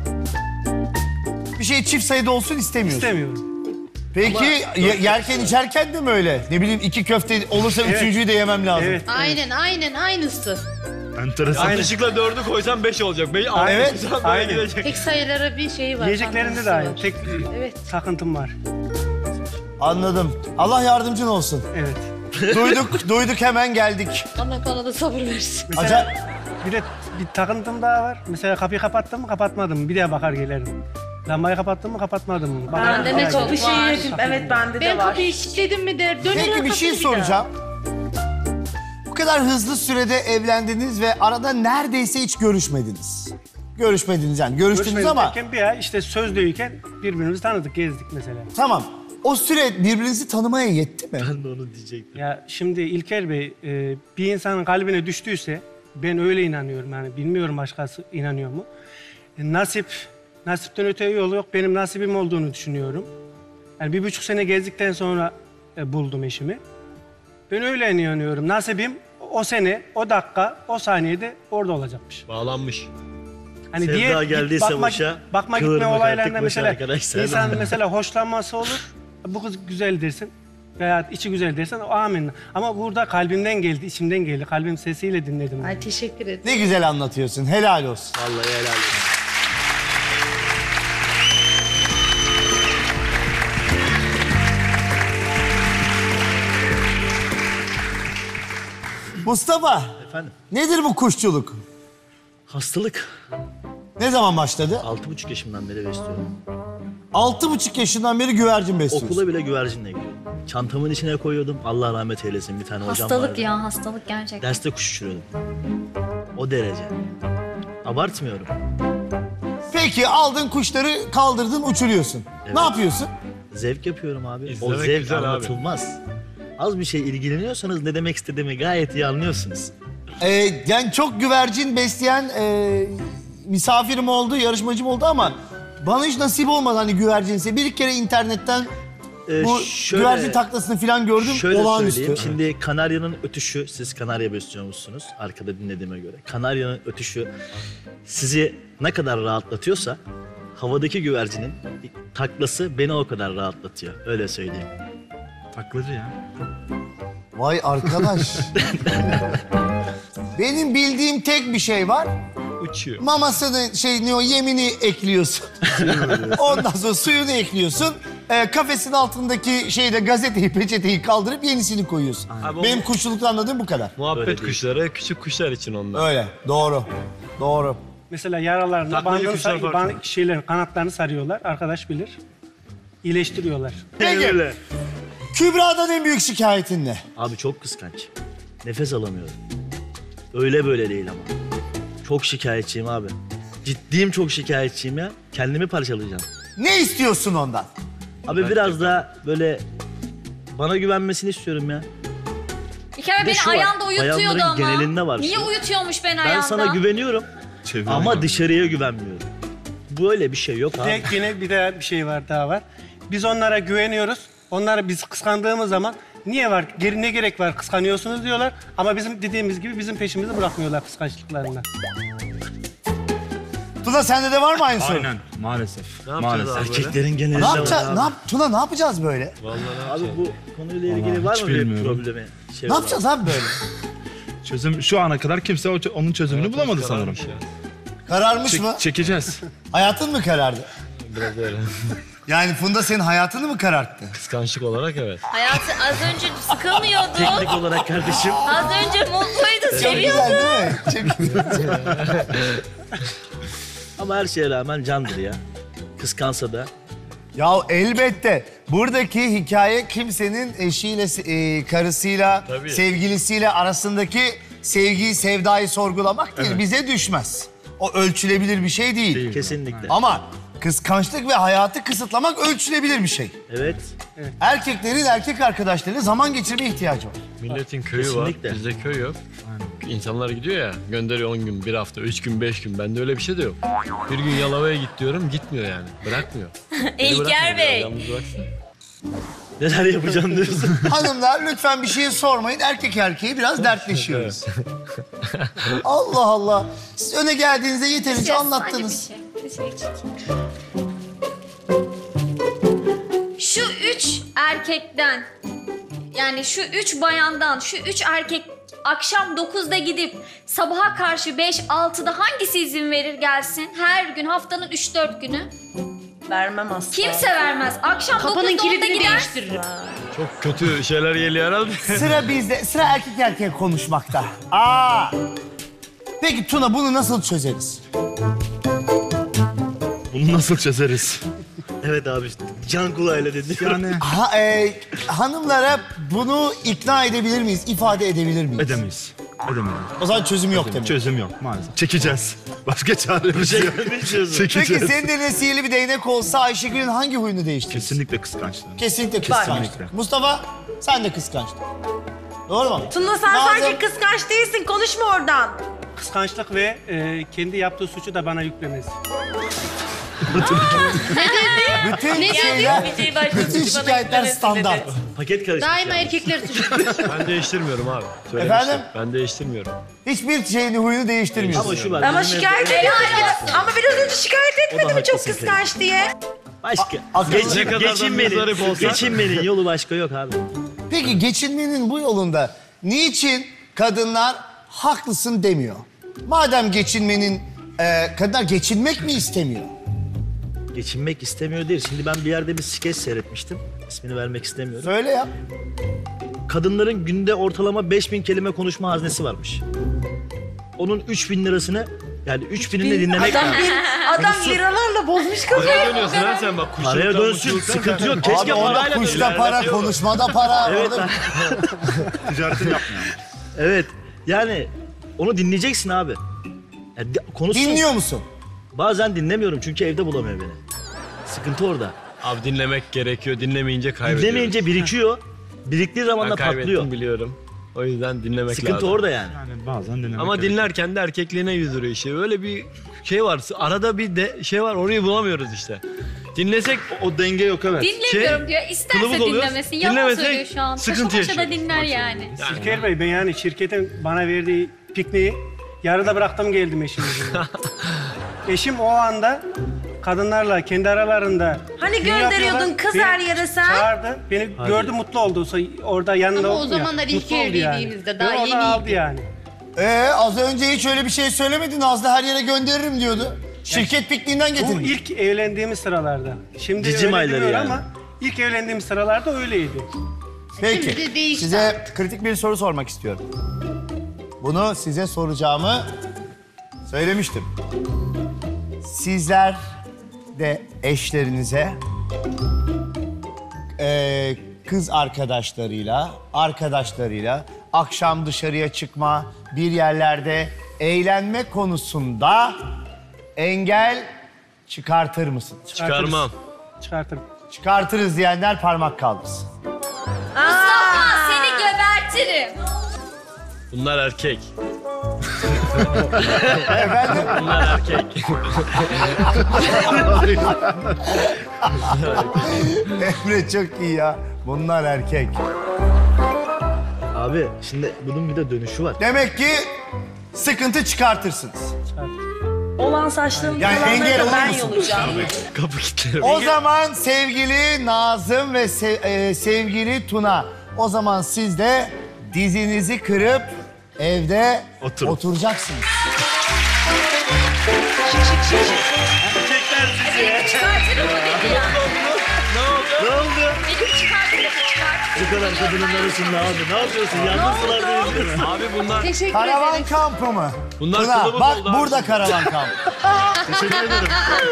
Bir şey çift sayıda olsun istemiyorsun. İstemiyorum. Peki ye- yerken içerken de mi öyle? Ne bileyim iki köfte olursa Evet. üçüncüyü de yemem lazım. Evet. Aynen aynen aynısı. Enteresan. Yanlışlıkla dördü koysam beş olacak. Beş, altı Evet, koysam böyle aynen. gidecek. Tek sayılara bir şeyi var. Yiyeceklerinde de takıntısı aynı. var. Tek Evet. takıntım var. Anladım. Allah yardımcın olsun. Evet. Duyduk, duyduk hemen geldik. Allah bana da sabır versin. Mesela Acayip. bir de bir takıntım daha var. Mesela kapıyı kapattım mı kapatmadım mı? Bir daha bakar gelirim. Lambayı kapattım mı kapatmadım mı? Bakar, Bende bakar ne çok gelirim. bir şey yedim. Evet bende de Ben var. kapıyı kilitledim mi der. Döner Peki bir şey soracağım. Bu kadar hızlı sürede evlendiniz ve arada neredeyse hiç görüşmediniz. Görüşmediniz yani. Görüştünüz Görüşmedik ama derken bir ay işte sözlüyken birbirimizi tanıdık, gezdik mesela. tamam. O süre birbirinizi tanımaya yetti mi? Ben de onu diyecektim. Ya şimdi İlker Bey, e, bir insanın kalbine düştüyse, ben öyle inanıyorum yani bilmiyorum başkası inanıyor mu? E, nasip, nasipten öte yolu yok, benim nasibim olduğunu düşünüyorum. Yani bir buçuk sene gezdikten sonra e, buldum eşimi. Ben öyle inanıyorum, nasibim o sene, o dakika, o saniyede orada olacakmış. Bağlanmış. Hani Sevda diğer geldiyse bakma, boşa, bakma kıvırma gitme artık olaylarında boşa mesela arkadaşlar. insan mesela hoşlanması olur. Bu kız güzel dersin veya içi güzel dersen o amin. Ama burada kalbimden geldi, içimden geldi. Kalbim sesiyle dinledim. Ay teşekkür ederim. Ne güzel anlatıyorsun. Helal olsun. Vallahi helal olsun. Mustafa, Efendim? nedir bu kuşçuluk? Hastalık. Ne zaman başladı? Altı buçuk yaşımdan beri besliyorum. Altı buçuk yaşından beri güvercin besliyorsun. Okula bile güvercinle gidiyorum. Çantamın içine koyuyordum. Allah rahmet eylesin bir tane hocam Hastalık vardı. ya hastalık gerçekten. Derste kuş uçuruyordum. O derece. Abartmıyorum. Peki aldın kuşları kaldırdın uçuruyorsun. Evet. Ne yapıyorsun? Zevk yapıyorum abi. o İzlemek zevk güzel abi. anlatılmaz. Az bir şey ilgileniyorsanız ne demek istediğimi gayet iyi anlıyorsunuz. Ee, yani çok güvercin besleyen e, misafirim oldu, yarışmacım oldu ama bana hiç nasip olmadı hani güvercinse. Bir kere internetten Ee, bu şöyle- güvercin taklasını falan gördüm. Şöyle Olağanüstü. söyleyeyim. Şimdi kanaryanın ötüşü, siz kanarya besliyormuşsunuz arkada dinlediğime göre. Kanaryanın ötüşü sizi ne kadar rahatlatıyorsa havadaki güvercinin taklası beni o kadar rahatlatıyor. Öyle söyleyeyim. Taklacı ya. Vay arkadaş. Benim bildiğim tek bir şey var. Uçuyor. Mamasını şey ne o yemini ekliyorsun. Ondan sonra suyunu ekliyorsun. Ee, kafesin altındaki şeyde gazeteyi, peçeteyi kaldırıp yenisini koyuyorsun. Abi o- Benim kuşçulukta anladığım bu kadar. Muhabbet Öyle değil. kuşları, küçük kuşlar için onlar. Öyle. Doğru. Doğru. Mesela yaralarına Taklacı bandını kuşlar sar- farklı. ban- şeylerin kanatlarını sarıyorlar. Arkadaş bilir. İyileştiriyorlar. Peki. Öyle. Kübra'dan en büyük şikayetin ne? Abi çok kıskanç. Nefes alamıyorum. Öyle böyle değil ama. Çok şikayetçiyim abi. Ciddiyim, çok şikayetçiyim ya. Kendimi parçalayacağım. Ne istiyorsun ondan? Abi biraz da böyle bana güvenmesini istiyorum ya. Bir kere Bir de beni şu var, ayağında uyutuyordu bayanların ama. genelinde var Niye şu. uyutuyormuş beni Ben ayağında? sana güveniyorum Çevrene ama bak. dışarıya güvenmiyorum. Böyle bir şey yok Bir de abi. yine bir de bir şey var daha var. Biz onlara güveniyoruz. Onları biz kıskandığımız zaman niye var, geri ne gerek var kıskanıyorsunuz diyorlar. Ama bizim dediğimiz gibi bizim peşimizi bırakmıyorlar kıskançlıklarından. Tuna sende de var mı aynı sorun? Aynen maalesef. Ne yapacağız Maalesef. abi? Erkeklerin genelinde Ne var yapacağız? abi. Ne yap Tuna ne yapacağız böyle? Vallahi ne Abi yapacağız? bu konuyla ilgili Vallahi var hiç mı bir bilmiyorum. problemi? Şey Ne var yapacağız abi böyle? Çözüm şu ana kadar kimse o- onun çözümünü bulamadı sanırım. Kararmış ya. Kararmış Çek- mı? çekeceğiz. Hayatın mı karardı? Biraz öyle. Yani Funda senin hayatını mı kararttı? Kıskançlık olarak evet. Hayatı az önce sıkılmıyordu. Teknik olarak kardeşim. Az önce mutluydu, Çok seviyordu. güzel değil mi? Çok güzel. Ama her şeye rağmen candır ya. Kıskansa da. Ya elbette. Buradaki hikaye kimsenin eşiyle, e, karısıyla, Tabii. sevgilisiyle arasındaki sevgiyi, sevdayı sorgulamak değil. Bize düşmez. O ölçülebilir bir şey değil. Kesinlikle. Ama kıskançlık ve hayatı kısıtlamak ölçülebilir bir şey. Evet. Erkeklerin erkek arkadaşlarıyla zaman geçirmeye ihtiyacı var. Milletin köyü Kesinlikle. var. Bizde köy yok. İnsanlar gidiyor ya, gönderiyor on gün, bir hafta, üç gün, beş gün. Bende öyle bir şey de yok. Bir gün Yalova'ya git diyorum, gitmiyor yani. Bırakmıyor. Beni İlker bırakmıyor, Bey. yalnız bıraksın. Neler yapacağım diyorsun. Hanımlar lütfen bir şey sormayın. Erkek erkeği biraz dertleşiyoruz. Allah Allah. Siz öne geldiğinizde yeterince anlattınız. Bir şey, bir şey çekeyim. Şu üç erkekten, yani şu üç bayandan, şu üç erkek akşam dokuzda gidip sabaha karşı beş altıda hangisi izin verir gelsin? Her gün, haftanın üç dört günü. Vermem asla. Kimse vermez. Akşam Kapının dokuzda onda kilidini gider. değiştiririm. Çok kötü şeyler geliyor herhalde. Sıra bizde. Sıra erkek erkeğe konuşmakta. Aa. Peki Tuna bunu nasıl çözeriz? Bunu nasıl çözeriz? Evet abi. Can kulağıyla dedi. Yani Ha, e, hanımlara bunu ikna edebilir miyiz? İfade edebilir miyiz? edemeyiz. Edemeyiz. O zaman çözüm yok demek. Çözüm yok maalesef. Çekeceğiz. Başka çaremiz yok. Çözüm. Peki Çekeceğiz. senin elinde sihirli bir değnek olsa Ayşegül'ün hangi huyunu değiştirir? Kesinlikle kıskançlığım. Kesinlikle kıskanç. Kesinlikle. Mustafa sen de kıskanç. Doğru mu? Tuna sen Nazım- sadece kıskanç değilsin. Konuşma oradan. Kıskançlık ve e, kendi yaptığı suçu da bana yüklemesi. Bütün Ne şeyler, diyor? Bir şey başka bütün suçu bana şikayetler yüklemesi standart. dedi. Paket karışmış. Daima yani. erkekler suçlu. Ben değiştirmiyorum abi. Söylemiştim. Efendim? Ben değiştirmiyorum. Hiçbir şeyini huyunu değiştirmiyorsun. Ama şu var. Ama bizim şikayet evde- ediyorsun. Ama biraz önce şikayet etmedi mi çok haklısın kıskanç diye? Başka. Akıllı- Ne kadar da geçinmenin, muzdarip olsak- geçinmenin yolu başka yok abi. Peki geçinmenin bu yolunda niçin kadınlar haklısın demiyor? Madem geçinmenin, e, kadınlar geçinmek mi istemiyor? Geçinmek istemiyor değil. Şimdi ben bir yerde bir skeç seyretmiştim. İsmini vermek istemiyorum. Söyle ya. kadınların günde ortalama beş bin kelime konuşma haznesi varmış. Onun üç bin lirasını yani üç binini de dinlemek Adam, lazım. adam liralarla bozmuş kafayı. Paraya dönüyorsun ha sen bak. Paraya dönsün, sıkıntı yok. Keşke Abi orada parayla kuşta dönüyor. para, konuşmada para. Evet. Orada... Ticaretini yapmıyor. Evet. Yani onu dinleyeceksin abi. Yani di- konuşsun. Dinliyor musun? Bazen dinlemiyorum çünkü evde bulamıyor beni. Sıkıntı orada. Abi dinlemek gerekiyor. Dinlemeyince kaybediyoruz. Dinlemeyince birikiyor. Biriktiği zaman Ben da kaybettim patlıyor. biliyorum. O yüzden dinlemek Sıkıntı lazım. orada yani. Yani bazen dinlemek Ama gerekiyor. dinlerken de erkekliğine yüzdürüyor işte. Öyle bir şey var. Arada bir de şey var. Orayı bulamıyoruz işte. Dinlesek O denge yok evet. Dinlemiyorum Şey, diyor. İsterse kılıbık oluyor. dinlemesin. Yalan Dinlemesek söylüyor şu an. sıkıntı Paşa paşa da yaşıyor. dinler yani. İlker Bey ben yani şirketin bana verdiği pikniği yarıda bıraktım geldim eşimin yanına. Eşim o anda kadınlarla kendi aralarında... Hani gün gönderiyordun yapıyorlar. kız Beni her yere sen? Çağırdı. Beni gördü mutlu oldu. Orada yanında Ama o oldum ya. zamanlar ilk Mutlu oldu evliliğimizde yani. daha Beni oradan yeniydi. aldı yani. Ee, az önce hiç öyle bir şey söylemedin. Nazlı her yere gönderirim diyordu. Şirket pikniğinden Bu getirmiş. ilk evlendiğimiz sıralarda. Şimdi Cicim öyle ayları demiyor yani. ama ilk evlendiğimiz sıralarda öyleydi. Peki, Şimdi değişti size kritik bir soru sormak istiyorum. Bunu size soracağımı söylemiştim. Sizler de eşlerinize eee, kız arkadaşlarıyla, arkadaşlarıyla akşam dışarıya çıkma, bir yerlerde eğlenme konusunda engel çıkartır mısınız? çıkarmam. Çıkartırım. Çıkartırız diyenler parmak kaldırsın. Mustafa seni gebertirim. Bunlar erkek. Efendim? Bunlar erkek. Emre çok iyi ya. Bunlar erkek. Abi şimdi bunun bir de dönüşü var. Demek ki sıkıntı çıkartırsınız. Olan saçlarını Yani kalanları engel da olur ben musun? yolacağım. Kapı kilitlerim. O zaman sevgili Nazım ve se- e, sevgili Tuna, o zaman siz de dizinizi kırıp evde Oturun. oturacaksınız. Beni çıkartırım mı dedi ya. Ne oldu? Beni çıkartırım mı çıkartırım. Bu kadar kadının arasında abi. Ne yapıyorsun? Yalnızsılar değil. Abi bunlar Teşekkür Karavan ederim. kampı mı? Bunlar Tuna, kılıbık bak oldu abi. burada karavan kampı. Teşekkür ederim.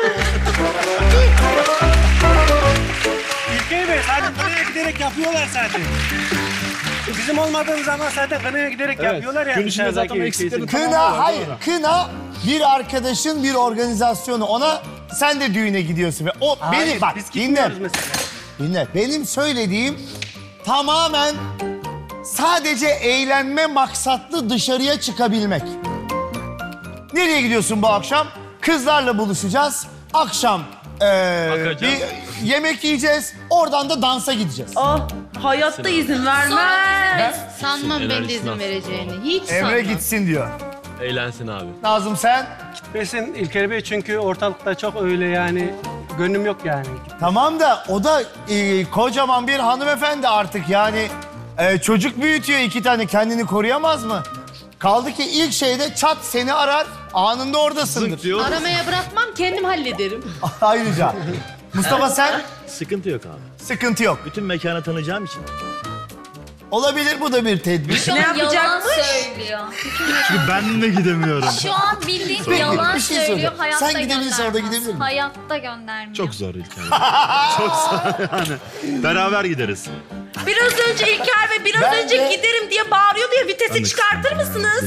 İlker Bey zaten kınaya giderek yapıyorlar zaten. Bizim olmadığımız zaman zaten kınaya giderek yapıyorlar ya. Gün içinde zaten dışarıdaki eksiklerini ülkesi. Kına, hayır. Kına bir arkadaşın bir organizasyonu. Ona sen de düğüne gidiyorsun. Ve o Hayır, benim, bak biz dinle. gitmiyoruz mesela. Dinle. Benim söylediğim tamamen sadece eğlenme maksatlı dışarıya çıkabilmek. Nereye gidiyorsun bu akşam? Kızlarla buluşacağız. Akşam eee, Bakacağız. bir yemek yiyeceğiz. Oradan da dansa gideceğiz. Ah, hayatta izin vermez. Sanmam ben de Enerjisini izin al. vereceğini. Hiç sanmam. Emre gitsin diyor. eğlensin abi. Nazım sen? Gitmesin İlker Bey çünkü ortalıkta çok öyle yani gönlüm yok yani. Tamam da o da eee, kocaman bir hanımefendi artık yani. Eee, çocuk büyütüyor iki tane, kendini koruyamaz mı? Kaldı ki ilk şeyde çat seni arar, anında oradasındır. Zınk diyor. Aramaya bırakmam, kendim hallederim. Ayrıca. Mustafa sen? Sıkıntı yok abi. Sıkıntı yok. Bütün mekanı tanıyacağım için. Olabilir, bu da bir tedbir. Şu an Ne yalan yapacakmış? söylüyor. Çünkü ben de gidemiyorum. Şu an bildiğin Peki, yalan bir şey söylüyor. söyleyeceğim. Hayatta Sen gidebilirsin, orada göndermez. gidebilir miyim? Hayatta göndermiyor. Çok zor İlker. Çok zor yani. Beraber gideriz. Biraz önce İlker Bey biraz Ben önce de- giderim diye bağırıyordu ya, vitesi çıkartır mısınız?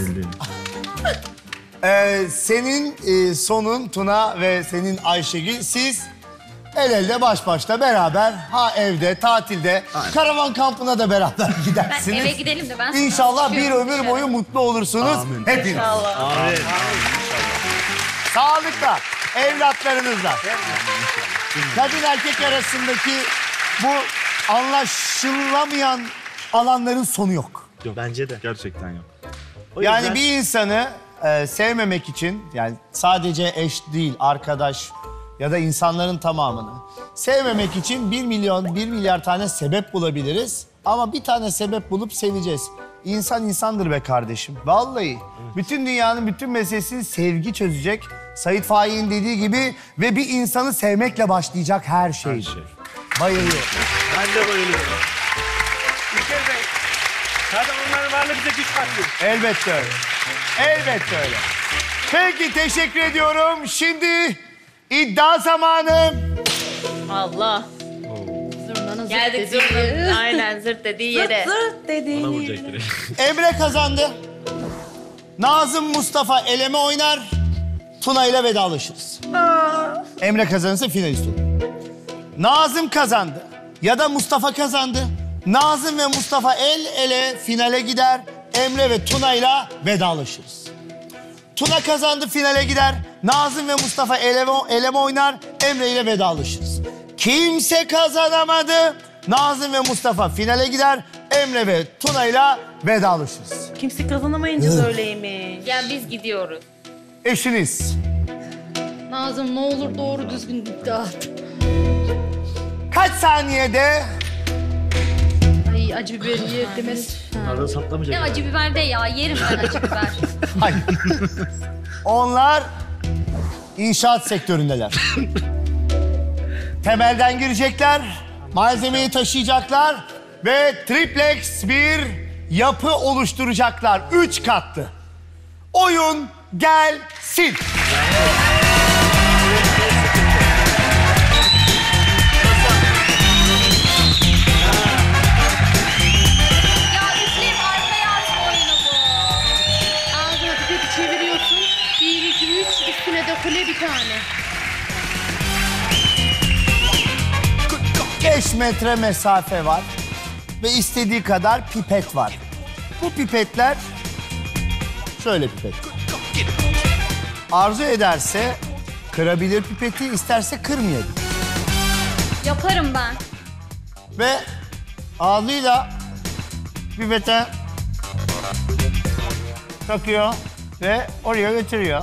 Ee, senin e, sonun Tuna ve senin Ayşegül, siz el elde baş başta beraber ha evde, tatilde, karavan kampına da beraber Ben gidersiniz. eve gidelim de ben sana İnşallah bir çıkıyorum ömür dışarı. boyu mutlu olursunuz. Amin. Hepiniz. Abi. Sağlıkla, evlatlarınızla. Kadın erkek arasındaki bu anlaşılamayan alanların sonu yok. Bence de. Gerçekten yok. O Yani yüzden- bir insanı e, sevmemek için, yani sadece eş değil, arkadaş ya da insanların tamamını sevmemek için bir milyon, bir milyar tane sebep bulabiliriz. Ama bir tane sebep bulup seveceğiz. İnsan insandır be kardeşim. Vallahi. Bütün dünyanın bütün meselesini sevgi çözecek. Sait Faik'in dediği gibi ve bir insanı sevmekle başlayacak her şey. Her şey. Bayılıyorum. Ben de bayılıyorum. İlker Bey Zaten onların varlığı bize güç katıyor. Elbette öyle. Elbette öyle. Peki teşekkür ediyorum. Şimdi iddia zamanı. Allah. Zurnanın zırt Geldik dediği- zurnanın aynen zırt dediği yere. Zırt dediğin Bana yere. vuracak direkt. Emre kazandı. Nazım Mustafa eleme oynar. Tuna ile vedalaşırız. Emre kazanırsa finalist olur. Nazım kazandı. Ya da Mustafa kazandı. Nazım ve Mustafa el ele finale gider. Emre ve Tuna ile vedalaşırız. Tuna kazandı, finale gider. Nazım ve Mustafa eleme, eleme oynar. Emre ile vedalaşırız. Kimse kazanamadı. Nazım ve Mustafa finale gider. Emre ve Tuna ile vedalaşırız. Kimse kazanamayınca böyleymiş. Ya biz gidiyoruz. Eşiniz Nazım ne olur doğru düzgün iddia at. kaç saniyede Ay acı biber ye demez. Arada saplamayacak. Ne yani. acı biber de ya yerim ben acı biber. Hayır. Onlar inşaat sektöründeler. Temelden girecekler, malzemeyi taşıyacaklar ve triplex bir yapı oluşturacaklar. Üç katlı. Oyun gelsin. Ya üfleyip arkaya atma oyunu bu. Ağzına pipeti çeviriyorsun. Bir, iki, üç. Üstüne de kule bir tane. Beş metre mesafe var ve istediği kadar pipet var. Bu pipetler şöyle pipet. Arzu ederse kırabilir pipeti, isterse kırmayabilir. Yaparım ben. Ve ağzıyla pipete takıyor ve oraya götürüyor.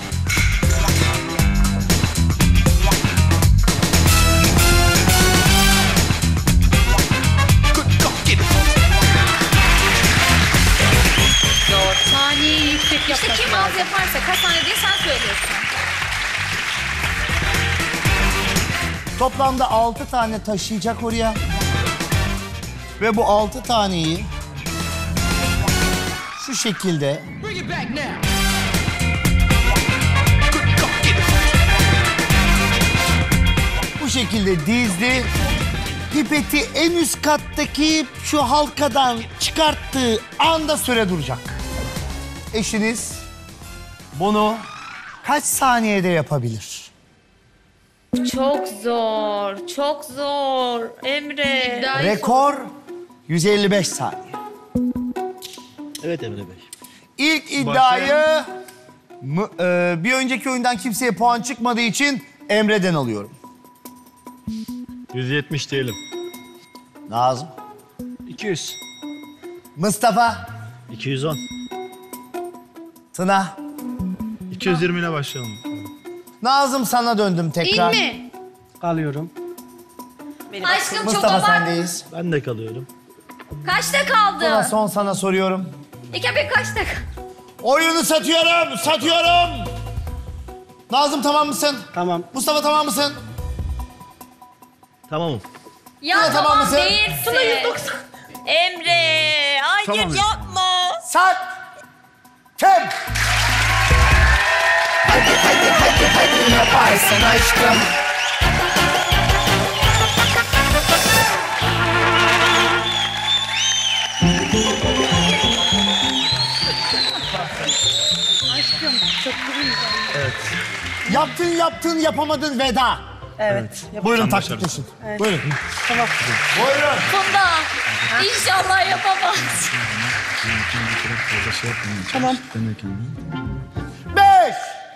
Saniyeyi yüksek İşte yapmak kim lazım. az yaparsa kaç tane diye sen söylüyorsun. Toplamda altı tane taşıyacak oraya. Ve bu altı taneyi şu şekilde bu şekilde dizdi. Pipeti en üst kattaki şu halkadan çıkarttığı anda süre duracak. Eşiniz bunu kaç saniyede yapabilir? Çok zor, çok zor. Emre. İddiayı Rekor yüz elli beş saniye. Evet Emre Bey. İlk iddiayı mı- e, bir önceki oyundan kimseye puan çıkmadığı için Emre'den alıyorum. yüz yetmiş diyelim. Nazım. iki yüz. Mustafa. iki yüz on. Tuna. iki yüz yirmi ile başlayalım. Nazım sana döndüm Değil tekrar. mi? Kalıyorum. Aşkım çok Mustafa abart. sendeyiz. Ben de kalıyorum. Kaçta kaldı? Tuna son sana soruyorum. İki bir kaçta kaldı? Oyunu satıyorum, satıyorum. Nazım tamam mısın? Tamam. Mustafa tamam mısın? Tamamım. Ya Tuna, tamam tamam mısın? değilsin. Tuna yüz doksan. Emre, hayır Tamam. yapma. Sat. Kim? Hadi hadi hadi hadi yaparsın aşkım. Aşkım çok güzel. Yaptın yaptın yapamadın veda. Evet. yap- Buyurun taktikleşin. Buyurun. Tamam. Buyurun. Funda, inşallah yapamaz. Tamam. Beş.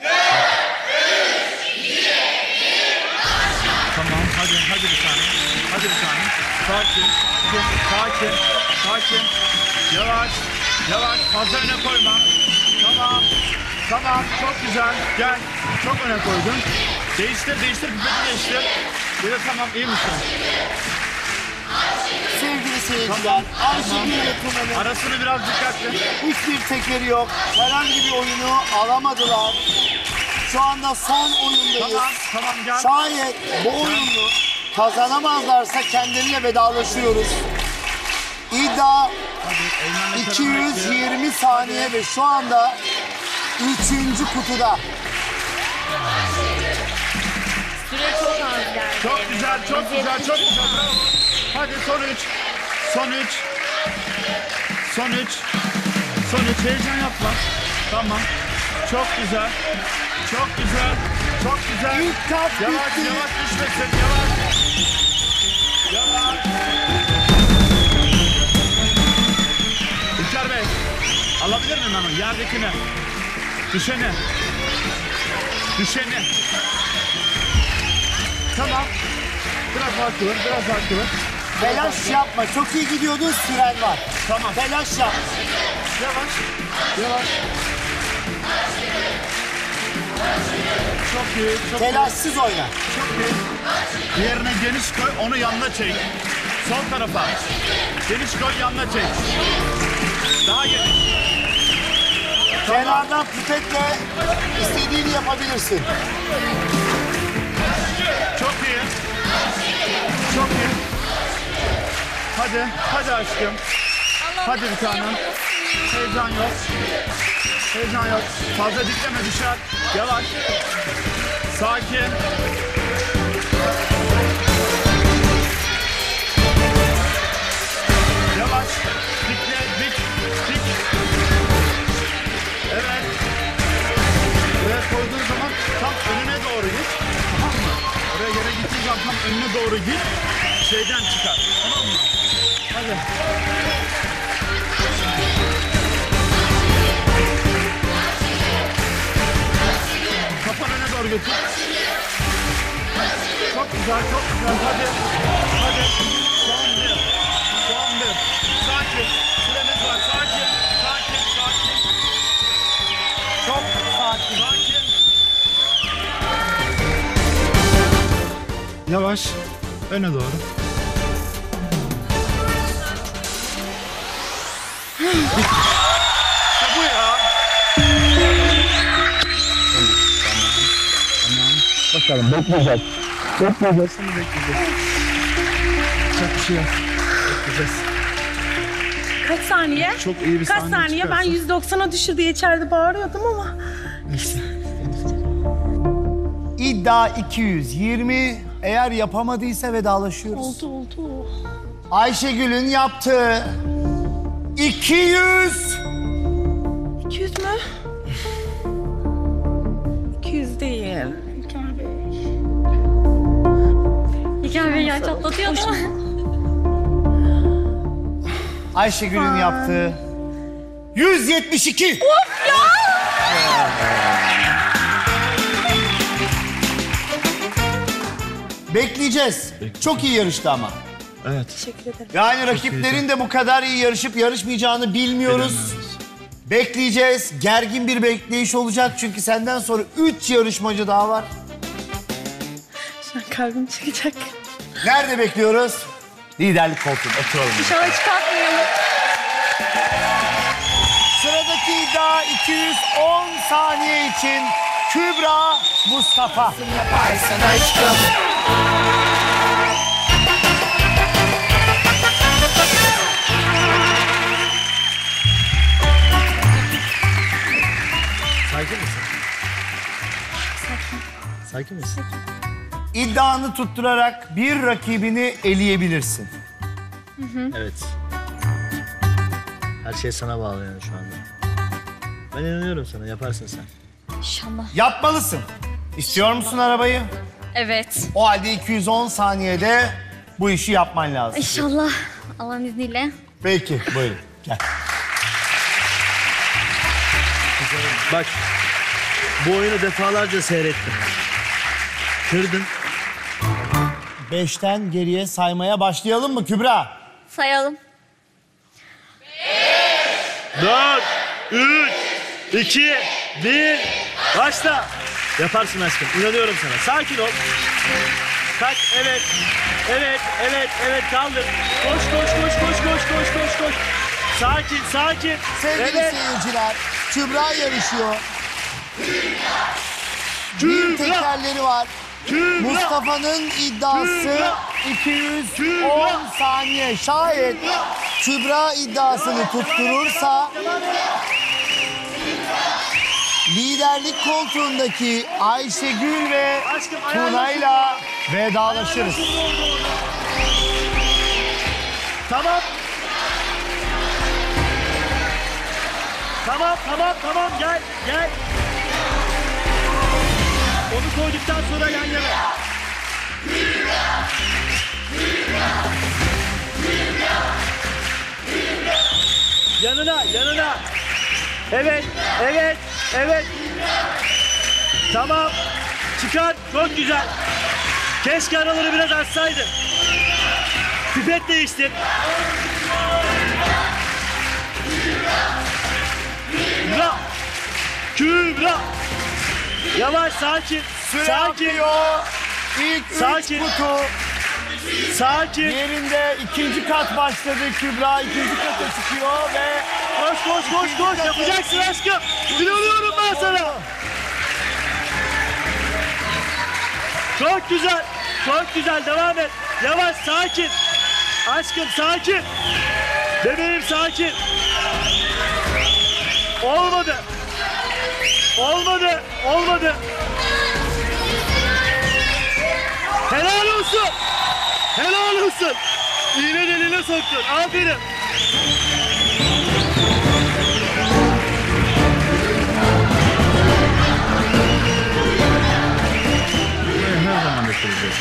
Tamam hadi hadi bir tane. Hadi bir tane. Sakin. Sakin. Sakin. Yavaş. Yavaş. Fazla öne koyma. Tamam. Tamam. Çok güzel. Gel. Çok öne koydun. Değiştir değiştir. Pipeti değiştir. Bir de tamam iyi misin? Sevgili seyirciler. Tamam. Ayşegül ve Tuna'nın Arasını biraz dikkatli. hiçbir tekeri yok. Herhangi bir oyunu alamadılar. Şu anda son oyundayız. Tamam. Tamam gel. Şayet bu oyunu kazanamazlarsa kendileriyle vedalaşıyoruz. İddia Hadi oyna. yüz yirmi saniye ve şu anda üçüncü kutuda. Süre çok az geldi. Çok güzel, çok güzel, çok güzel. Bravo. Hadi son üç. Son üç. Son üç. Son üç. Heyecan yapma. Tamam. Çok güzel. Çok güzel. Çok güzel. İlk kat Yavaş bitti. yavaş düşmesin. Yavaş. Yavaş. İlker Bey. Alabilir miyim onu? Yerdekini. Düşeni. Düşeni. Tamam. Biraz farklı, biraz farklı. Telaş yapma. Çok iyi gidiyordun. Süren var. Tamam. Telaş yap. Yavaş. Yavaş. Çok iyi, çok Telaşsız oyna. iyi. Çok iyi. Diğerine geniş koy, onu yanına çek. Sol tarafa. Geniş koy, yanına çek. Daha geniş. Kenardan pipetle istediğini yapabilirsin. Çok iyi. Çok iyi. Hadi, hadi aşkım. Hadi bir tanem. Heyecan yok. Heyecan yok. Fazla dikleme, düşer. Yavaş. Sakin. Yavaş. Dikle, dik, dik. Evet. Buraya koyduğun zaman tam önüne doğru git. Tamam mı? Oraya yere gittiğin zaman tam önüne doğru git. Şeyden çıkar. Tamam mı? Hadi. Kafanı öne doğru götür. Çok güzel, çok güzel. Hadi. Hadi. Son bir. Son bir. Sakin. Süremiz var. Sakin. Sakin. Sakin. Çok sakin. Sakin. Yavaş. Öne doğru. İşte bu ya. Bakalım bekleyeceğiz. Bekleyeceğiz. Seni bekleyeceğiz. Çok bir şey yok. Bekleyeceğiz. Kaç saniye? Çok iyi bir Kaç saniye saniye? Ben çıkarsın. yüz doksana düşür diye içeride bağırıyordum ama. Neyse. İddia iki yüz yirmi. Eğer yapamadıysa vedalaşıyoruz. Oldu oldu. Ayşegül'ün yaptığı iki yüz. iki yüz mü? iki yüz değil. İlker Bey. İlker Bey ya çatlatıyor ama. Ayşegül'ün yaptığı yüz yetmiş iki. Of ya! Bekleyeceğiz. Çok iyi yarıştı ama. Evet. Teşekkür ederim. Yani rakiplerin de bu kadar iyi yarışıp yarışmayacağını bilmiyoruz. Bekleyeceğiz. Gergin bir bekleyiş olacak çünkü senden sonra üç yarışmacı daha var. Şu an kalbim çıkacak. Nerede bekliyoruz? Liderlik koltuğunda. Oturalım. İnşallah çıkartmayalım. Sıradaki iddia iki yüz on saniye için Kübra Mustafa. Yaparsan aşkım. Sakin misin? Sakin misin? İddianı tutturarak bir rakibini eleyebilirsin. Evet. Her şey sana bağlı yani şu anda. Ben inanıyorum sana, yaparsın sen. İnşallah. Yapmalısın. İstiyor musun arabayı? Evet. O halde iki yüz on saniyede bu işi yapman lazım. İnşallah. Allah'ın izniyle. Peki, buyurun. Gel. Bak, bu oyunu defalarca seyrettim. Kırdın. Beşten geriye saymaya başlayalım mı Kübra? Sayalım. Dört, üç, iki, bir, başla. Yaparsın aşkım, inanıyorum sana. Sakin ol. Kalk, evet, evet, evet, evet, kaldır. Koş, koş, koş, koş, koş, koş, koş, koş. Sakin, sakin. Sevgili Evet. seyirciler, Kübra yarışıyor. Bir Kübra. tekerleri var. Kübra. Mustafa'nın iddiası Kübra. iki yüz on Kübra. saniye. Şayet Kübra iddiasını tutturursa liderlik koltuğundaki Ayşegül ve Tuna'yla vedalaşırız. Tamam. Tamam, tamam, tamam. Gel, gel. Onu koyduktan sonra yan yana. Yanına, yanına. Evet, evet, evet. Tamam. Çıkar, çok güzel. Keşke araları biraz açsaydın. Pipet değiştir. Kübra. Kübra. Yavaş, sakin. Süre sakin. akıyor. İlk Sakin. üç kutu. Sakin. Yerinde ikinci kat başladı. Kübra ikinci kata çıkıyor ve... Koş, koş, koş, koş. Yapacaksın aşkım. İnanıyorum ben sana. Çok güzel. Çok güzel. Devam et. Yavaş, sakin. Aşkım, sakin. Bebeğim, sakin. Olmadı. Olmadı. Olmadı. Helal olsun. Helal olsun. İğne deliğine soktun. Aferin. Her zaman götüreceğiz.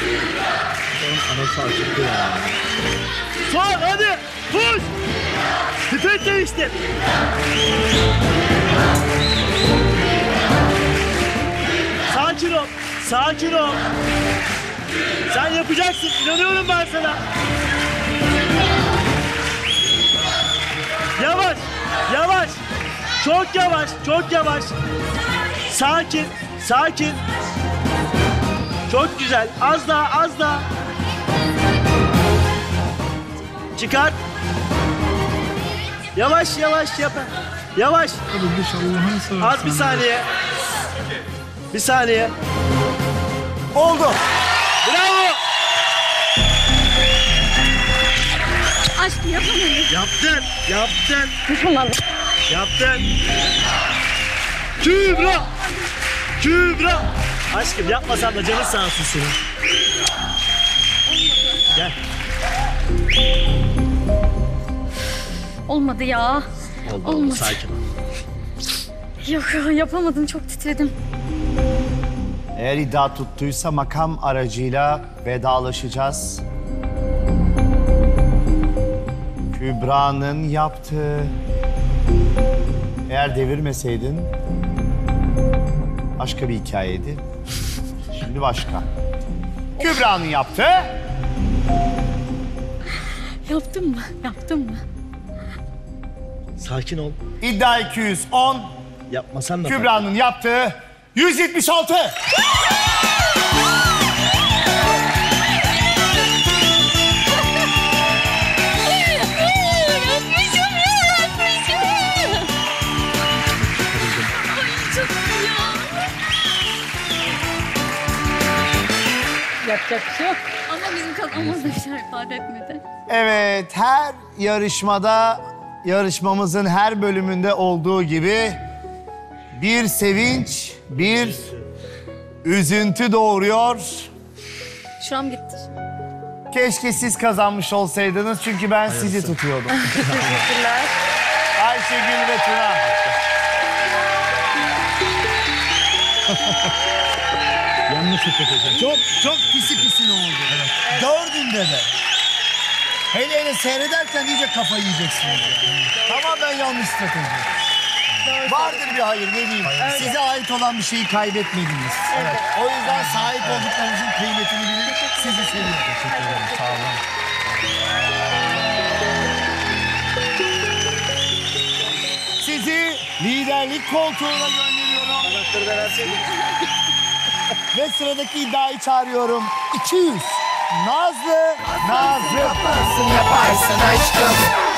Arası açık değil yani. Son, hadi. Push. Pipet değiştir. Sakin ol. Sakin ol. Sen yapacaksın. İnanıyorum ben sana. Yavaş. Yavaş. Çok yavaş. Çok yavaş. Sakin. Sakin. Çok güzel. Az daha, az daha. Çıkar. Yavaş yavaş yap. Yavaş. Az bir saniye. Bir saniye. Oldu. Bravo. Aşkım yapamadım. Yaptın. Yaptın. Yapamadım. Yaptın. Kübra. Kübra. Aşkım yapmasan da canın sağ olsun senin. Gel. Olmadı ya. Oldu, Olmadı. oldu. Sakin ol. Yok yapamadım, çok titredim. Eğer iddia tuttuysa makam aracıyla vedalaşacağız. Kübra'nın yaptığı... Eğer devirmeseydin başka bir hikayeydi. Şimdi başka. Kübra'nın yaptığı... Yaptım mı? Yaptım mı? Sakin ol. İddia iki yüz on. Yapmasan da. Kübra'nın yaptığı yüz yetmiş altı. Yapacak bir şey yok. Ama bizim kazanmamız da bir şey ifade etmedi. Evet, her yarışmada, yarışmamızın her bölümünde olduğu gibi bir sevinç, bir üzüntü doğuruyor. Şu an bitti. Keşke siz kazanmış olsaydınız çünkü ben sizi tutuyordum. Teşekkürler. Ayşegül ve Tuna. Yanlış hissedeceğim. Çok çok pisi pisine oldu. Evet. Dördünde de. Hele hele seyrederken iyice kafayı yiyeceksiniz. Tamamen yanlış strateji. Vardır bir hayır, ne diyeyim. Öyle. Size ait olan bir şeyi kaybetmediniz. Evet. O yüzden sahip olduklarınızın kıymetini bilin. Sizi seviyorum. Teşekkür ederim. Sağ olun. Sizi liderlik koltuğuna gönderiyorum. Anahtarı da verseydin. Ve sıradaki iddiayı çağırıyorum. iki yüz. Nazlı, Nazlı. Yaparsın yaparsın aşkım.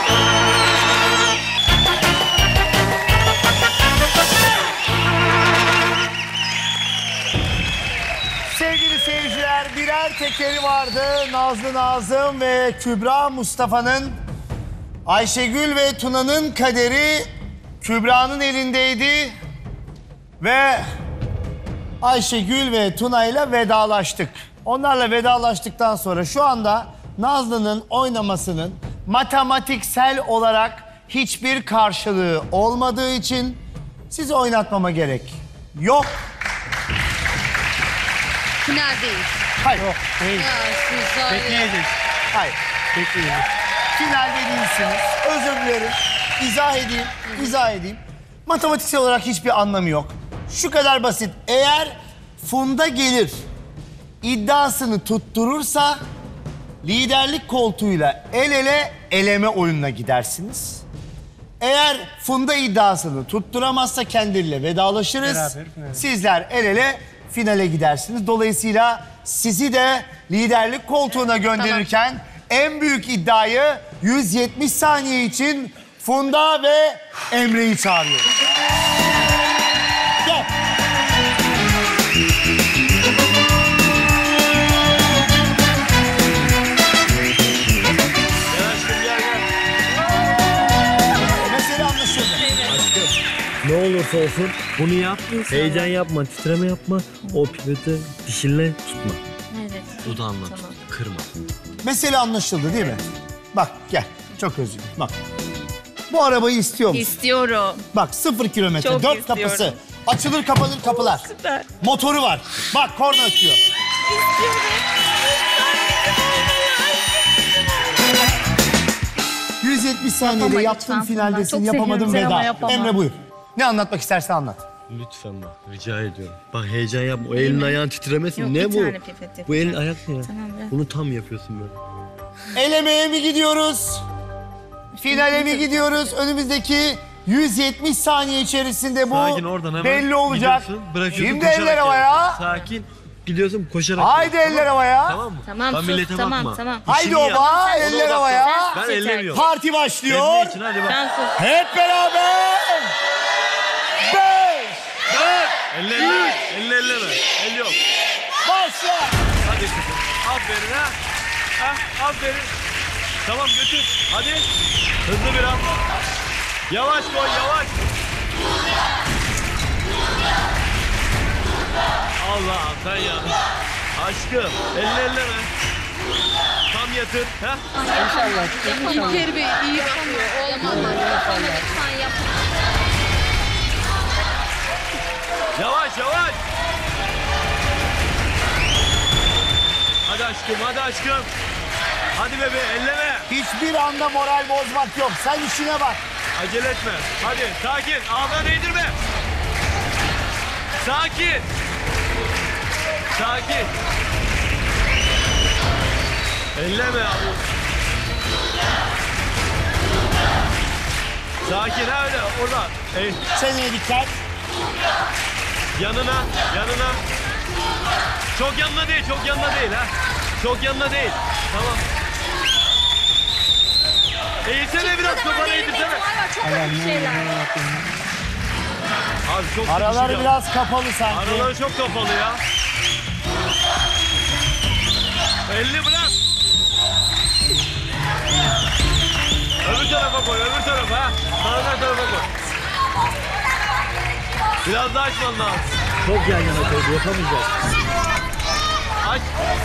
Sevgili seyirciler, birer tekeri vardı. Nazlı Nazım ve Kübra Mustafa'nın Ayşegül ve Tuna'nın kaderi Kübra'nın elindeydi. Ve Ayşegül ve Tuna'yla vedalaştık. Onlarla vedalaştıktan sonra şu anda Nazlı'nın oynamasının matematiksel olarak hiçbir karşılığı olmadığı için sizi oynatmama gerek yok. Finaldeyiz. Hayır. Yok değil. Ya siz var ya. Bekleyeceğiz. Hayır. Bekleyelim. Finalde değilsiniz. Özür dilerim. İzah edeyim. İzah edeyim. Matematiksel olarak hiçbir anlamı yok. Şu kadar basit. Eğer Funda gelir iddiasını tutturursa liderlik koltuğuyla el ele eleme oyununa gidersiniz. Eğer Funda iddiasını tutturamazsa kendileriyle vedalaşırız. Beraber finale. Sizler el ele finale gidersiniz. Dolayısıyla sizi de liderlik koltuğuna gönderirken en büyük iddiayı yüz yetmiş saniye için Funda ve Emre'yi çağırıyorum. Gel. Mesele anlaşıldı. Ne olursa olsun bunu yap. Heyecan yapma, titreme yapma. O pipeti dişinle tutma. Evet. Dudağınla Tamam. kırma. Mesele anlaşıldı değil mi? Bak gel. Çok özür dilerim. Bak. Bu arabayı istiyor musun? İstiyorum. Bak sıfır kilometre, Çok dört istiyorum. kapısı. Açılır kapanır kapılar. Süper. Motoru var. Bak korna ötüyor. yüz yetmiş saniyede Yapama yaptın lütfen finaldesin, Funda. Çok yapamadın seviyorum seni ama veda. yapamam. Emre buyur. Ne anlatmak istersen anlat. Lütfen bak, rica ediyorum. Bak heyecan yapma, o elin ayağın titremesin. Yok, ne bir bu? tane pipet yapacağım. Bu elin ayak ne ya? Tamam, bırak. Bunu tam yapıyorsun böyle. Elemeye mi gidiyoruz? Finale mi gidiyoruz? Önümüzdeki yüz yetmiş saniye içerisinde bu Sakin, oradan hemen belli olacak. gidiyorsun, bırakıyorsun, Şimdi koşarak eller havaya. geliyorsun. Sakin. Gidiyorsun koşarak. Haydi geliyorsun, eller havaya. Tamam mı? Tamam, Ben sus, millete tamam, bakma. tamam. Haydi İşini yap. oba, Ona eller odaklan. havaya. Ben ellemiyorum. Parti başlıyor. Emre için hadi bak. Sen sus. Hep beraber. Beş. Dört. Elle elleme. Elle elleme. El yok. Başla. Hadi kızım. Aferin ha. Ha, aferin. Tamam götür. Hadi. Hızlı biraz. Yavaş koy yavaş. Allah sen ya. Aşkım elle elleme. Tam yatır. Ha? İlker Bey iyi bakıyor. Olmaz. Lütfen yap. Yavaş yavaş. Hadi aşkım hadi aşkım. Hadi bebe elleme. Hiçbir anda moral bozmak yok. Sen işine bak. Acele etme. Hadi sakin. Ağzına değdirme. Sakin. Sakin. Elleme abi. Sakin ha öyle orada. Ey, Seneye dikkat. yanına yanına. Çok yanına değil çok yanına değil ha. Çok yanına değil. Tamam. Eğilsene biraz kafanı eğilsene. Çok kötü şeyler. Abi çok Aralar sıkışacağım. biraz kapalı sanki. Araları çok kapalı ya. Elini bırak. Öbür tarafa koy, öbür tarafa. Ha. Sağdan tarafa koy. Biraz daha açman lazım. Çok yan yana koydu, yapamayacağız. Aç.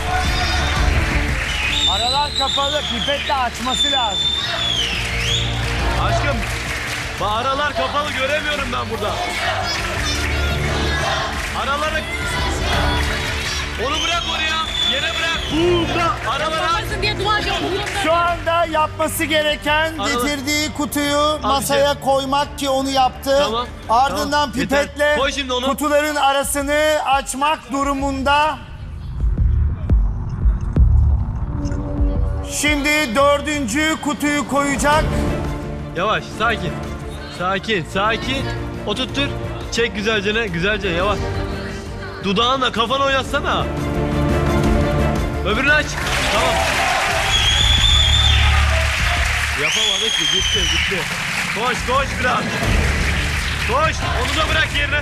Aralar kapalı. Pipetle açması lazım. Aşkım. Bak aralar kapalı, göremiyorum ben burada. Araları... Onu bırak oraya. Yere bırak. Burada. Araları aç. diye duvar yapıyorum. Şu anda yapması gereken Aralar- getirdiği kutuyu masaya koymak ki onu yaptı. Tamam, Ardından tamam. Yeter. pipetle Koy şimdi onu. kutuların arasını açmak durumunda. Şimdi dördüncü kutuyu koyacak. Yavaş, sakin. Sakin, sakin. Oturttur. Çek güzelce ne? Güzelce yavaş. Dudağınla kafanı oynatsana. Öbürünü aç. Tamam. Yapamadık ki. Gitti, gitti. Koş, koş biraz. Koş. Onu da bırak yerine.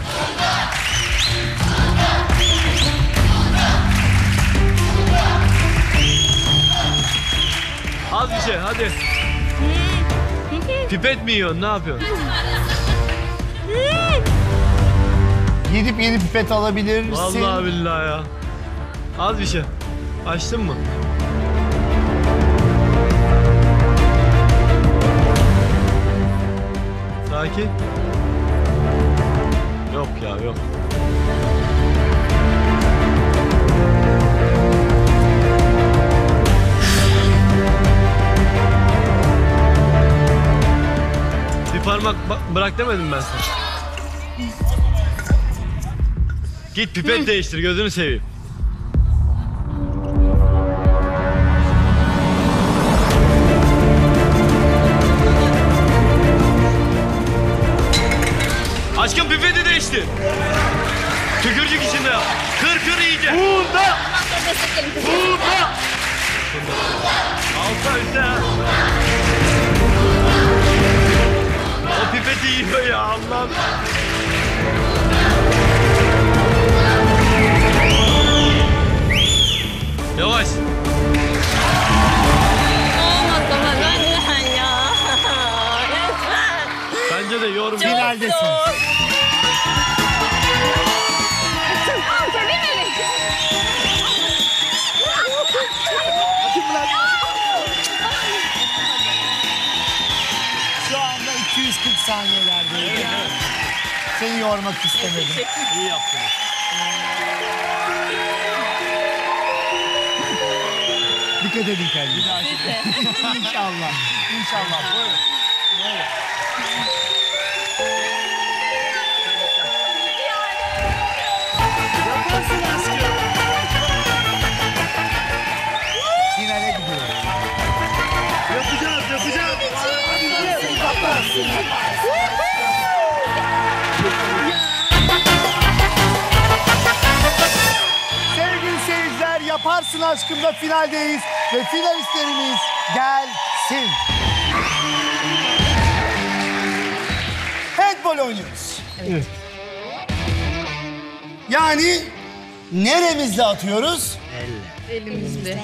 Az bir şey, hadi. Pipet mi yiyorsun? Ne yapıyorsun? Gidip yeni pipet alabilir misin? Vallahi billahi ya. Az bir şey. Açtın mı? Sakin. Yok ya yok. Bir parmak bırak demedim ben sana. Git pipet değiştir, gözünü seveyim. Aşkım pipeti değiştir. Tükürcük içinde yap. Kır kır iyice. Burada. Burada. Alta üstte ya. O pipeti yiyor ya Allah'ım. Yavaş. Olmaz baba lütfen ya. Lütfen. Bence de yorum. Finaldesin. Şu anda iki yüz kırk saniyelerdeyim. Seni yormak istemedim. İyi yaptın. Dikkat edin kendinize. İnşallah. İnşallah. Buyurun. Buyurun. Yaparsın aşkım. Finale gidiyoruz. Yapacağız, yapacağız. Yaparsın, yaparsın. Sevgili seyirciler, Yaparsın Aşkım'da finaldeyiz ve finalistlerimiz gelsin. Handball oynuyoruz. Evet. Yani neremizle atıyoruz? Elimizle.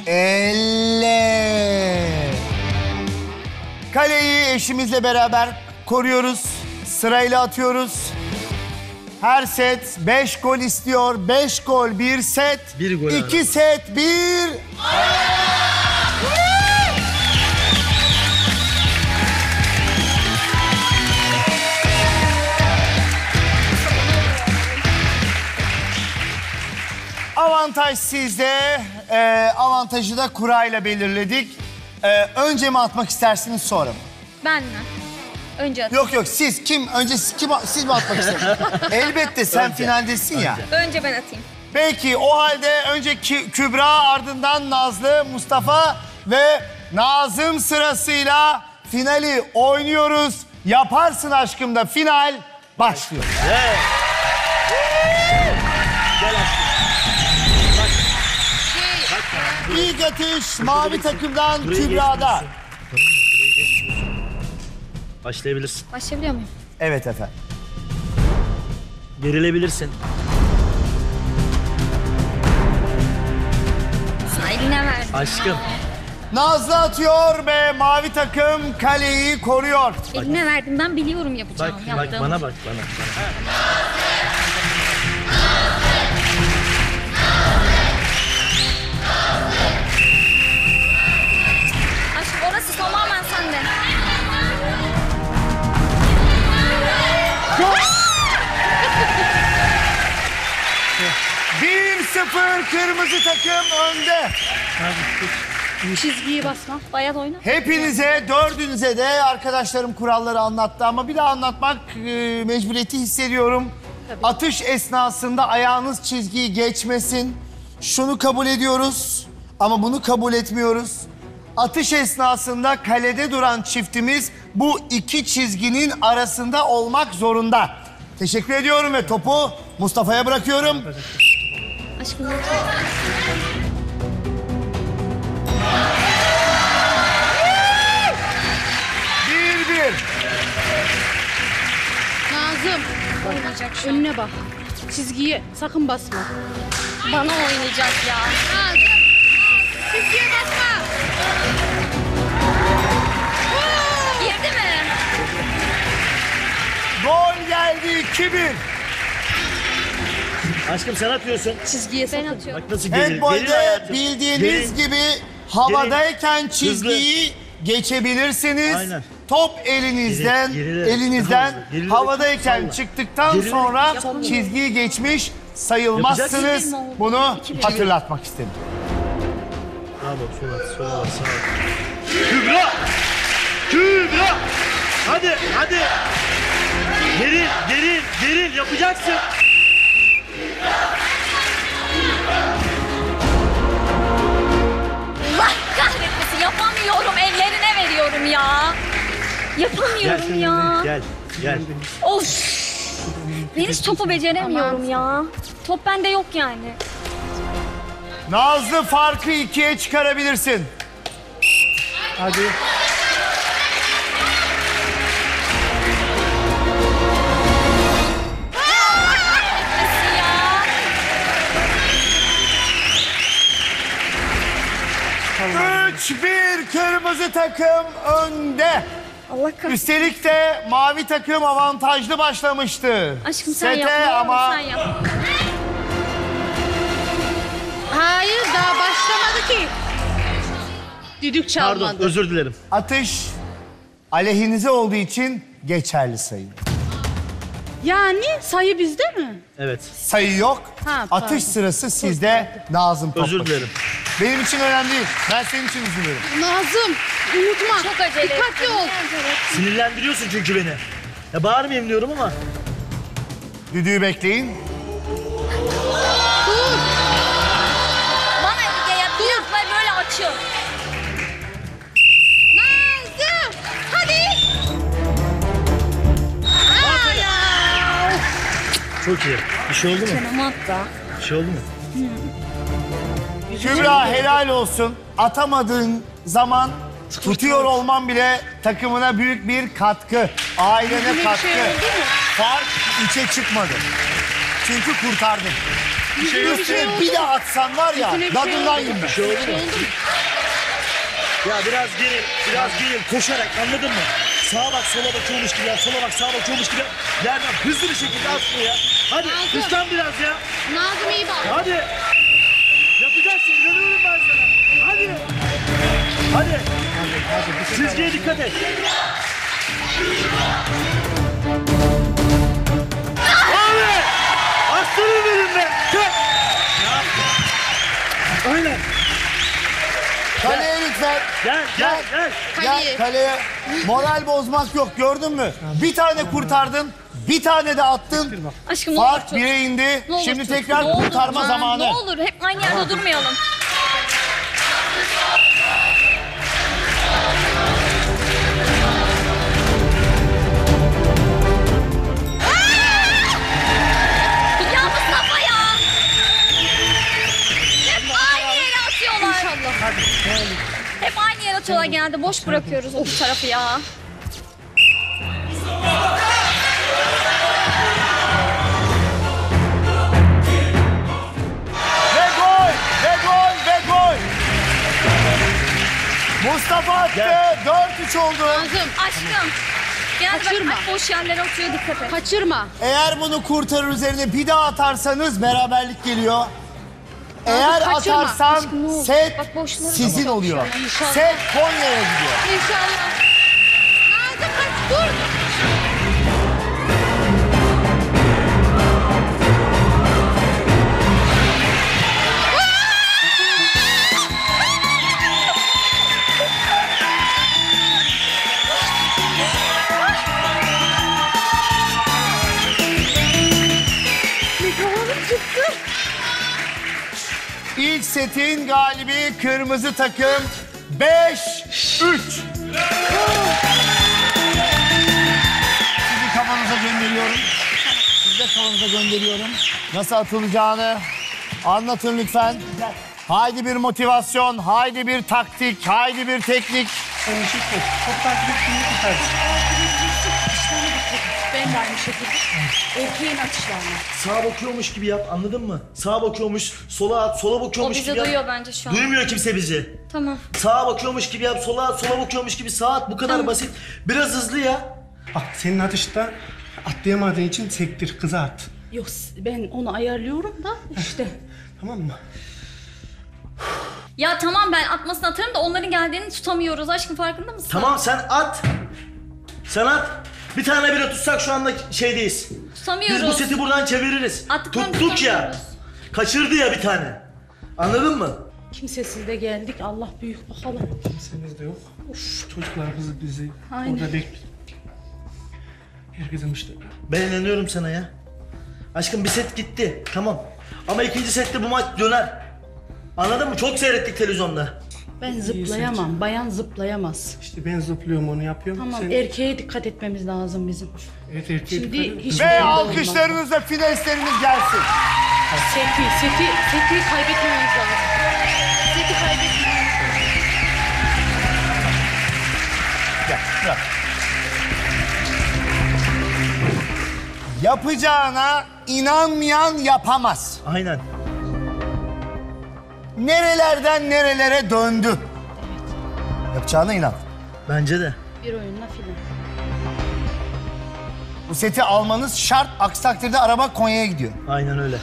Elle. Kaleyi eşimizle beraber koruyoruz. Sırayla atıyoruz. Her set beş gol istiyor. Beş gol bir set. Bir gol İki abi. set bir. Avantaj sizde. Ee, avantajı da kurayla belirledik. Ee, önce mi atmak istersiniz sonra mı? Ben mi? Önce atın. Yok yok siz kim? Önce siz, kim, siz mi atmak istersiniz? Elbette sen Önce. finaldesin ya. Önce ben atayım. Peki o halde önce Kü- Kübra, ardından Nazlı, Mustafa ve Nazım sırasıyla finali oynuyoruz. Yaparsın Aşkım'da final başlıyor. Evet. Gel aşkım. İlk atış mavi takımdan Buraya Kübra'da. geçmiyorsun. Tamam mı? Buraya geçmiyorsun. Başlayabilirsin. Başlayabiliyor muyum? Evet efendim. Gerilebilirsin. Sana eline ver. Aşkım. Nazlı atıyor ve mavi takım kaleyi koruyor. Eline verdim, ben biliyorum yapacağımı. Bak, bak bana bak bana. bana. Aşkım orası tamamen sende. bir sıfır kırmızı takım önde. Çizgiyi basma. Bayat oyna. Hepinize, dördünüze de arkadaşlarım kuralları anlattı ama bir daha anlatmak e, mecburiyeti hissediyorum. Atış esnasında ayağınız çizgiyi geçmesin. Şunu kabul ediyoruz ama bunu kabul etmiyoruz. Atış esnasında kalede duran çiftimiz bu iki çizginin arasında olmak zorunda. Teşekkür ediyorum ve topu Mustafa'ya bırakıyorum. Aşkım lütfen. Bir bir. Nazım. Oynayacak şu an. Önüne bak. Çizgiye sakın basma. Bana oynayacak ya. Nazım. Çizgiye basma. Girdi mi? iki bir. Aşkım sen atıyorsun. Çizgiye Ben sakın. atıyorum. Bak nasıl gelir. Gelir Handbolde hayatım. bildiğiniz Gelir. gibi havadayken çizgiyi geçebilirsiniz. Aynen. Top elinizden, Geri- gerilerek, elinizden daha hızlı. Gerilerek, havadayken salla. çıktıktan Gerilerek, sonra salla. çizgiyi geçmiş sayılmazsınız. Yapacaksın. Bunu hatırlatmak istedim. Bravo, sola, sola, bak, sağa. Kübra! Kübra! Hadi, hadi! Geril, geril, geril yapacaksın. Allah kahretmesin yapamıyorum ellerine veriyorum ya. Yapamıyorum ya. Gel, gel. Of. Ben hiç topu beceremiyorum ya. Top bende yok yani. Nazlı farkı ikiye çıkarabilirsin. Hadi. Nasıl ya? üç bir kırmızı takım önde. Allah kahretsin. Üstelik de mavi takım avantajlı başlamıştı. Aşkım sen Sete yap. ne olur ama Sen yap. Hayır daha başlamadı ki. Düdük çalmadı. Pardon, özür dilerim. atış aleyhinize olduğu için geçerli sayı. Yani sayı bizde mi? Evet, Sayı yok. Ha, pardon. atış sırası sizde Nazım Topbaşı. özür dilerim. Benim için önemli değil. Ben senin için üzülüyorum. Nazım unutma. Çok acele Dikkatli ettim. ol. Sinirlendiriyorsun çünkü beni. Ya bağırmayayım diyorum ama. Düdüğü bekleyin. Dur. Bana ya, ya pilotlar böyle açıyor. Nazım. Hadi. Çok iyi. Bir şey oldu mu? Canım hatta. Bir şey oldu mu? Kübra helal olsun. Atamadığın zaman tutuyor olman bile takımına büyük bir katkı. Ailene Yüzüne bir katkı. şey oldu mu? Fark içe çıkmadı. Çünkü kurtardın. Yüzüne bir şey Üstüne oldu bir mu? de atsan var ya, Yüzüne bir şey dadından oldu mu? yiyeyim ben. Bir şey oldu mu? Ya biraz geril, biraz geril. Koşarak anladın mı? Sağa bak, sola bakıyormuş gibi yap. Sola bak, sağa bakıyormuş gibi yap. Yerden hızlı bir şekilde at şunu ya. Hadi Nazım. hızlan biraz ya. Nazım iyi bak. Hadi. Yapacaksın, inanıyorum ben sana. Hadi. Hadi. Çizgiye dikkat et. Abi! Aslanım benim be. Çek. Aynen. Kaleye lütfen. Gel, gel, gel. Gel Kaleye. kaleye. Moral bozmak yok, gördün mü? Bir tane kurtardın, bir tane de attın. Aşkım ne olur Fark tut. bire indi. Ne olur Şimdi tut. tekrar Ne olur, kurtarma ha, zamanı. Ne olur hep aynı yerde durmayalım. Ya Mustafa ya! Hep aynı yere atıyorlar. İnşallah. Hep aynı yere atıyorlar genelde. Boş bırakıyoruz o tarafı ya. Ve gol, ve gol, ve gol. Mustafa attı, Gel. dört üç oldu. Nazım Aşkım. Genelde Kaçırma. bak boş yerlere atıyor, dikkat et. kaçırma. Eğer bunu kurtarır üzerine bir daha atarsanız beraberlik geliyor. Eğer kaçırma. atarsan Aşkım, ne olur. set Bak boşları sizin çok oluyor. şey. İnşallah. Set Konya'ya gidiyor. İnşallah. Nazım kaç dur. İlk setin galibi kırmızı takım beş üç. Sizi kafanıza gönderiyorum. Sizi de kafanıza gönderiyorum. Nasıl atılacağını anlatın lütfen. Haydi bir motivasyon, haydi bir taktik, haydi bir teknik. Çok takip ettiğini tutar. Ben de aynı şekilde. Erkeğin atışlarına. Sağa bakıyormuş gibi yap, anladın mı? Sağa bakıyormuş, sola at, sola O bakıyormuş bizi gibi yap. duyuyor bence şu an. Duymuyor kimse bizi. Tamam. Sağa bakıyormuş gibi yap, sola at, sola bakıyormuş gibi sağa at. Bu kadar basit. Biraz hızlı ya. Bak senin atışta Atlayamadığın için sektir, kıza at. Yok ben onu ayarlıyorum da işte. Tamam mı? Ya tamam ben atmasını atarım da onların geldiğini tutamıyoruz. Aşkım farkında mısın? Tamam sen at. Sen at. Bir tane bile tutsak şu anda şeydeyiz. Tutamıyoruz. Biz bu seti buradan çeviririz. Attıklarını Tuttuk ya. tutamıyoruz. Kaçırdı ya bir tane. Anladın mı? Kimsesiz de geldik. Allah büyük bakalım. Kimseniz de yok. Of, çocuklar bizi, bizi Aynen. orada bekliyor. Herkesin işte. Ben inanıyorum sana ya. Aşkım bir set gitti. Tamam. Ama ikinci sette bu maç döner. Anladın mı? Çok seyrettik televizyonda. Ben zıplayamam. Bayan zıplayamaz. İşte ben zıplıyorum, onu yapıyorum. Tamam Sen- erkeğe dikkat etmemiz lazım bizim. Evet, erkeğe Şimdi dikkat edin. hiç Ve belli alkışlarınızla finalistlerimiz gelsin. olmaz. Seti, seti, seti kaybetmememiz lazım. Seti kaybetmememiz lazım. Gel, bırak. Yapacağına inanmayan yapamaz. Aynen. Nerelerden nerelere döndü. Yapacağına inan. Bence de. Bir oyunla filan. Bu seti almanız şart. Aksi takdirde araba Konya'ya gidiyor. Aynen öyle.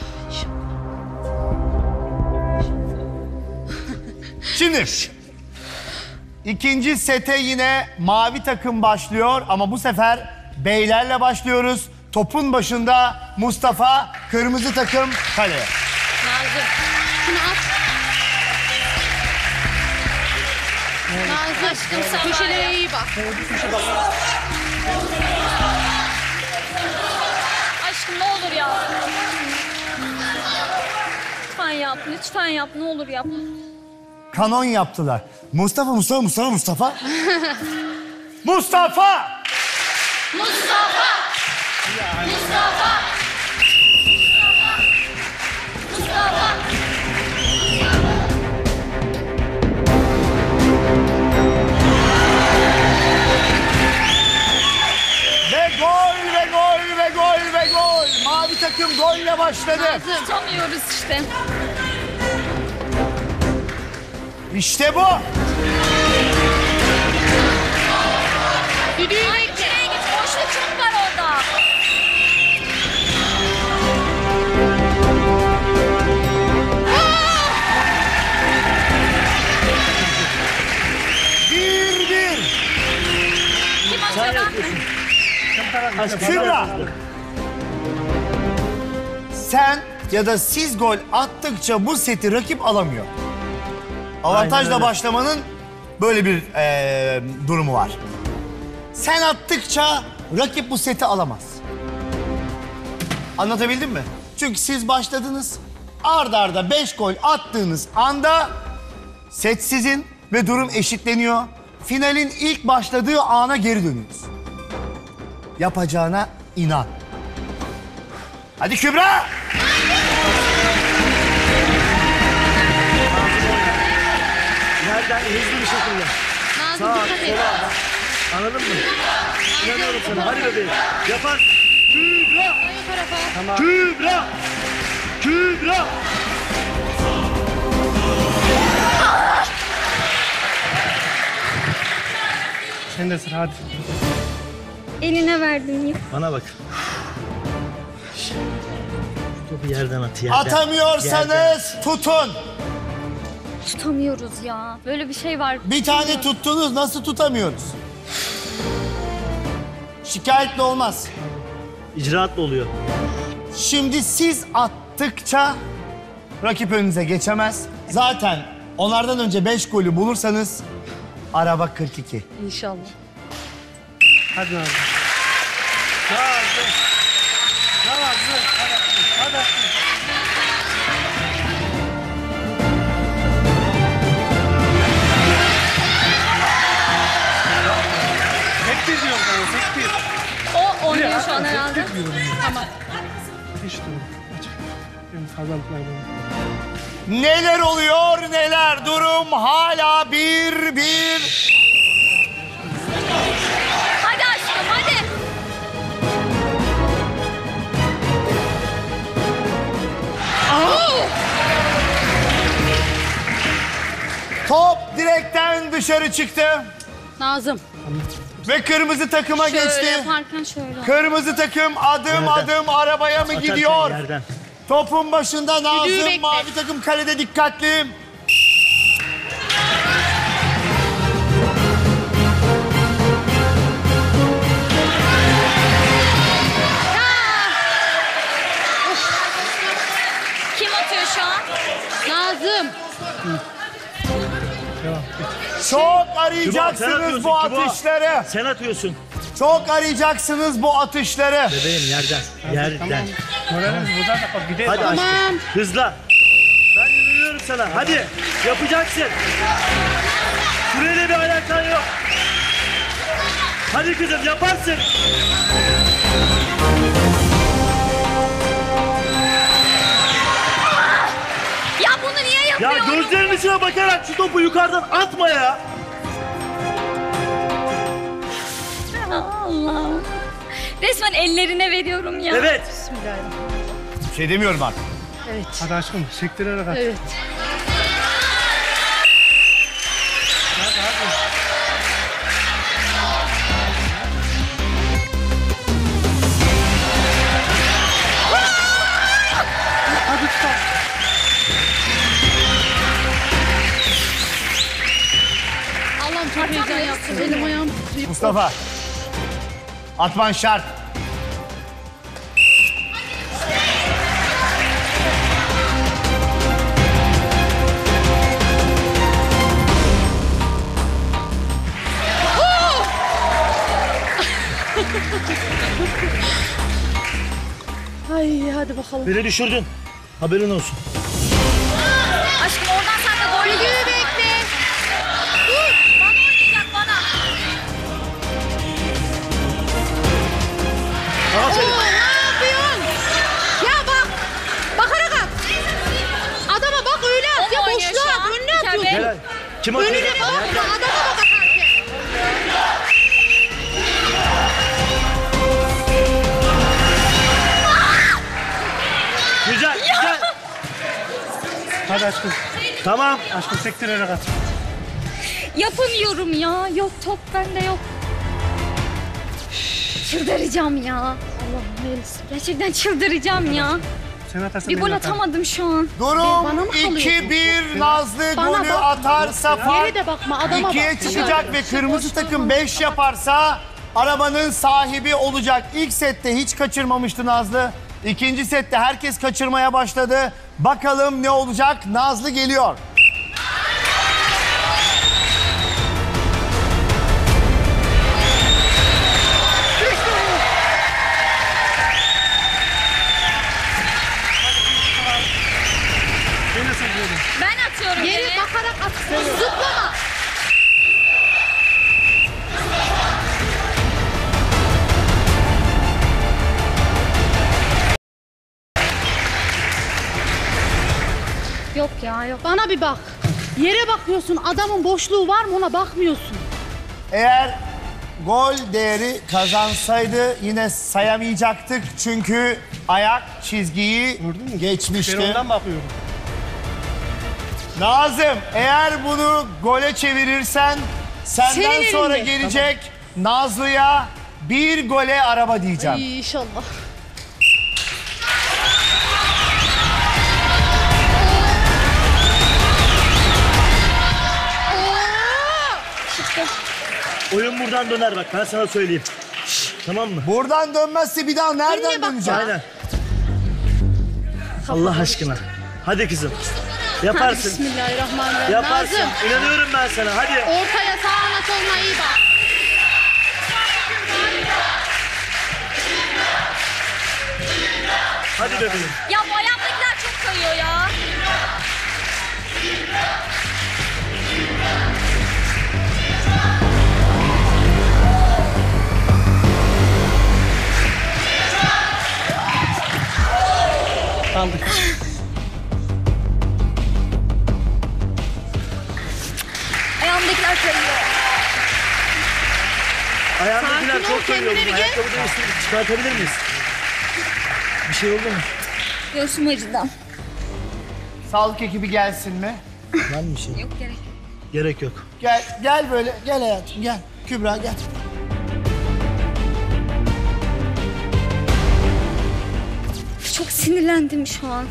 Şimdi ikinci sete yine mavi takım başlıyor ama bu sefer beylerle başlıyoruz. Topun başında Mustafa, kırmızı takım kaleye. Nazım. Şunu at. Nazım. Aşkım sen Köşelere var ya. iyi bak. Aşkım ne olur ya. Lütfen yap, lütfen yap. Ne olur yap. Kanon yaptılar. Mustafa, Mustafa, Mustafa, Mustafa. Mustafa! Mustafa! Mustafa! Mustafa! Ve gol ve gol ve gol ve gol. Mavi takım golle başladı. Tutamıyoruz işte. İşte bu. Düdüğü Ay içeriye git. Boşluk çok var orada. Bir bir. Kim atıyor ben? Kübra. Sen ya da siz gol attıkça bu seti rakip alamıyor. Aynen Avantajla öyle. başlamanın böyle bir eee, durumu var. Sen attıkça rakip bu seti alamaz. Anlatabildim mi? Çünkü siz başladınız. Ard arda beş gol attığınız anda set sizin ve durum eşitleniyor. Finalin ilk başladığı ana geri dönüyoruz. Yapacağına inan. Hadi Kübra! Nereden hızlı bir şekilde. Nazım Sağ, dikkat et. sola. Anladın mı? İnanıyorum sana. Hadi bebeğim. Yapar. Kübra! O tarafa. Kübra! Kübra! Sen de sıra, hadi. Eline verdin ya. Bana bak. Şu topu yerden at yerden. Atamıyorsanız tutun. Tutamıyoruz ya. Böyle bir şey var. Bir tane tuttunuz, nasıl tutamıyoruz? Şikayetle olmaz. İcraatla oluyor. Şimdi siz attıkça rakip önünüze geçemez. Zaten onlardan önce beş golü bulursanız araba kırk iki. İnşallah. Hadi Nazlı. Nazlı. Nazlı. Hadi, hadi. hadi. Sektir diyorum sana, sektir. O oynuyor şu an herhalde. Tamam. İşte o. Aç. Benim fazlalıklar benim. Neler oluyor neler, durum hala bir bir. Hadi aşkım hadi. Top direkten dışarı çıktı. Nazım. Ve kırmızı takıma Şöyle geçti. yaparken şöyle. Kırmızı takım adım Yerden. adım arabaya mı Atarken gidiyor? yerden. Topun başında Düdüğü Nazım, bekle. mavi takım kalede dikkatli. Kim atıyor şu an? Nazım. Çok Küba, sen arayacaksınız atıyorsun, bu Küba. atışları. Sen atıyorsun. Çok arayacaksınız bu atışları. Bebeğim yerden. Yerden. Moralimiz bozar da bak gidelim. Hadi Tamam. aşkım. Hızla. Ben inanıyorum sana. Hadi. Yapacaksın. Süreyle bir alakan yok. Hadi kızım yaparsın. Ya bunu niye Ya yapıyorum? gözlerinin içine bakarak şu topu yukarıdan atma ya. Allah'ım. Resmen ellerine veriyorum ya. Evet. Bir şey demiyorum artık. Evet. Hadi aşkım sektirerek at. Evet. Hadi tutar. Allah'ım çok heyecan yaptım. Elim ayağım titriyor. Mustafa. Atman şart. Ay hadi bakalım. Beni düşürdün. Haberin olsun. Aşkım oradan sen de gol Düdüğü yiyorsun. bekle. Dur. Bana oynayacak bana. Aferin. Oo, ne yapıyorsun? Ya bak. Bakarak at. Adama bak öyle at. O Ya mu oynuyor boşluğa şu at. an? Önüne İlker atıyorsun. Bey. Helal. Kim atıyor? Önüne bak. Adama bak atarken. Güzel, güzel. Hadi aşkım. Tamam. Aşkım sektirerek at. Yapamıyorum ya. Yok top bende yok. Çıldıracağım ya. Allah'ım neylesin. Gerçekten çıldıracağım ya. Sen atarsan Bir ben gol atarım. atamadım şu an. Bana mı Durum kalıyor? iki bir. Nazlı Bana golü bak. atarsa fark Yere de bakma adama ikiye bak. çıkacak ve kırmızı takım beş yaparsa arabanın sahibi olacak. İlk sette hiç kaçırmamıştı Nazlı. İkinci sette herkes kaçırmaya başladı. Bakalım ne olacak? Nazlı geliyor. Ben de sektireyim. Ben atıyorum Yere yere. bakarak at. Zıplama. Yok ya yok. Bana bir bak. Yere bakıyorsun. Adamın boşluğu var mı ona bakmıyorsun. Eğer gol değeri kazansaydı yine sayamayacaktık. Çünkü ayak çizgiyi Gördün mü? geçmişti. Ben ondan bakıyorum. Nazım, eğer bunu gole çevirirsen senden Senin sonra elinde. gelecek Nazlı'ya bir gole araba diyeceğim. İyi inşallah. Oyun buradan döner bak ben sana söyleyeyim. Tamam mı? Buradan dönmezse bir daha nereden Önüne bak döneceğim? Aynen. Allah aşkına. Hadi kızım. Yaparsın. Bismillahirrahmanirrahim. Yaparsın. Nazım. İnanıyorum ben sana. Hadi. Ortaya sağına soluna iyi bak. Hadi bebeğim. Ya bu ayağımdakiler çok kayıyor ya. Aldık. Ayağımdakiler kayıyor. Ayağımdakiler Sakin ol, çok kayıyor. kendine bir gel. Ayakkabı değiştirip çıkartabilir miyiz? Bir şey oldu mu? Göğsüm acıdan. Sağlık ekibi gelsin mi? Var mı bir şey? Yok gerek yok. Gerek yok. Gel, gel böyle. Gel hayatım, gel. Kübra gel. sinirlendim şu an.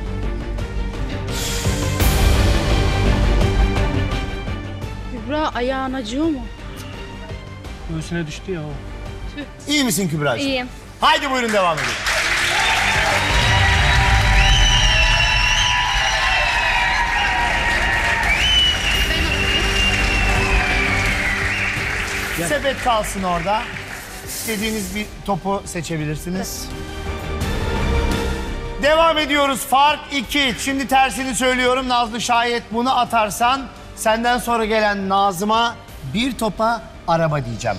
Kübra ayağın acıyor mu? Göğsüne düştü ya o. İyi misin Kübra'cığım? İyiyim. Haydi buyurun devam edelim. Sepet kalsın orada. İstediğiniz bir topu seçebilirsiniz. Devam ediyoruz. Fark iki. Şimdi tersini söylüyorum. Nazlı şayet bunu atarsan senden sonra gelen Nazım'a bir topa araba diyeceğim.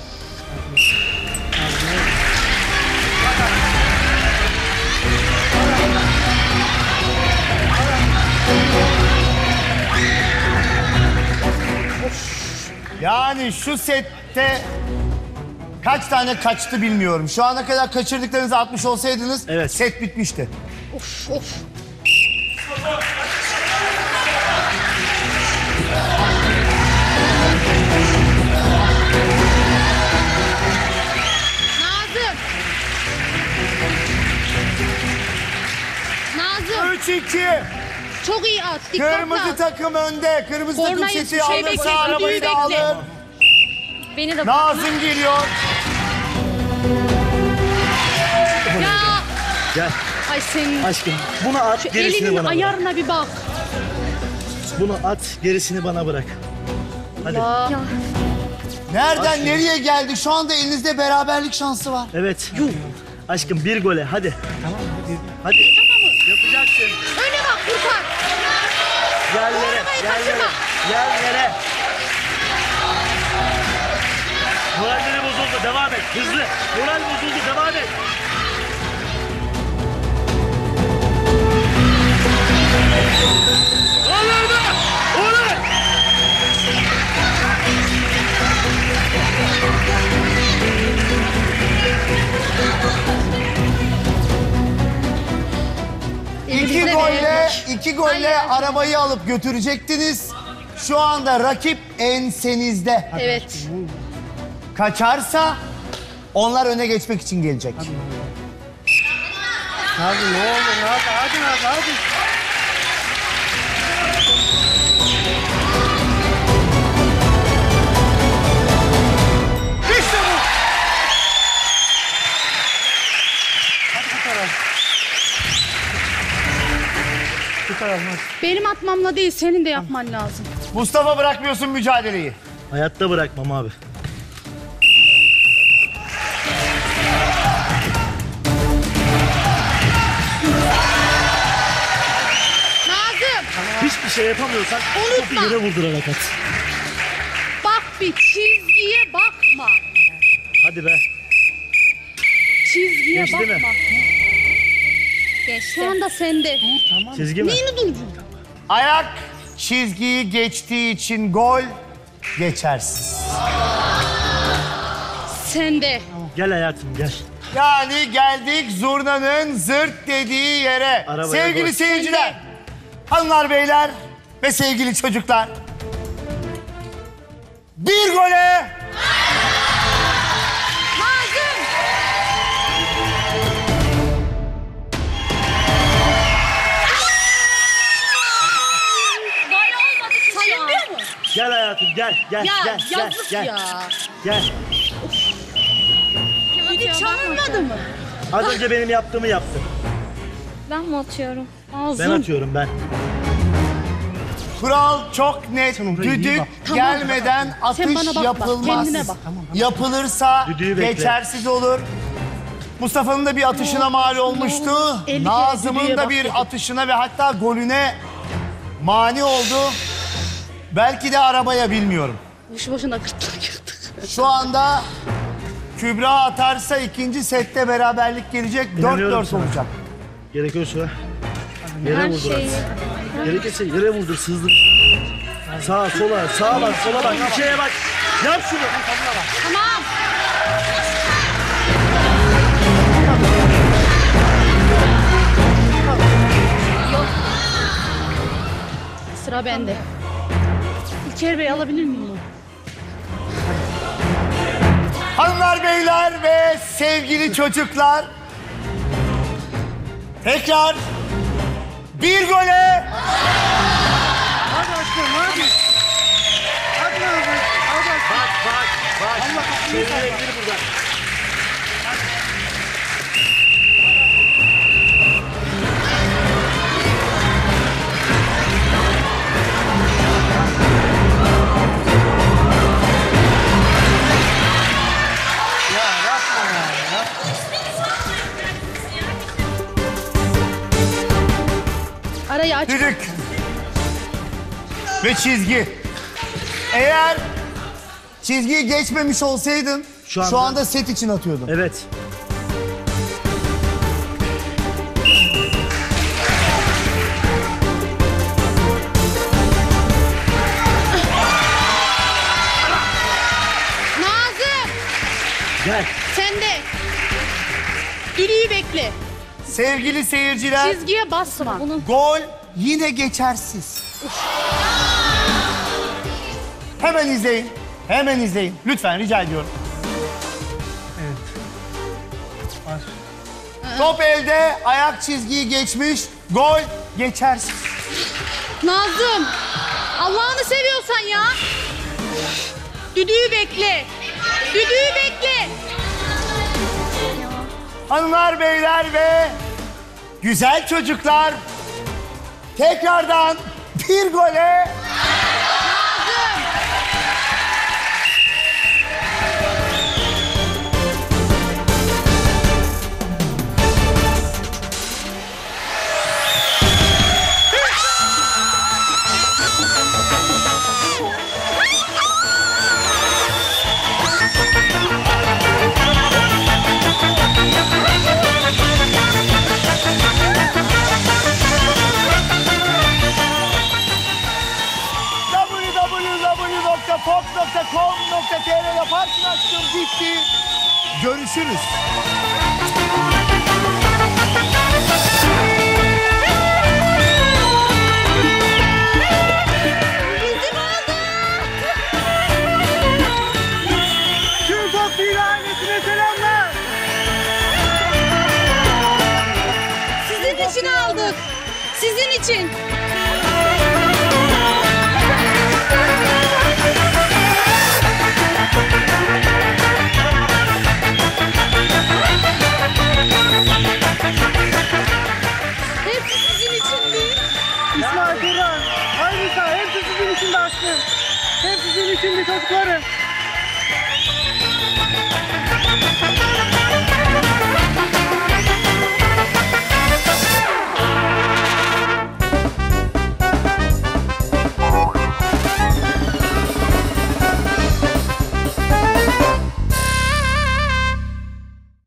Yani şu sette kaç tane kaçtı bilmiyorum. Şu ana kadar kaçırdıklarınızı atmış olsaydınız evet. Set bitmişti. Of of. Nazım. Nazım. üç iki. Çok iyi at. Dikkatli Kırmızı at. takım önde. Kırmızı takım Kornayı seti şey alırsa bekle, arabayı düdüğü da bekle. alır. Beni de Nazım geliyor. Ya. Gel. Ay senin. Aşkım bunu at, Şu gerisini elinin bana bırak. ayarına bir bak. Bunu at, gerisini bana bırak. Hadi. Ya. Ya. Nereden Aşkım. nereye geldi? Şu anda elinizde beraberlik şansı var. Evet. Aşkım bir gole hadi. Tamam hadi. Hadi. Tamam mı? Yapacaksın. Öne bak Furkan. Yerlere, Arabayı yerlere, kaçırma. yerlere. Moralleri bozuldu, devam et. Hızlı. Moral bozuldu, devam et. Olur mu? Olur. İki golle, iki golle arabayı alıp götürecektiniz. Şu anda rakip ensenizde. Evet. Kaçarsa onlar öne geçmek için gelecek. Hadi ne olur hadi hadi hadi hadi. İşte bu. Hadi bu taraf. Bu taraf hadi. Benim atmamla değil senin de yapman lazım. Mustafa bırakmıyorsun mücadeleyi. Hayatta bırakmam abi. Nazım. Hiçbir şey yapamıyorsan topu Unutma. yere vurdurarak at. Bak bir çizgiye bakma. Hadi be. Çizgiye Geçti mi? bakma. Geçti. Şu anda sende. Tamam. Çizgi mi? Neyini duracaksın? Ayak çizgiyi geçtiği için gol geçersiz. Sende. Gel hayatım gel. Yani geldik zurnanın zırt dediği yere. Arabaya Sevgili koy. seyirciler, hanımlar beyler ve sevgili çocuklar. Bir gole Nazım. Gol olmadı ki şu an. Sayılmıyor mu? Gel hayatım gel gel Ya gel gel yazık gel. ya. Gel. Hiç çalınmadı mı? Az önce benim yaptığımı yaptın. Ben mi atıyorum? Ağzım. Ben atıyorum ben. kural çok net. Sen oraya iyi Düdük bak. Tamam. gelmeden atış Sen bana bak, bak, yapılmaz. kendine bak. Yapılırsa Düdüğü bekle. geçersiz olur. Mustafa'nın da bir atışına mal olmuştu. elli kere Nazım'ın düdüğe da bak bir dedi. atışına ve hatta golüne mani oldu. Belki de arabaya bilmiyorum. Boşu boşuna gırtlık yırttık. Şu anda Kübra atarsa ikinci sette beraberlik gelecek. dört İnanıyorum dört sana. olacak. Gerekiyorsa yere Her vurdur. şeyi. Gerekirse yere vurdur sızdır. Sağa sola sağa bak sola bak bir şeye bak. Yap şunu. Tamam. Sıra bende. İlker Bey alabilir miyim onu? Hanımlar, beyler ve sevgili çocuklar. Tekrar bir gole. Hadi aşkım hadi. Hadi lan hadi. Hadi aşkım. Bak bak bak. Allah kapıyı Çevireye salla. gir buradan. Arayı aç. Düdük. Ve çizgi. Eğer çizgiyi geçmemiş olsaydın şu Şu anda, anda- set için atıyordun. Evet. Nazım Gel. sen de. Düdüğü bekle. Sevgili seyirciler, Çizgiye basma. gol yine geçersiz. Hemen izleyin. Hemen izleyin. Lütfen rica ediyorum. Var. Top elde, ayak çizgiyi geçmiş. Gol geçersiz. Nazım Allah'ını seviyorsan ya. Düdüğü bekle. Düdüğü bekle. Hanımlar, beyler ve güzel çocuklar, tekrardan bir gole w w w nokta pop nokta com nokta t r yaparsın aşkım, bitti. Görüşürüz. Tüm Topçu ailesine selamlar. Sizin için aldık. Sizin için. Hepsi sizin için değil. İsmail Turan, Aylisa hepsi sizin için de aşkım. Hep sizin için de çocuklarım.